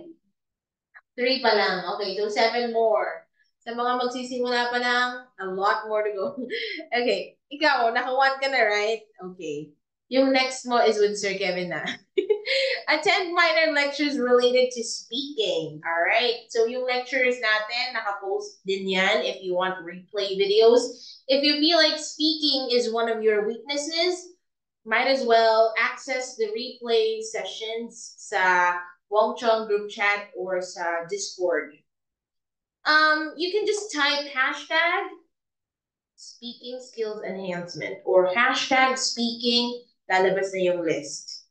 3 pa lang. Okay, so 7 more. Sa mga magsisimula pa lang, a lot more to go. Okay, ikaw, naka-1 ka na, right? Okay. Yung next mo is with Sir Kevin na. Attend minor lectures related to speaking. All right? So yung lectures natin, naka-post din yan if you want replay videos. If you feel like speaking is one of your weaknesses, might as well access the replay sessions sa Wong Chong group chat or sa Discord. You can just type hashtag speaking skills enhancement or hashtag speaking, lalabas na yung list.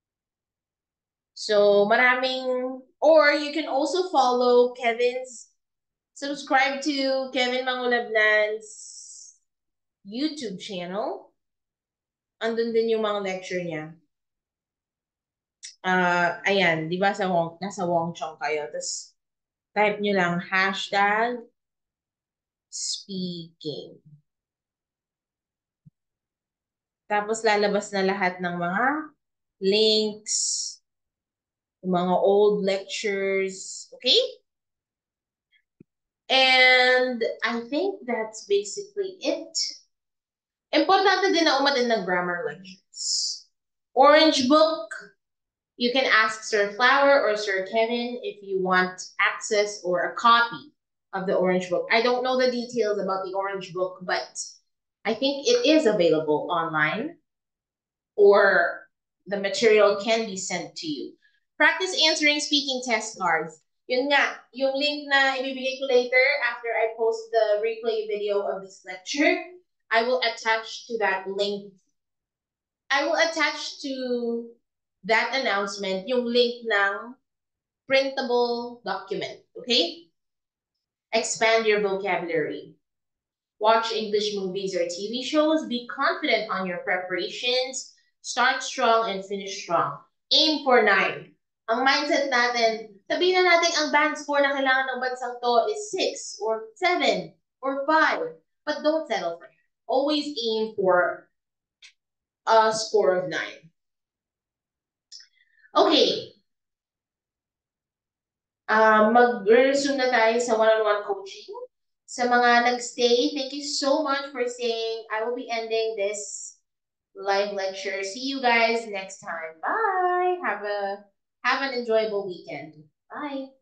So maraming, or you can also follow subscribe to Kevin Mangulabnan's YouTube channel. Andun din yung mga lecture niya. Ayan, di ba nasa Wong Chong kayo? Tapos type nyo lang hashtag speaking. Tapos lalabas na lahat ng mga links, mga old lectures, okay? And I think that's basically it. Importante din na umattend ng grammar lectures. Orange book, you can ask Sir Flower or Sir Kevin if you want access or a copy of the Orange book. I don't know the details about the Orange book, but I think it is available online or the material can be sent to you. Practice answering speaking test cards. Yun nga, yung link na ibibigay ko later after I post the replay video of this lecture, I will attach to that link. I will attach to that announcement yung link ng printable document, okay? Expand your vocabulary. Watch English movies or TV shows. Be confident on your preparations. Start strong and finish strong. Aim for 9. Ang mindset natin, sabihin na natin ang band score na kailangan ng bansang to is 6 or 7 or 5. But don't settle for that. Always aim for a score of 9. Okay. Mag-resume na tayo sa one-on-one coaching. Sa mga nag-stay, thank you so much for staying. I will be ending this live lecture. See you guys next time. Bye. Have an enjoyable weekend. Bye.